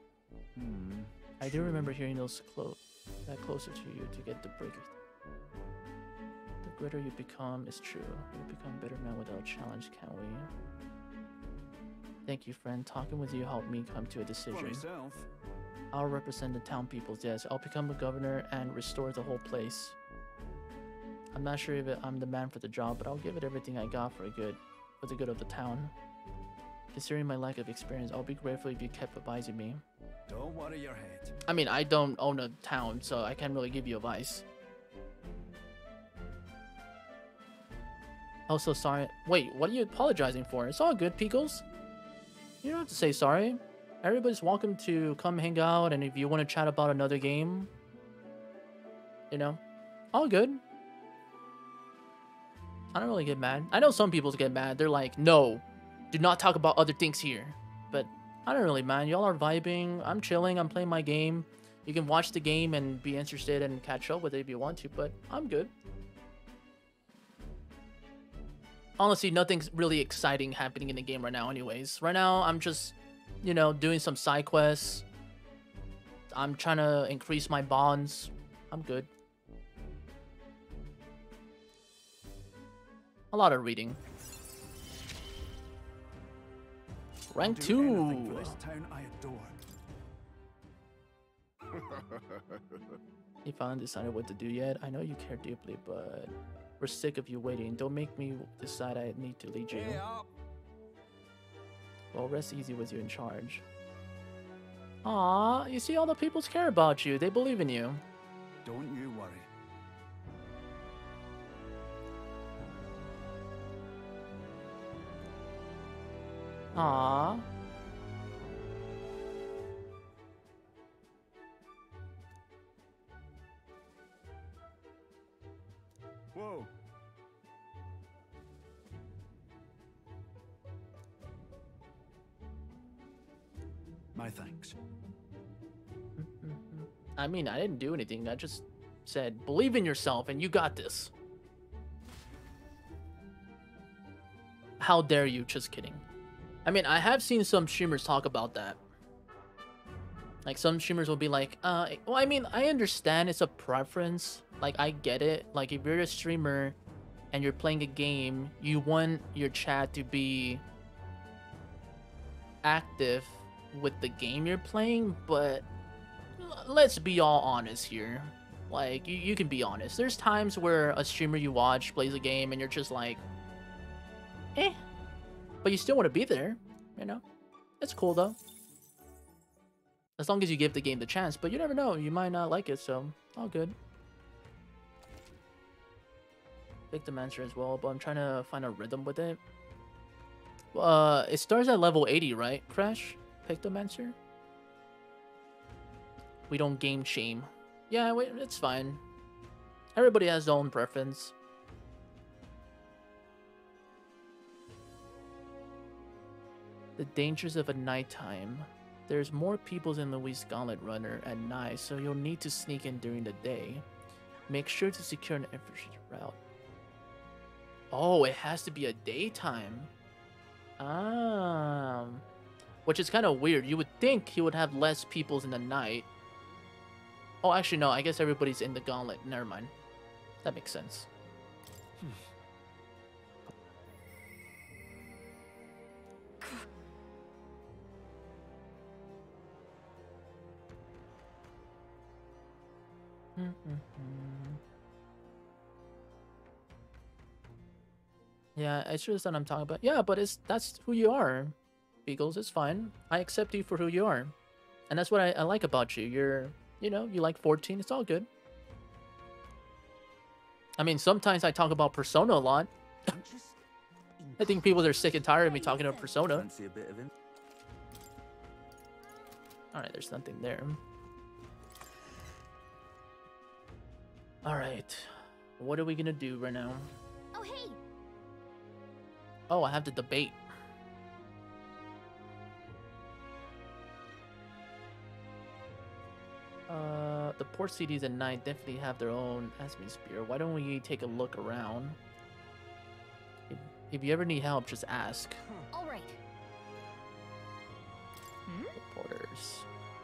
I do True. remember hearing those that closer to you to get the break. The greater you become is true. You become better man without a challenge, can't we? Thank you, friend. Talking with you helped me come to a decision. For myself. I'll represent the town peoples, yes. I'll become a governor and restore the whole place. I'm not sure if I'm the man for the job, but I'll give it everything I got for the good of the town. Considering my lack of experience, I'll be grateful if you kept advising me. Don't worry your head. I mean, I don't own a town, so I can't really give you advice. Also, sorry. Wait, what are you apologizing for? It's all good, Pickles. You don't have to say sorry. Everybody's welcome to come hang out, and if you want to chat about another game, you know, all good. I don't really get mad. I know some people get mad. They're like, no, do not talk about other things here. But I don't really mind. Y'all are vibing. I'm chilling. I'm playing my game. You can watch the game and be interested and catch up with it if you want to, but I'm good. Honestly, nothing's really exciting happening in the game right now anyways. Right now, I'm just, you know, doing some side quests. I'm trying to increase my bonds. I'm good. A lot of reading. Rank 2. For this town I adore. You finally decided what to do yet? I know you care deeply, but we're sick of you waiting. Don't make me decide I need to lead you. Well, rest easy with you in charge. Aw, you see, all the peoples care about you. They believe in you. Don't you worry. Aw. Whoa. My thanks. I mean, I didn't do anything. I just said, believe in yourself and you got this. How dare you? Just kidding. I mean, I have seen some streamers talk about that. Like, some streamers will be like, well, I mean, I understand it's a preference. Like, I get it. Like, if you're a streamer and you're playing a game, you want your chat to be active with the game you're playing, but let's be all honest here. Like, you can be honest. There's times where a streamer you watch plays a game and you're just like, eh. But you still want to be there, you know? It's cool, though. As long as you give the game the chance, but you never know. You might not like it, so all good. Pick the Mancer as well, but I'm trying to find a rhythm with it. It starts at level 80, right, Crash? Pick the Mancer? We don't game shame. Yeah, wait, it's fine. Everybody has their own preference. The dangers of a nighttime. There's more peoples in Louise Gauntlet Runner at night, so you'll need to sneak in during the day. Make sure to secure an infrastructure route. Oh, it has to be a daytime. Which is kind of weird. You would think he would have less peoples in the night. Oh, actually, no. I guess everybody's in the Gauntlet. Never mind. That makes sense. Yeah, it's just that I'm talking about. Yeah, but that's who you are, Beagles. It's fine. I accept you for who you are, and that's what I like about you. You know, you like 14. It's all good. I mean, sometimes I talk about Persona a lot. I think people are sick and tired of me talking about Persona. Fancy a bit of him. All right, there's nothing there. All right, what are we gonna do right now? Oh, hey. Oh, I have the debate. the port cities at night definitely have their own atmosphere. Why don't we take a look around? If you ever need help, just ask. All right. Reporters.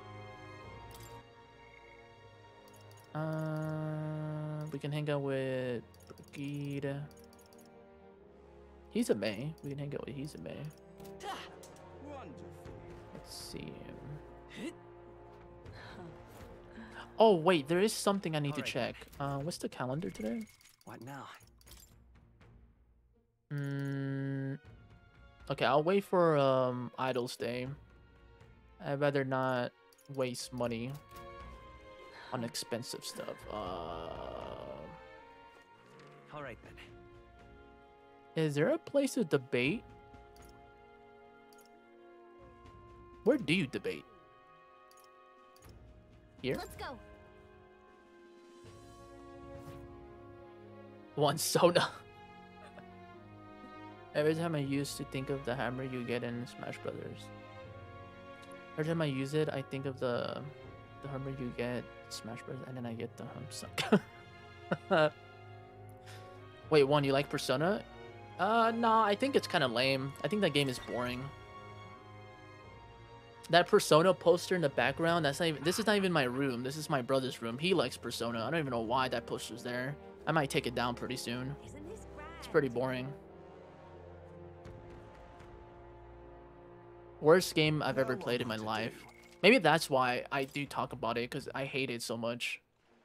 We can hang out with Brigida. He's a May. We can hang out with He's a May. Let's see him. Oh wait, there is something I need to check. What's the calendar today? What now? Okay, I'll wait for Idol's Day. I'd rather not waste money on expensive stuff. All right then. Is there a place to debate? Where do you debate? Here? Let's go. One soda. Every time I used to think of the hammer you get in Smash Brothers. Every time I use it, I think of the hammer you get in Smash Brothers, and then I get the Humsuck. Wait, One, you like Persona? No, I think it's kind of lame. I think that game is boring. That Persona poster in the background, that's not even, this is not even my room. This is my brother's room. He likes Persona. I don't even know why that poster's there. I might take it down pretty soon. It's pretty boring. Worst game I've ever played in my life. Maybe that's why I do talk about it, because I hate it so much.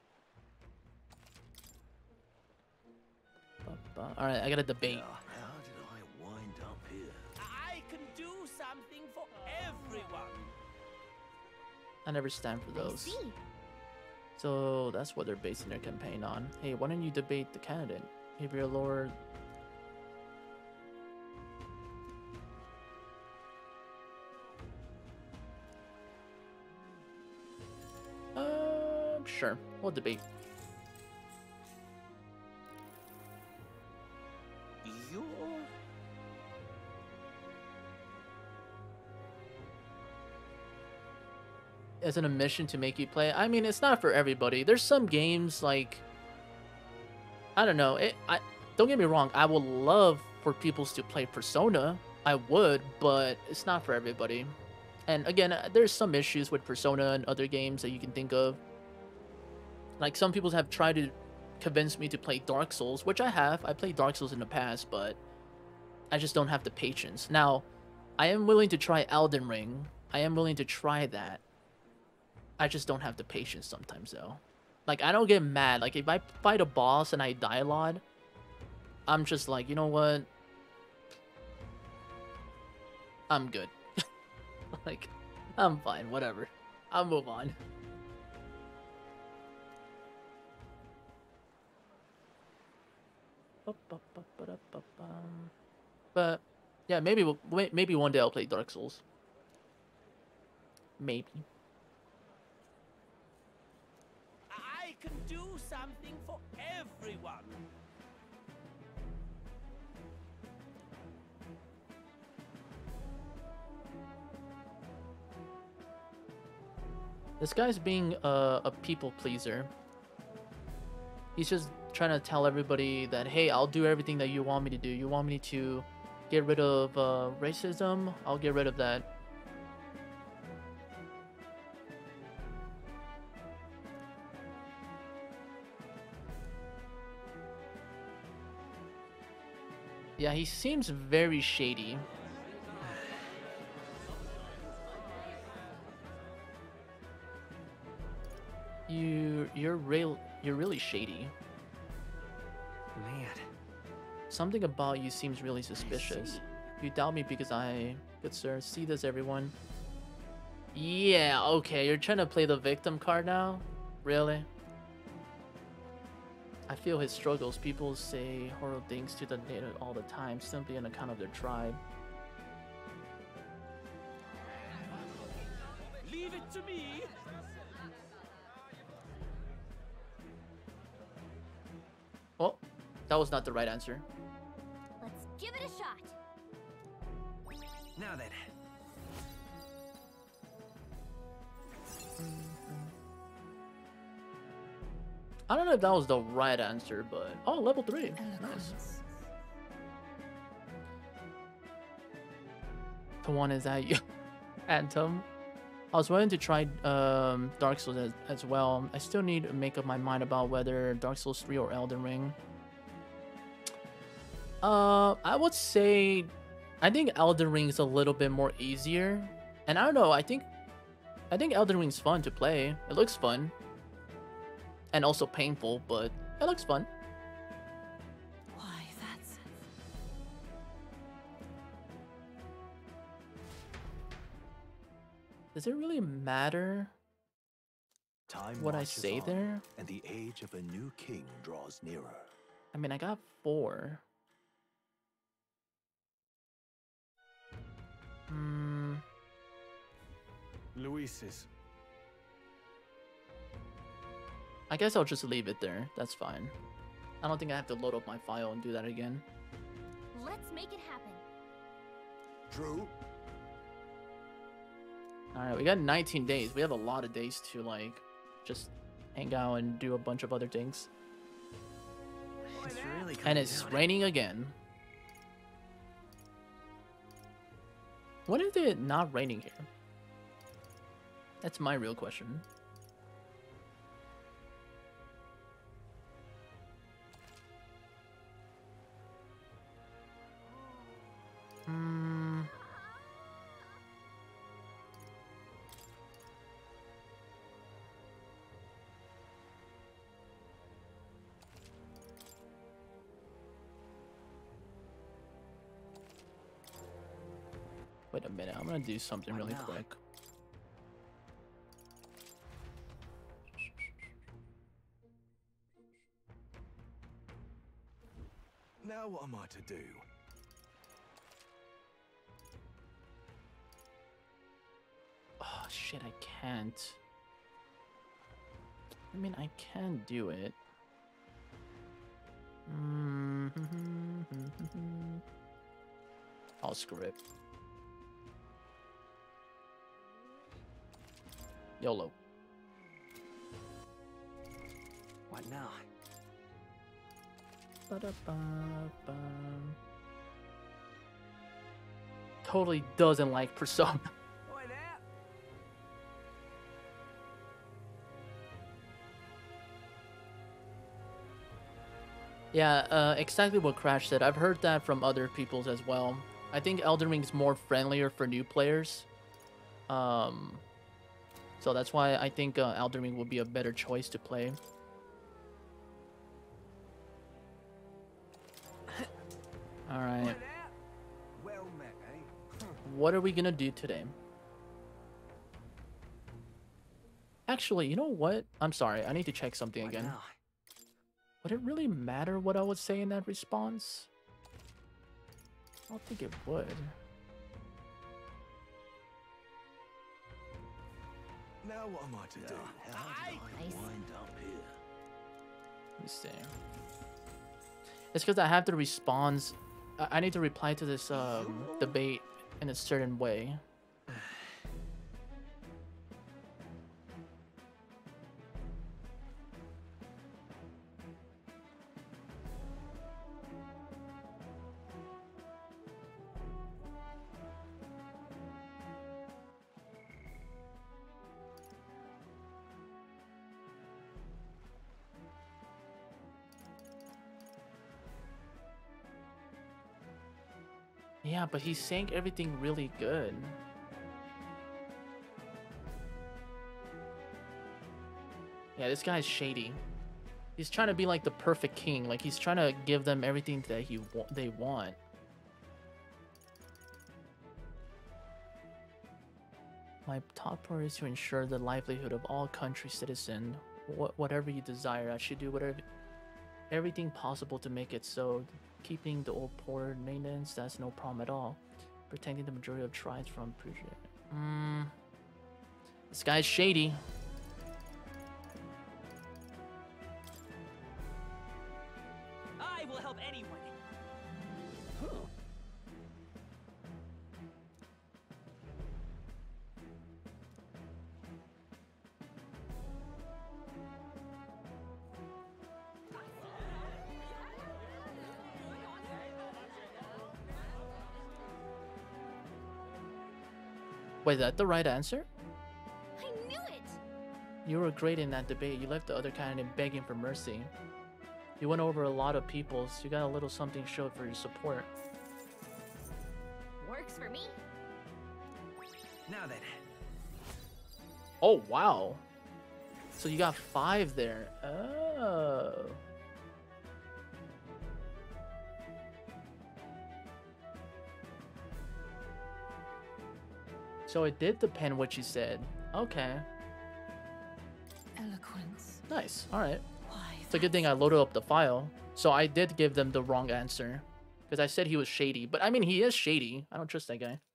Alright, I got a debate. How did I wind up here? I can do something for everyone. I never stand for those. So that's what they're basing their campaign on. Hey, why don't you debate the candidate? Gabriel Lord. Sure. We'll debate. As an admission to make you play. I mean, it's not for everybody. There's some games like, I don't know. Don't get me wrong. I would love for people to play Persona. I would, but it's not for everybody. And again, there's some issues with Persona and other games that you can think of. Like, some people have tried to convince me to play Dark Souls, which I have. I played Dark Souls in the past, but I just don't have the patience. Now, I am willing to try Elden Ring. I am willing to try that. I just don't have the patience sometimes, though. Like, I don't get mad. Like, if I fight a boss and I die a lot, I'm just like, you know what? I'm good. Like, I'm fine. Whatever. I'll move on. But yeah, maybe one day I'll play Dark Souls. Maybe. I can do something for everyone. This guy's being a people pleaser. He's just trying to tell everybody that, hey, I'll do everything that you want me to do. You want me to get rid of racism? I'll get rid of that. Yeah, he seems very shady. You're really shady. Man. Something about you seems really suspicious. You doubt me because good sir, see this, everyone. Yeah, okay, you're trying to play the victim card now? Really? I feel his struggles. People say horrible things to the native all the time, simply on account of their tribe. Leave it to me. Oh, that was not the right answer. Let's give it a shot. Now then. I don't know if that was the right answer, but oh, level 3. Nice. The one is that you, Anthem. I was wanting to try Dark Souls as well. I still need to make up my mind about whether Dark Souls 3 or Elden Ring. I would say, I think Elden Ring is a little bit more easier, and I don't know. I think Elden Ring's fun to play. It looks fun, and also painful, but it looks fun. Why, that's... Does it really matter Time what I marches say on, there? and the age of a new king draws nearer. I mean, I got 4. Luis's. I guess I'll just leave it there. That's fine. I don't think I have to load up my file and do that again. Let's make it happen. True. Alright, we got 19 days. We have a lot of days to, like, just hang out and do a bunch of other things. It's really And it's raining again. When is it not raining here? That's my real question. Wait a minute, I'm gonna do something really quick. Now what am I to do? Oh shit, I can't. I mean, I can do it. I'll screw it. YOLO. What now? Ba-da-ba-ba. Totally doesn't like Persona. Yeah, exactly what Crash said. I've heard that from other peoples as well. I think Elden Ring's more friendlier for new players. So that's why I think Elden Ring will be a better choice to play. Alright. Well met, eh? What are we gonna do today? Actually, you know what? I'm sorry, I need to check something again. Would it really matter what I would say in that response? I don't think it would. Now what am I to do? How did I wind up here? Let me see. It's because I have to respond. I need to reply to this debate in a certain way. Yeah, but he's saying everything really good. Yeah, this guy's shady. He's trying to be like the perfect king. Like, he's trying to give them everything that they want. My top priority is to ensure the livelihood of all country citizens. Whatever you desire, I should do everything possible to make it so. Keeping the old poor maintenance, that's no problem at all. Protecting the majority of tribes from pressure. This guy's shady. I will help anyone. Wait, is that the right answer? I knew it! You were great in that debate. You left the other candidate begging for mercy. You went over a lot of people, so you got a little something showed for your support. Works for me. Now then. Oh, wow. So you got 5 there. Oh. So it did depend what you said. Okay. Eloquence. Nice. All right. Why? It's a good thing I loaded up the file. So I did give them the wrong answer. Because I said he was shady. But I mean, he is shady. I don't trust that guy.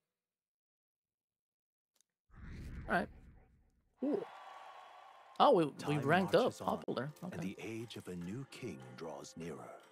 Alright. Cool. Oh, we ranked up. Popular. Okay. And the age of a new king draws nearer.